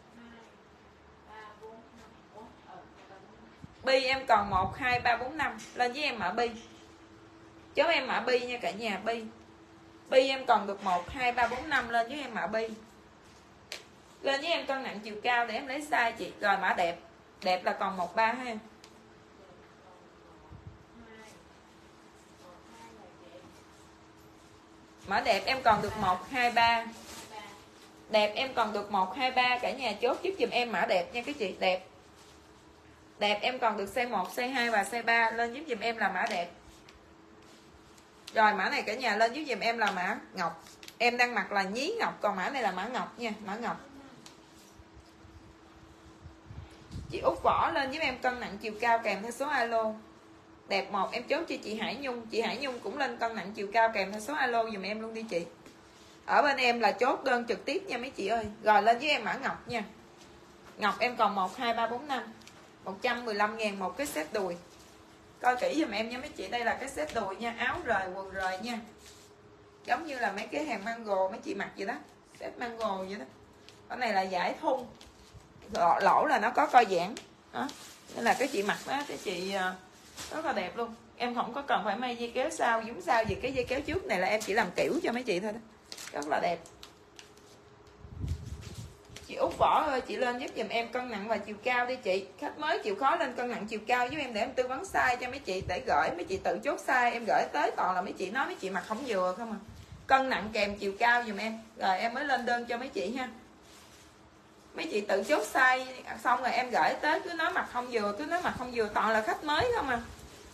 Bi em còn 1 2 3 4 5, lên với em mã bi. Chốt em mã bi nha cả nhà, bi. Bi em còn được 1 2 3 4 5, lên với em mã bi. Lên với em cân nặng chiều cao để em lấy size chị. Rồi mã đẹp. Đẹp là còn 13 ha. Mã đẹp em còn được 1 2 3. Đẹp em còn được 1 2 3, cả nhà chốt giúp giùm em mã đẹp nha các chị, đẹp. Đẹp em còn được size 1, size 2 và size 3, lên giúp giùm em là mã đẹp. Rồi mã này cả nhà lên giúp giùm em là mã ngọc. Em đang mặc là nhí ngọc, còn mã này là mã ngọc nha, mã ngọc. Chị Út Võ lên giúp em cân nặng chiều cao kèm theo số alo. Đẹp 1 em chốt cho chị Hải Nhung. Chị Hải Nhung cũng lên cân nặng chiều cao kèm theo số alo dùm em luôn đi chị. Ở bên em là chốt đơn trực tiếp nha mấy chị ơi. Rồi lên với em mã ngọc nha. Ngọc em còn 1 2 3 4 5. 115.000 một cái set đùi. Coi kỹ dùm em nha mấy chị, đây là cái set đùi nha, áo rời quần rời nha. Giống như là mấy cái hàng mango mấy chị mặc vậy đó, set mango vậy đó. Cái này là giải thun. Lỗ là nó có co giãn. Đó. Nên là cái chị mặc đó cái chị rất là đẹp luôn. Em không có cần phải may dây kéo sau, dúng sau gì, cái dây kéo trước này là em chỉ làm kiểu cho mấy chị thôi đó. Rất là đẹp. Chị Út Võ ơi, chị lên giúp giùm em cân nặng và chiều cao đi chị. Khách mới chịu khó lên cân nặng chiều cao giúp em để em tư vấn size cho mấy chị, để gửi mấy chị tự chốt size, em gửi tới toàn là mấy chị nói mấy chị mặc không vừa không à. Cân nặng kèm chiều cao giùm em, rồi em mới lên đơn cho mấy chị ha. Mấy chị tự chốt size xong rồi em gửi tới cứ nói mặc không vừa, cứ nói mặc không vừa, toàn là khách mới không à.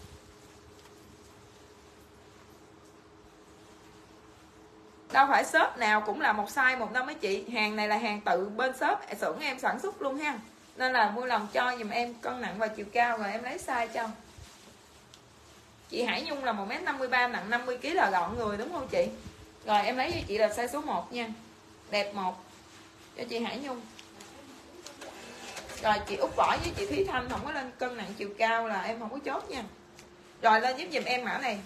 Đâu phải shop nào cũng là một size một đâu mấy chị. Hàng này là hàng tự bên shop xưởng em sản xuất luôn ha. Nên là vui lòng cho dùm em cân nặng và chiều cao rồi em lấy size cho. Chị Hải Nhung là 1m53, nặng 50kg là gọn người đúng không chị? Rồi em lấy cho chị là size số 1 nha. Đẹp 1 cho chị Hải Nhung. Rồi chị Út Võ với chị Thúy Thanh không có lên cân nặng chiều cao là em không có chốt nha. Rồi lên giúp dùm em mã này.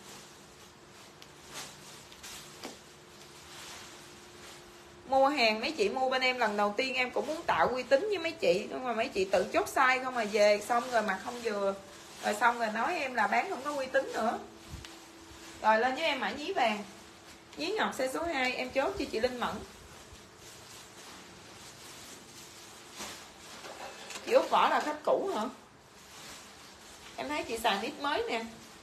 Mua hàng mấy chị mua bên em lần đầu tiên em cũng muốn tạo uy tín với mấy chị, nhưng mà mấy chị tự chốt size không mà về xong rồi mặc không vừa, rồi xong rồi nói em là bán không có uy tín nữa. Rồi lên với em mã nhí vàng, nhí ngọc size số 2 em chốt cho chị Linh Mẫn. Chị Út Võ là khách cũ hả? Em thấy chị xài nít mới nè.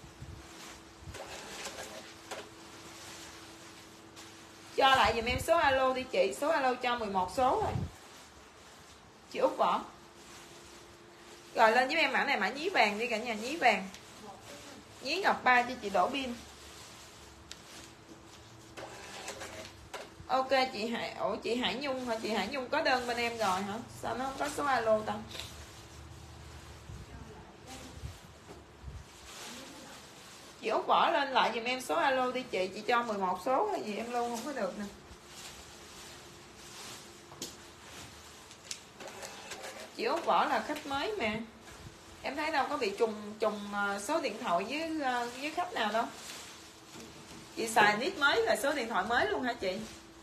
Cho lại dùm em số alo đi chị, số alo cho 11 số rồi. Chị Út Võ. Rồi lên với em mã này mã nhí vàng đi cả nhà, nhí vàng. Nhí ngọc 3 cho chị Đỗ Biên. Ok chị Hải, chị Hải Nhung hả? Chị Hải Nhung có đơn bên em rồi hả? Sao nó không có số alo ta? Chị Út Võ lên lại dùm em số alo đi chị cho 11 số hay gì em luôn không có được nè. Chị Út Võ là khách mới mà. Em thấy đâu có bị trùng số điện thoại với khách nào đâu. Chị xài nít mới là số điện thoại mới luôn hả chị?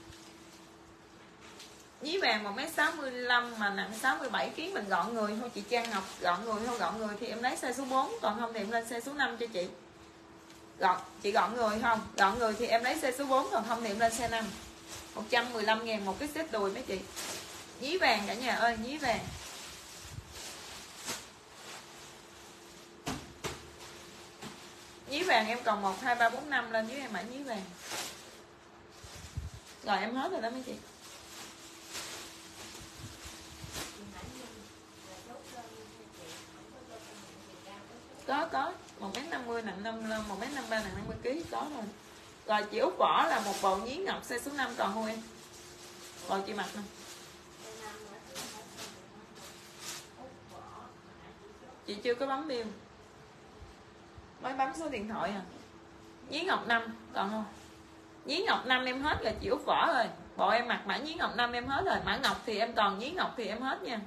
Nhí vàng 1m65 mà nặng 67kg, mình gọn người thôi chị Trang Ngọc. Gọn người thôi, gọn người thì em lấy size số 4, còn không thì em lên size số 5 cho chị. Chị gọn người không? Gọn người thì em lấy size số 4, còn không thì em lên size 5. 115.000 một cái set đùi mấy chị. Nhí vàng cả nhà ơi, nhí vàng. Nhí vàng em còn 1 2 3 4 5, lên với em mã nhí vàng. Rồi em hết rồi đó mấy chị. Có 1m50 nặng 55, 1m53 nặng 50kg có rồi. Rồi chị Út Võ là một bộ nhí ngọc size số 5 còn không em? Còn chị mặc nè. Chị chưa có bấm bill. Mới bấm số điện thoại à. Nhí ngọc 5 còn không? Nhí ngọc 5 em hết rồi chị Út Võ rồi. Bộ em mặc mã nhí ngọc 5 em hết rồi. Mã ngọc thì em còn, nhí ngọc thì em hết nha.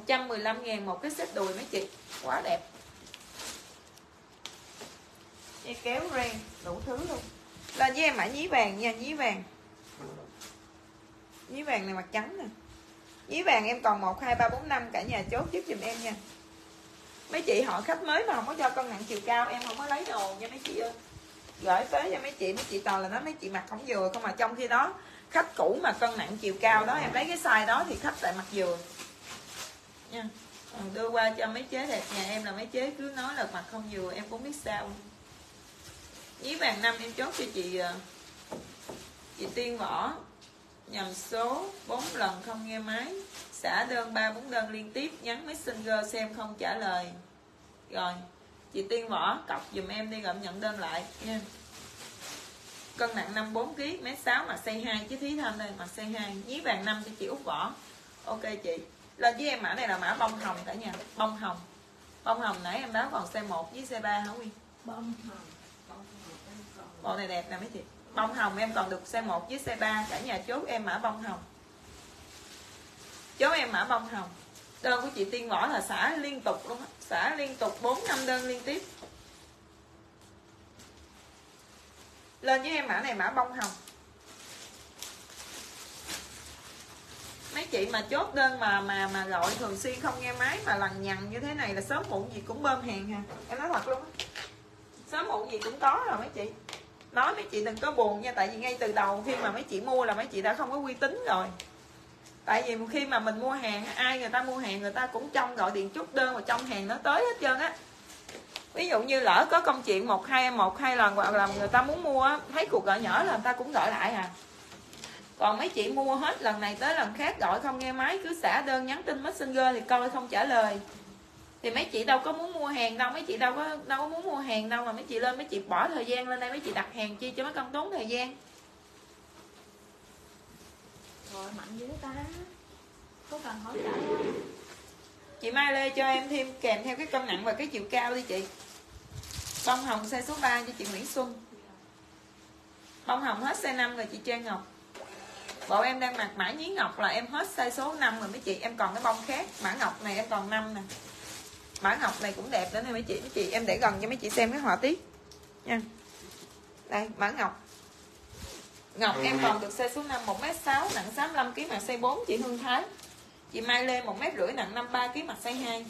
115.000 một cái set đùi mấy chị. Quá đẹp. dây kéo ren đủ thứ luôn. Lên với em mã nhí vàng nha, nhí vàng. Nhí vàng này mặt trắng nè. Nhí vàng em còn 1 2 3 4 5, cả nhà chốt giúp giùm em nha. Mấy chị họ khách mới mà không có cho cân nặng chiều cao em không có lấy đồ nha mấy chị ơi. Gửi tới cho mấy chị toàn là nói mấy chị mặc không vừa không, mà trong khi đó khách cũ mà cân nặng chiều cao đó em lấy cái size đó thì khách lại mặc vừa nha. Đưa qua cho mấy chế đẹp nhà em là mấy chế cứ nói là mặc không vừa em cũng biết sao. Nhí vàng 5 em chốt cho chị Tiên Võ, nhầm số 4 lần không nghe máy, xả đơn 3 4 đơn liên tiếp, nhắn Messenger xem không trả lời. Rồi chị Tiên Võ cọc dùm em đi rồi nhận đơn lại nha. Cân nặng 54 kg, mét 6, mặc size 2 chứ Thí Thanh đây, mặc size 2. Nhí vàng 5 cho chị Út Võ. Ok chị. Lên với em mã này là mã bông hồng cả nhà, bông hồng. Bông hồng nãy em báo còn size 1 với size 3 hả Nguyên? Bông hồng. Bộ này đẹp nè mấy chị. Bông hồng em còn được size 1 với size 3, cả nhà chốt em mã bông hồng. Chốt em mã bông hồng. Đơn của chị Tiên Võ là xả liên tục luôn á, xả liên tục 4 5 đơn liên tiếp. Lên với em mã này mã bông hồng. Mấy chị mà chốt đơn mà gọi thường xuyên không nghe máy mà lằng nhằng như thế này là sớm muộn gì cũng bơm hàng ha. Em nói thật luôn á. Sớm muộn gì cũng có rồi mấy chị. Nói mấy chị đừng có buồn nha, tại vì ngay từ đầu khi mà mấy chị mua là mấy chị đã không có uy tín rồi. Tại vì khi mà mình mua hàng, ai người ta mua hàng người ta cũng trong gọi điện chốt đơn và trong hàng nó tới hết trơn á. Ví dụ như lỡ có công chuyện 1 2 lần hoặc là người ta muốn mua thấy cuộc gọi nhỏ là người ta cũng gọi lại à. Còn mấy chị mua hết lần này tới lần khác gọi không nghe máy, cứ xả đơn nhắn tin Messenger thì coi không trả lời. Thì mấy chị đâu có muốn mua hàng đâu, mấy chị đâu có muốn mua hàng đâu, mà mấy chị lên mấy chị bỏ thời gian lên đây mấy chị đặt hàng chi cho mấy con tốn thời gian. Rồi mạnh dữ ta. Có cần hỗ trợ không? Chị Mai Lê cho em thêm kèm theo cái cân nặng và cái chiều cao đi chị. Bông hồng size số 3 cho chị Nguyễn Xuân. Bông hồng hết size 5 rồi chị Trang Ngọc. Bộ em đang mặc mã nhí ngọc là em hết size số 5 rồi mấy chị. Em còn cái bông khác, mã ngọc này em còn 5 nè. Mã ngọc này cũng đẹp nữa nè mấy chị em để gần cho mấy chị xem cái họa tiết nha. Đây mã ngọc. Ngọc em còn được size số 5, 1m6, nặng 65kg, mặc size 4 chị Hương Thái. Chị Mai Lê 1m50, nặng 53kg, mặc size 2.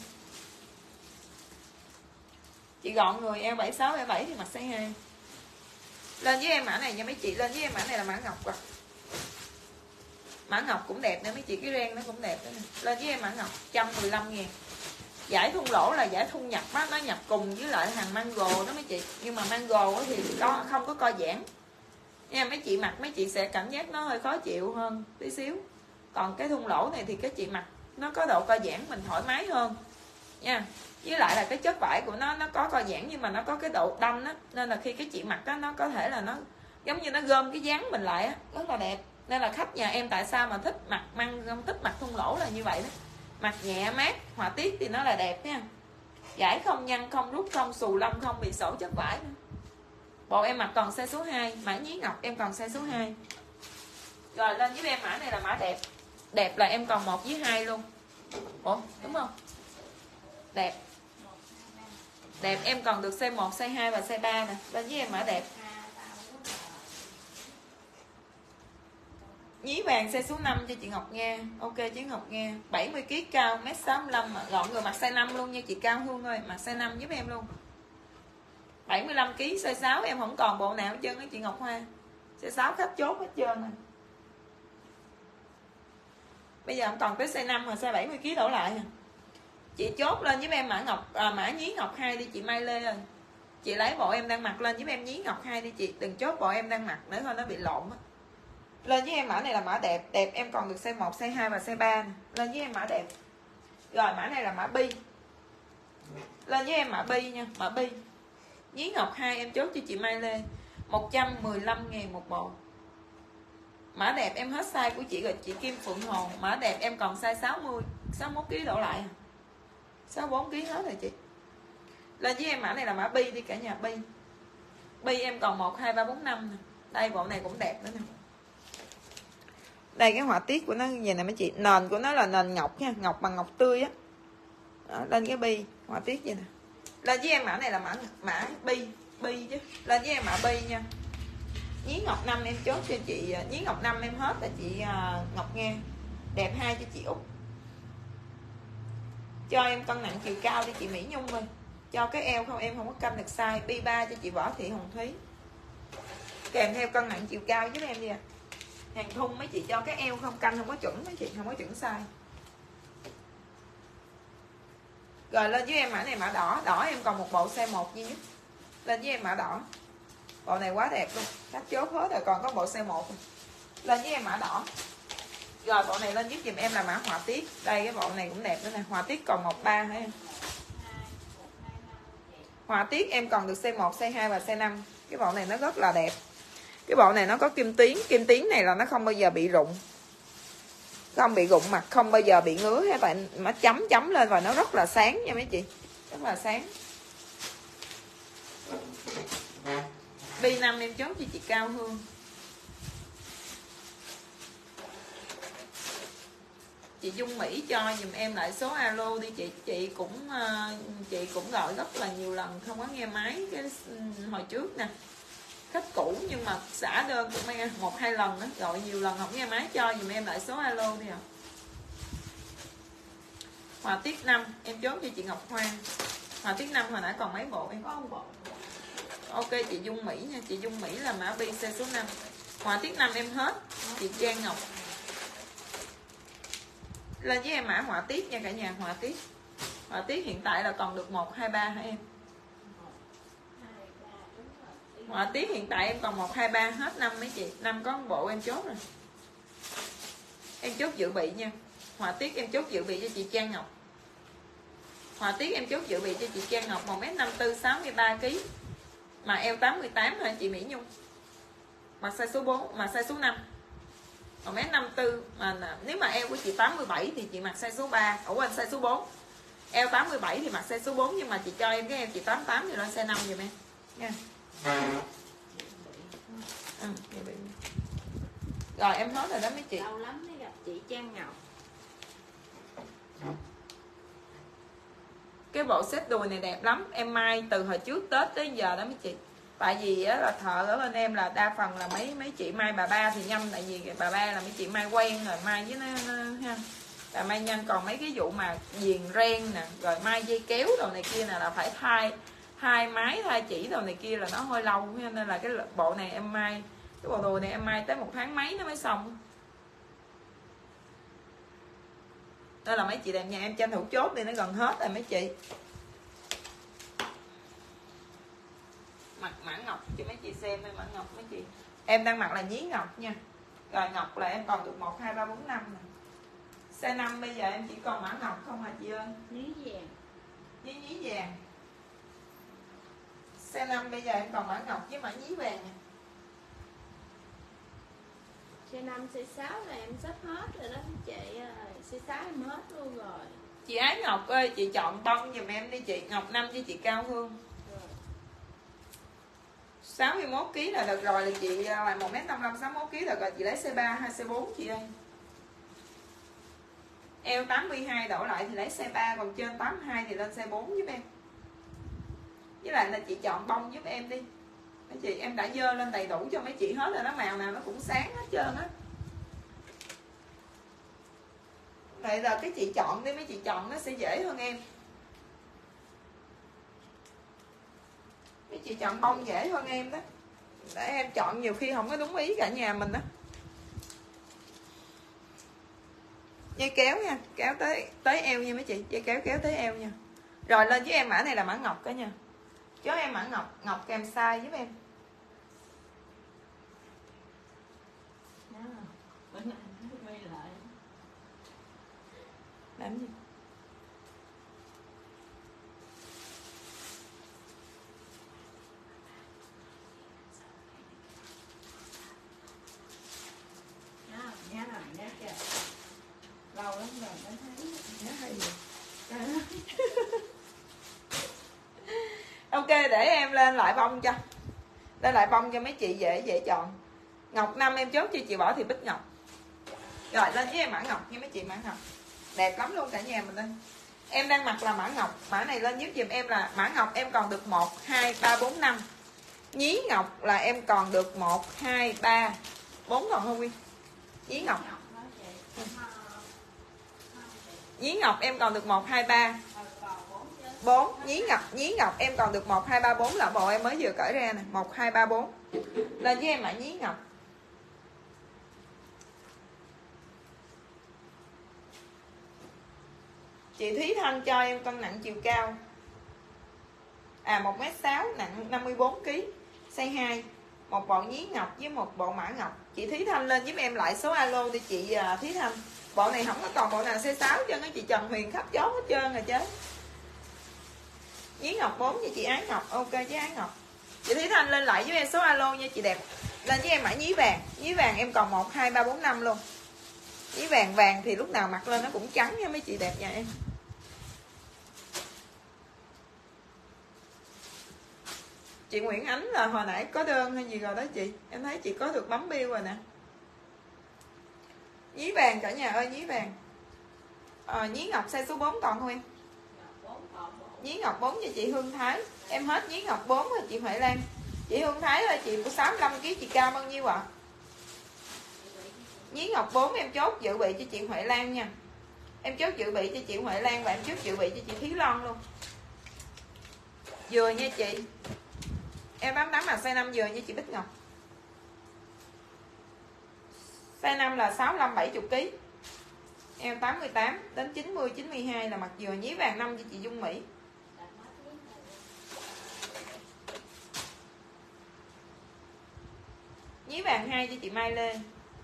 Chị gọn người eo 76, eo 7 thì mặc size 2. Lên với em mã này nha mấy chị, lên với em mã này là mã ngọc rồi. Mã ngọc cũng đẹp nữa mấy chị, cái ren nó cũng đẹp nữa nè. Lên với em mã ngọc 115.000. Giải thun lỗ là giải thun nhập á, nó nhập cùng với lại hàng mango đó mấy chị. Nhưng mà mango thì không có co giãn nha mấy chị, mặc mấy chị sẽ cảm giác nó hơi khó chịu hơn tí xíu. Còn cái thun lỗ này thì các chị mặc nó có độ co giãn mình thoải mái hơn nha. Với lại là cái chất vải của nó có co giãn nhưng mà nó có cái độ đâm á, nên là khi cái chị mặc á nó có thể là nó giống như nó gom cái dáng mình lại á, rất là đẹp. Nên là khách nhà em tại sao mà thích mặc thích mặc thun lỗ là như vậy đó. Mặc nhẹ mát, họa tiết thì nó là đẹp nha. Vải không nhăn, không rút, không xù lông, không bị sổ chất vải nữa. Bộ em mặc còn size số 2, mã nhí ngọc em còn size số 2. Rồi lên với em mã này là mã đẹp. Đẹp là em còn 1 với 2 luôn. Ủa, đúng không? Đẹp. Đẹp em còn được size 1, size 2 và size 3 nè. Lên với em mã đẹp. Nhí vàng size số 5 cho chị Ngọc Nga. Ok chị Ngọc Nga. 70kg cao, 1m65 mà gọn người, mặc size 5 luôn nha chị Cao Hương ơi, mặc size 5 giúp em luôn. 75kg, size 6 em không còn bộ nào hết trơn á chị Ngọc Hoa. Size 6 khách chốt hết trơn nè. Bây giờ không còn tới size 5 mà size 70kg đổ lại. Chị chốt lên giúp em mã ngọc mã nhí ngọc 2 đi chị Mai Lê ơi. Chị lấy bộ em đang mặc lên giúp em nhí ngọc 2 đi chị, đừng chốt bộ em đang mặc nữa thôi nó bị lộn á. Lên với em mã này là mã đẹp, đẹp em còn được size 1, size 2 và size 3 nè. Lên với em mã đẹp. Rồi mã này là mã bi. Lên với em mã bi nha, mã bi. Nhí ngọc 2 em chốt cho chị Mai Lê 115.000 một bộ. Mã đẹp em hết size của chị rồi chị Kim Phượng Hồ. Mã đẹp em còn size 60, 61kg đổ lại. 64kg hết rồi chị. Lên với em mã này là mã bi đi cả nhà, bi. Bi em còn 1 2 3 4 5 nè. Đây bộ này cũng đẹp nữa nè. Đây cái họa tiết của nó như vậy nè mấy chị, nền của nó là nền ngọc nha, ngọc bằng ngọc tươi á. Đó, lên cái bi họa tiết vậy nè. Lên với em mã này là mã bi bi chứ. Lên với em mã bi nha. Nhí ngọc 5 em chốt cho chị, nhí ngọc 5 em hết là chị Ngọc Nga. Đẹp 2 cho chị Út. Cho em cân nặng chiều cao đi chị Mỹ Nhung ơi. Cho cái eo không, em không có canh được size. Bi 3 cho chị Võ Thị Hồng Thúy. Kèm theo cân nặng chiều cao giúp em đi ạ. Hàng thun mấy chị cho cái eo không canh không có chuẩn, mấy chị không có chuẩn size. Rồi lên với em mã này mã đỏ. Đỏ em còn một bộ size 1 duy nhất. Lên với em mã đỏ. Bộ này quá đẹp luôn. Khách chốt hết rồi, còn có bộ size 1. Lên với em mã đỏ. Rồi bộ này lên giúp dùm em là mã họa tiết. Đây cái bộ này cũng đẹp nữa nè. Họa tiết còn 13 hả em? Họa tiết em còn được size 1, size 2 và size 5. Cái bộ này nó rất là đẹp. Cái bộ này nó có kim tuyến. Kim tuyến này là nó không bao giờ bị rụng. Không bị rụng mặt, không bao giờ bị ngứa hết. Tại nó chấm lên và nó rất là sáng nha mấy chị. Rất là sáng. Bi 5 em chốt cho chị Cao Hương. Chị Dung Mỹ cho dùm em lại số alo đi chị. Chị cũng gọi rất là nhiều lần không có nghe máy cái hồi trước nè. Khách cũ nhưng mà xả đơn cũng nghe 1-2 lần đó, gọi nhiều lần không nghe máy, cho dùm em lại số alo đi ạ. Họa tiết 5 em chốt cho chị Ngọc Hoa. Họa tiết 5 hồi nãy còn mấy bộ em? Có một bộ. Ok chị Dung Mỹ nha, chị Dung Mỹ là mã bi size số 5. Họa tiết 5 em hết. Chị Trang Ngọc. Lên với em mã họa tiết nha cả nhà, họa tiết. Họa tiết hiện tại là còn được 1, 2, 3 hả em? Họa tiết hiện tại em còn 1, 2, 3 hết 5 mấy chị. 5 có một bộ em chốt rồi. Em chốt dự bị nha. Họa tiết em chốt dự bị cho chị Trang Ngọc. Họa tiết em chốt dự bị cho chị Trang Ngọc 1m54 63kg. Mà eo 88 hả chị Mỹ Nhung? Mặc size số 4, mà size số 5. 1m54 mà nếu mà eo của chị 87 thì chị mặc size số 3. Ở quên size số 4. Eo 87 thì mặc size số 4 nhưng mà chị cho em cái eo chị 88 thì lên size 5 giùm em nha. Rồi em hết rồi đó mấy chị. Lâu lắm mới gặp chị Trang Ngọc. Cái bộ set đùi này đẹp lắm. Em may từ hồi trước Tết tới giờ đó mấy chị. Tại vì á, là thợ ở bên em là đa phần là mấy chị may bà ba thì nhanh. Tại vì bà ba là mấy chị may quen rồi, may với nó ha, là may nhanh. Còn mấy cái vụ mà viền ren nè, rồi may dây kéo đồ này kia nè là phải thay máy thay chỉ đồ này kia là nó hơi lâu. Nên là cái bộ này em may, cái bộ đùi này em may tới 1 tháng mấy nó mới xong. Đó là mấy chị đẹp nha, em tranh thủ chốt đi, nó gần hết rồi mấy chị. Mặc mã ngọc cho mấy chị xem mã ngọc mấy chị. Em đang mặc là nhí ngọc nha. Rồi ngọc là em còn được 1, 2, 3, 4, 5 nè. Size 5 bây giờ em chỉ còn mã ngọc không hả chị ơi? Nhí vàng. Nhí vàng. Size 5 bây giờ em còn mã ngọc với mã nhí vàng nè. Size 5, size 6 là em sắp hết rồi đó chị ơi. Size 6 em hết luôn rồi. Chị Ái Ngọc ơi, chị chọn bông giùm em đi chị. Ngọc 5 với chị Cao Hương. 61kg là được rồi, là chị là 1m55 61kg là rồi, chị lấy size 3 hay size 4 chị ơi. Eo 82 đổ lại thì lấy size 3, còn trên 82 thì lên size 4 giúp em. Với lại là chị chọn bông giúp em đi. Mấy chị em đã dơ lên đầy đủ cho mấy chị hết rồi đó, màu nào nó cũng sáng hết trơn á. Vậy là cái chị chọn đi, mấy chị chọn nó sẽ dễ hơn em. Mấy chị chọn bông dễ hơn em đó. Để em chọn nhiều khi không có đúng ý cả nhà mình đó. Dây kéo nha, kéo tới eo nha mấy chị, dây kéo tới eo nha. Rồi lên với em mã này là mã ngọc cả nha. Cho em mã ngọc kèm size giúp em. Làm gì? Lâu lắm rồi mới thấy. Nhớ hay gì? Ok, để em lên lại bông cho. Lên lại bông cho mấy chị dễ chọn. Ngọc 5 em chốt cho chị Võ Thị Bích Ngọc. Rồi lên với em mã ngọc nha mấy chị, mã ngọc. Đẹp lắm luôn cả nhà mình đây. Em đang mặc là mã ngọc. Mã này lên giúp dùm em là mã ngọc em còn được 1, 2, 3, 4, 5. Nhí ngọc là em còn được 1, 2, 3, 4 còn không Nguyên? Nhí ngọc. Nhí ngọc em còn được 1, 2, 3, 4. Nhí ngọc em còn được 1, 2, 3, 4 là bộ em mới vừa cởi ra nè. 1, 2, 3, 4. Lên với em mã nhí ngọc. Chị Thúy Thanh cho em cân nặng chiều cao 1m6, nặng 54kg, size 2. Một bộ nhí ngọc với một bộ mã ngọc. Chị Thúy Thanh lên giúp em lại số alo đi chị Thúy Thanh. Bộ này không có còn bộ nào size 6 cho chị Trần Huyền khắp chốt hết trơn rồi chứ. Nhí ngọc 4 cho chị Ái Ngọc. Ok chứ Ái Ngọc. Chị Thúy Thanh lên lại giúp em số alo nha chị đẹp. Lên với em mã nhí vàng. Nhí vàng em còn 1, 2, 3, 4, 5 luôn. Nhí vàng vàng thì lúc nào mặc lên nó cũng trắng nha mấy chị đẹp nhà em. Chị Nguyễn Ánh là hồi nãy có đơn hay gì rồi đó chị. Em thấy chị có được bấm bill rồi nè. Nhí vàng cả nhà ơi, nhí vàng. Nhí ngọc size số 4 còn không em? Nhí ngọc 4 cho chị Hương Thái. Em hết nhí ngọc 4 rồi chị Huệ Lan. Chị Hương Thái ơi, chị của 65kg chị cao bao nhiêu ạ? Nhí ngọc 4 em chốt dự bị cho chị Huệ Lan nha. Em chốt dự bị cho chị Huệ Lan và em chốt dự bị cho chị Thúy Loan luôn. Vừa nha chị. Em 88 là size 5 vừa nha chị Bích Ngọc. Size 5 là 65-70kg. Em 88 đến 90-92 là mặt vừa. Nhí vàng 5 cho chị Dung Mỹ. Nhí vàng 2 cho chị Mai Lê.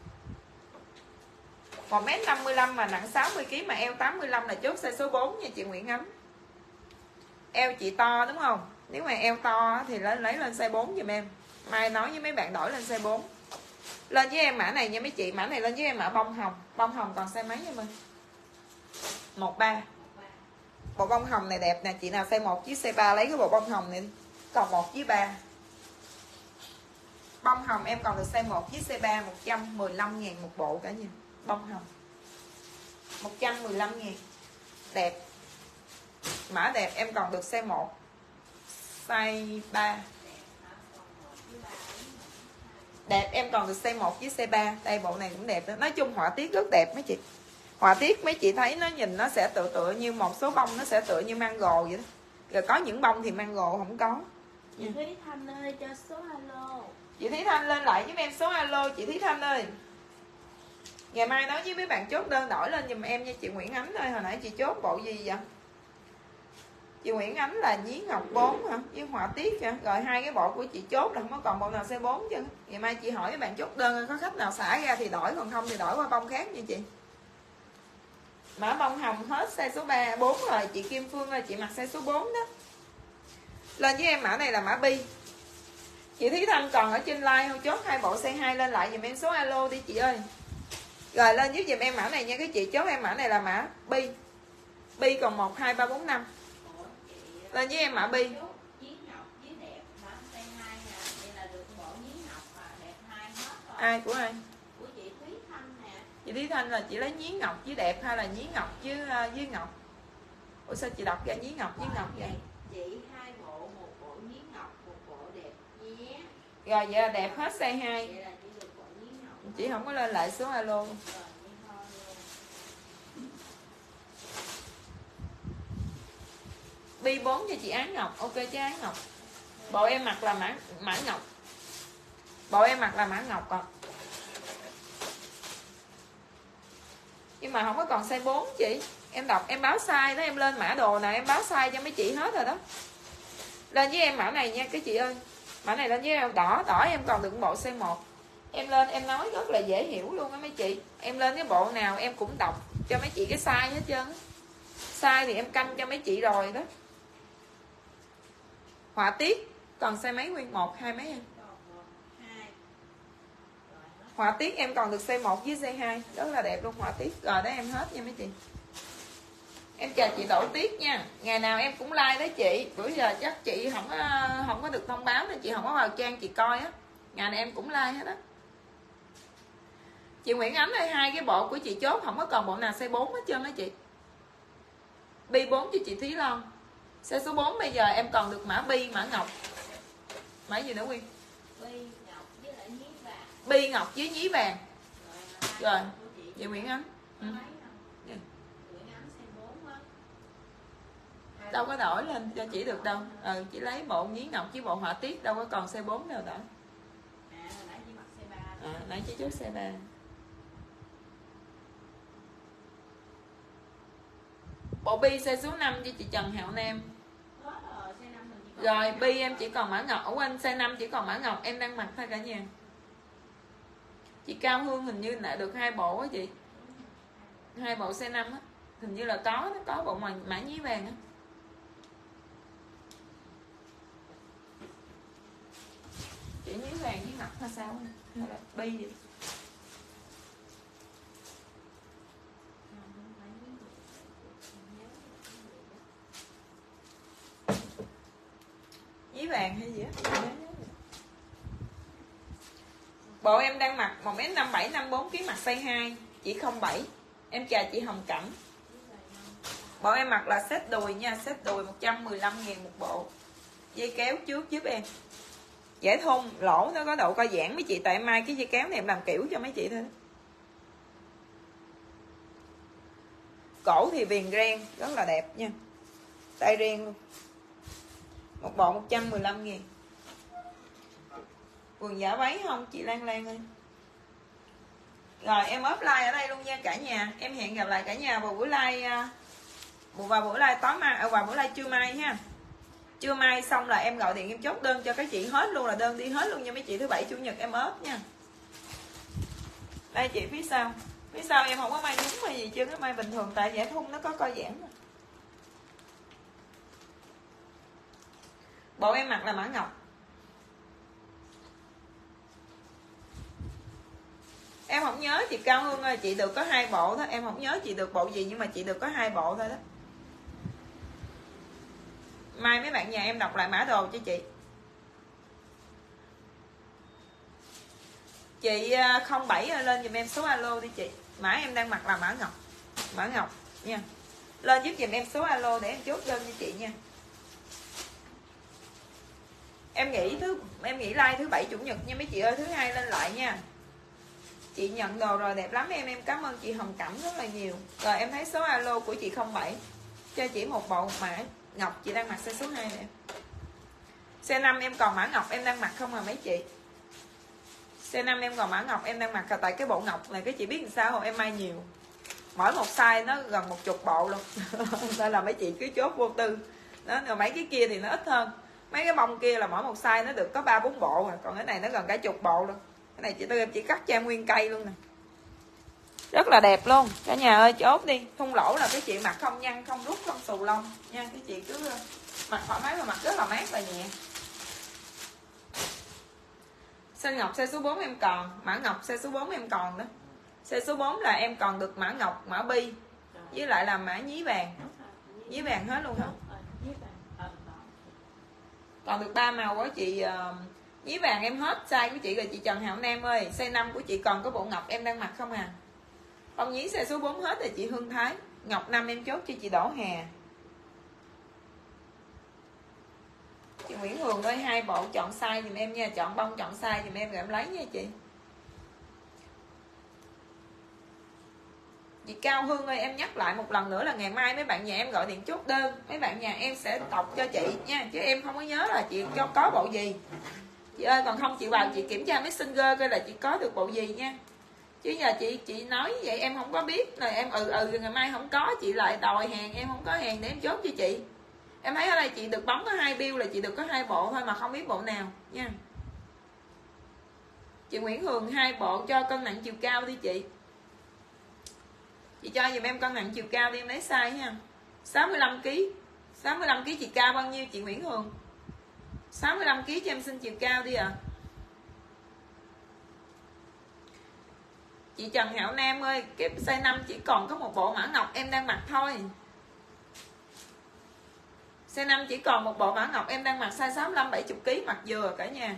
1m55 mà nặng 60kg mà eo 85 là chốt size số 4 nha chị Nguyễn Ánh. Eo chị to đúng không? Nếu mà eo to thì lấy lên size 4 giùm em. Mai nói với mấy bạn đổi lên size 4. Lên với em mã này nha mấy chị. Mã này lên với em mã bông hồng. Bông hồng còn size mấy em ơi? 13. Bộ bông hồng này đẹp nè. Chị nào size 1 với size 3 lấy cái bộ bông hồng này đi. Còn 1 với 3. Bông hồng em còn được size 1 với size 3 115.000 một bộ cả nhà. Bông hồng 115.000. Đẹp. Mã đẹp em còn được size 1, size 3. Đẹp em còn được size 1 với size 3. Đây bộ này cũng đẹp đó. Nói chung họa tiết rất đẹp mấy chị. Họa tiết mấy chị thấy nó nhìn nó sẽ tựa như một số bông nó sẽ tựa như mango vậy đó. Rồi có những bông thì mango không có. Chị Thúy Thanh ơi cho số alo. Chị Thúy Thanh lên lại giúp em số alo chị Thúy Thanh ơi. Ngày mai nói với mấy bạn chốt đơn đổi lên giùm em nha chị Nguyễn Ánh ơi. Hồi nãy chị chốt bộ gì vậy? Chị Nguyễn Ánh là nhí ngọc 4 hả? Với họa tiết hả? Rồi hai cái bộ của chị chốt là không có còn bộ nào size 4 chứ. Ngày mai chị hỏi các bạn chốt đơn có khách nào xả ra thì đổi, còn không thì đổi qua bông khác nha chị. Mã bông hồng hết size số 3, 4 rồi. Chị Kim Phương ơi, chị mặc size số 4 đó. Lên với em mã này là mã bi. Chị Thúy Thanh còn ở trên like không? Chốt hai bộ size 2 lên lại dùm em số alo đi chị ơi. Rồi lên giúp dùm em mã này nha các chị. Chốt em mã này là mã bi. Bi còn 1, 2, 3, 4, 5. Lên với em mã bi. Ai của ai? Của chị Thúy Thanh nè. Chị Thúy Thanh là chị lấy nhí ngọc với đẹp hay là nhí ngọc với ngọc? Ủa sao chị đọc ra nhí ngọc với ngọc vậy? Chị hai bộ, một bộ nhí ngọc, một bộ đẹp nhé. Rồi vậy là đẹp hết size 2. Vậy là chị được bộ nhí ngọc. Chị không có lên lại số alo. Bi 4 cho chị Án Ngọc. Ok chứ Án Ngọc. Bộ em mặc là mã ngọc. Bộ em mặc là mã ngọc còn. Nhưng mà không có còn size 4 chị. Em đọc em báo size đó, em lên mã đồ nào em báo size cho mấy chị hết rồi đó. Lên với em mã này nha các chị ơi. Mã này lên với em đỏ em còn được bộ size 1. Em lên em nói rất là dễ hiểu luôn á mấy chị. Em lên cái bộ nào em cũng đọc cho mấy chị cái size hết trơn á. Size thì em canh cho mấy chị rồi đó. Họa tiết còn size mấy Nguyên? 1, 2 mấy em? Họa tiết em còn được size 1 với size 2. Rất là đẹp luôn họa tiết. Rồi đó em hết nha mấy chị. Em chào chị Đỗ Tiết nha. Ngày nào em cũng like đó chị. Bữa giờ chắc chị không có được thông báo nên chị không có vào trang chị coi á. Ngày này em cũng like hết á. Chị Nguyễn Ánh ơi, hai cái bộ của chị chốt không có còn bộ nào size 4 hết trơn á chị. Bi 4 cho chị Thúy Loan. Size số 4 bây giờ em còn được mã bi, mã ngọc. Mã gì nữa Quyên? Bi ngọc với lại nhí vàng. Bi ngọc với nhí vàng. Rồi, vậy Nguyễn Ánh. Đâu có đổi lên cho chị được đâu. Chị lấy bộ nhí ngọc với bộ họa tiết, đâu có còn size 4 đâu đổi. Nãy chị chốt size 3. Bộ bi size số 5 cho chị Trần Hạo Nam. Rồi bi em chỉ còn mã ngọc. Ở quanh size 5 chỉ còn mã ngọc em đang mặc thôi cả nhà. Chị Cao Hương hình như đã được 2 bộ á chị. 2 bộ size 5 á. Hình như là có bộ mã nhí vàng á. Chị nhí vàng với ngọc hay sao? Hay là bi vậy? Nhí vàng hay gì á? Bộ em đang mặc 1m57 54 kg, mặc size 2, chỉ 07. Em chào chị Hồng Cẩm. Bộ em mặc là set đùi nha, set đùi 115.000 một bộ. Dây kéo trước giúp em. Dễ thun, lỗ nó có độ co giãn mấy chị, tại em mai cái dây kéo này em làm kiểu cho mấy chị thôi. Cổ thì viền ren rất là đẹp nha. Tay ren luôn. Một bộ 115.000. Quần giả váy không chị Lan Lan ơi. Rồi em offline ở đây luôn nha cả nhà. Em hẹn gặp lại cả nhà vào buổi live tối mai, vào buổi live trưa mai ha. Trưa mai xong là em gọi điện em chốt đơn cho các chị hết luôn, là đơn đi hết luôn nha mấy chị. Thứ bảy chủ nhật em ốp nha. Đây chị phía sau. Phía sau em không có may đúng hay gì chứ, cái may bình thường tại giải thun nó có co giãn. Bộ em mặc là mã ngọc. Em không nhớ chị Cao Hương ơi, chị được có 2 bộ thôi. Em không nhớ chị được bộ gì nhưng mà chị được có 2 bộ thôi đó. Mai mấy bạn nhà em đọc lại mã đồ cho chị. Chị 07 lên giùm em số alo đi chị. Mã em đang mặc là mã ngọc. Mã ngọc nha. Lên giúp giùm em số alo để em chốt đơn cho chị nha. Em nghỉ like thứ bảy chủ nhật nha mấy chị ơi, thứ hai lên lại nha. Chị nhận đồ rồi đẹp lắm em cảm ơn chị Hồng Cẩm rất là nhiều. Rồi em thấy số alo của chị 07. Cho chị một bộ mã ngọc, chị đang mặc size số 2 nè. Size 5 em còn mã ngọc em đang mặc không à mấy chị. Size 5 em còn mã ngọc em đang mặc, tại cái bộ ngọc này cái chị biết làm sao không, em may nhiều. Mỗi một size nó gần 10 bộ luôn. Nên là mấy chị cứ chốt vô tư. Đó, rồi mấy cái kia thì nó ít hơn. Mấy cái bông kia là mỗi một size nó được có 3-4 bộ rồi, còn cái này nó gần cả chục bộ luôn. Cái này chị Tư em chỉ cắt cho em nguyên cây luôn nè. Rất là đẹp luôn. Cả nhà ơi chốt đi. Thun lỗ là cái chị mặc không nhăn, không rút, không xù lông nha. Cái chị cứ mặc thoải mái mà mặc rất là mát và nhẹ. Size ngọc size số 4 em còn. Mã ngọc size số 4 em còn đó. Size số 4 là em còn được mã ngọc, mã bi. Với lại là mã nhí vàng. Nhí vàng hết luôn hả? Còn được 3 màu của chị. Nhí vàng em hết size của chị rồi chị Trần Hạo Nam ơi. Size 5 của chị còn có bộ ngọc em đang mặc không à. Bông nhí size số 4 hết rồi chị Hương Thái. Ngọc 5 em chốt cho chị Đỗ Hà. Chị Nguyễn Hường ơi 2 bộ chọn size dùm em nha. Chọn bông chọn size dùm em rồi em lấy nha chị. Chị Cao Hương ơi em nhắc lại một lần nữa là ngày mai mấy bạn nhà em gọi điện chốt đơn. Mấy bạn nhà em sẽ đọc cho chị nha. Chứ em không có nhớ là chị có bộ gì. Chị ơi còn không chị vào chị kiểm tra Messenger coi là chị có được bộ gì nha. Chứ giờ chị nói vậy em không có biết. Rồi em ngày mai không có chị lại đòi hàng, em không có hàng để em chốt cho chị. Em thấy ở đây chị được bấm có 2 bill là chị được có 2 bộ thôi mà không biết bộ nào nha. Chị Nguyễn Hường 2 bộ cho cân nặng chiều cao đi chị. Chị cho giùm em cân nặng chiều cao đi em lấy size nha. 65kg. 65kg chị cao bao nhiêu chị Nguyễn Hường? 65kg cho em xin chiều cao đi ạ. Chị Trần Hạo Nam ơi, cái size 5 chỉ còn có một bộ mã ngọc em đang mặc thôi. Size 5 chỉ còn một bộ mã ngọc em đang mặc size 65 70kg mặc vừa cả nhà.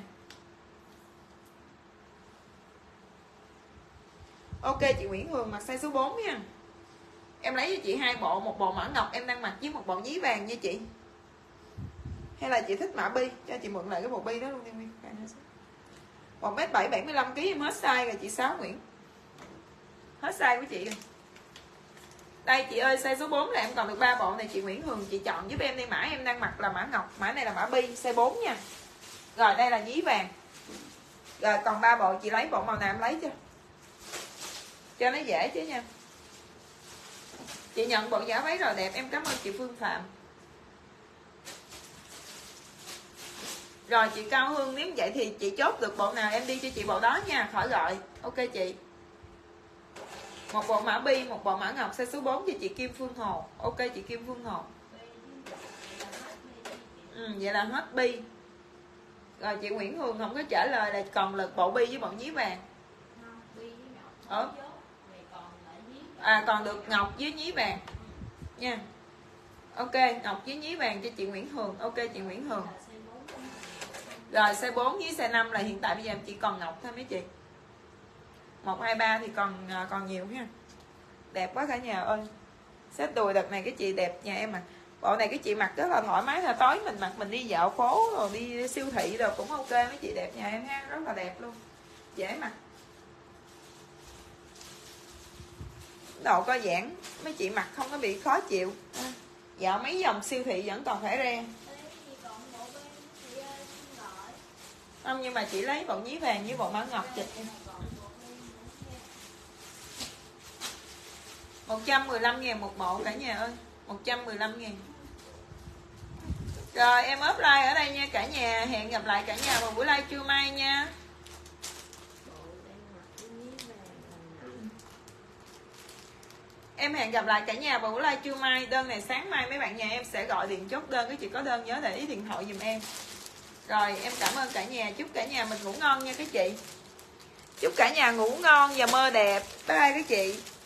Ok chị Nguyễn Hường mặc size số 4 nha. Em lấy cho chị 2 bộ, một bộ mã ngọc em đang mặc với một bộ nhí vàng nha chị. hay là chị thích mã bi, cho chị mượn lại cái bộ bi đó luôn đi Nguyên. 1m7 75kg em hết size rồi chị Sáu Nguyễn. Hết size của chị rồi. Đây chị ơi, size số 4 là em còn được 3 bộ này chị Nguyễn Hường, chị chọn giúp em đi. Mã em đang mặc là mã ngọc, mã này là mã bi size 4 nha. Rồi đây là nhí vàng. Rồi còn 3 bộ, chị lấy bộ màu nào em lấy cho nó dễ chứ nha. Chị nhận bộ giả váy rồi đẹp, em cảm ơn chị Phương Phạm. Rồi chị Cao Hương, nếu vậy thì chị chốt được bộ nào em đi cho chị bộ đó nha, khỏi gọi. Ok chị. Một bộ mã bi, một bộ mã ngọc size số 4 cho chị Kim Phương Hồ. Ok chị Kim Phương Hồ. Vậy là hết bi. Rồi chị Nguyễn Hường không có trả lời là còn lực bộ bi với bộ nhí vàng. Còn được ngọc với nhí vàng nha. Ok, ngọc với nhí vàng cho chị Nguyễn Hường. Ok chị Nguyễn Hường. Rồi size 4 với size 5 là hiện tại bây giờ em chỉ còn ngọc thôi mấy chị. 1, 2, 3 thì còn nhiều ha. Đẹp quá cả nhà ơi. Xếp đùi đợt này cái chị đẹp nhà em mà. Bộ này cái chị mặc rất là thoải mái, là tối mình mặc mình đi dạo phố rồi đi siêu thị rồi cũng ok mấy chị đẹp nhà em ha, rất là đẹp luôn. Dễ mặc. Độ co giãn mấy chị mặc không có bị khó chịu. Dạo mấy dòng siêu thị vẫn còn phải re. Không, nhưng mà chị lấy bộ nhí vàng với bộ mã ngọc chịch em. 115.000 một bộ cả nhà ơi. 115.000. Rồi em up like ở đây nha cả nhà. Hẹn gặp lại cả nhà vào buổi live trưa mai nha. Em hẹn gặp lại cả nhà vào buổi live trưa mai. Đơn này sáng mai mấy bạn nhà em sẽ gọi điện chốt đơn. Cái chị có đơn nhớ để ý điện thoại giùm em. Rồi em cảm ơn cả nhà. Chúc cả nhà mình ngủ ngon nha các chị. Chúc cả nhà ngủ ngon và mơ đẹp. Bye bye các chị.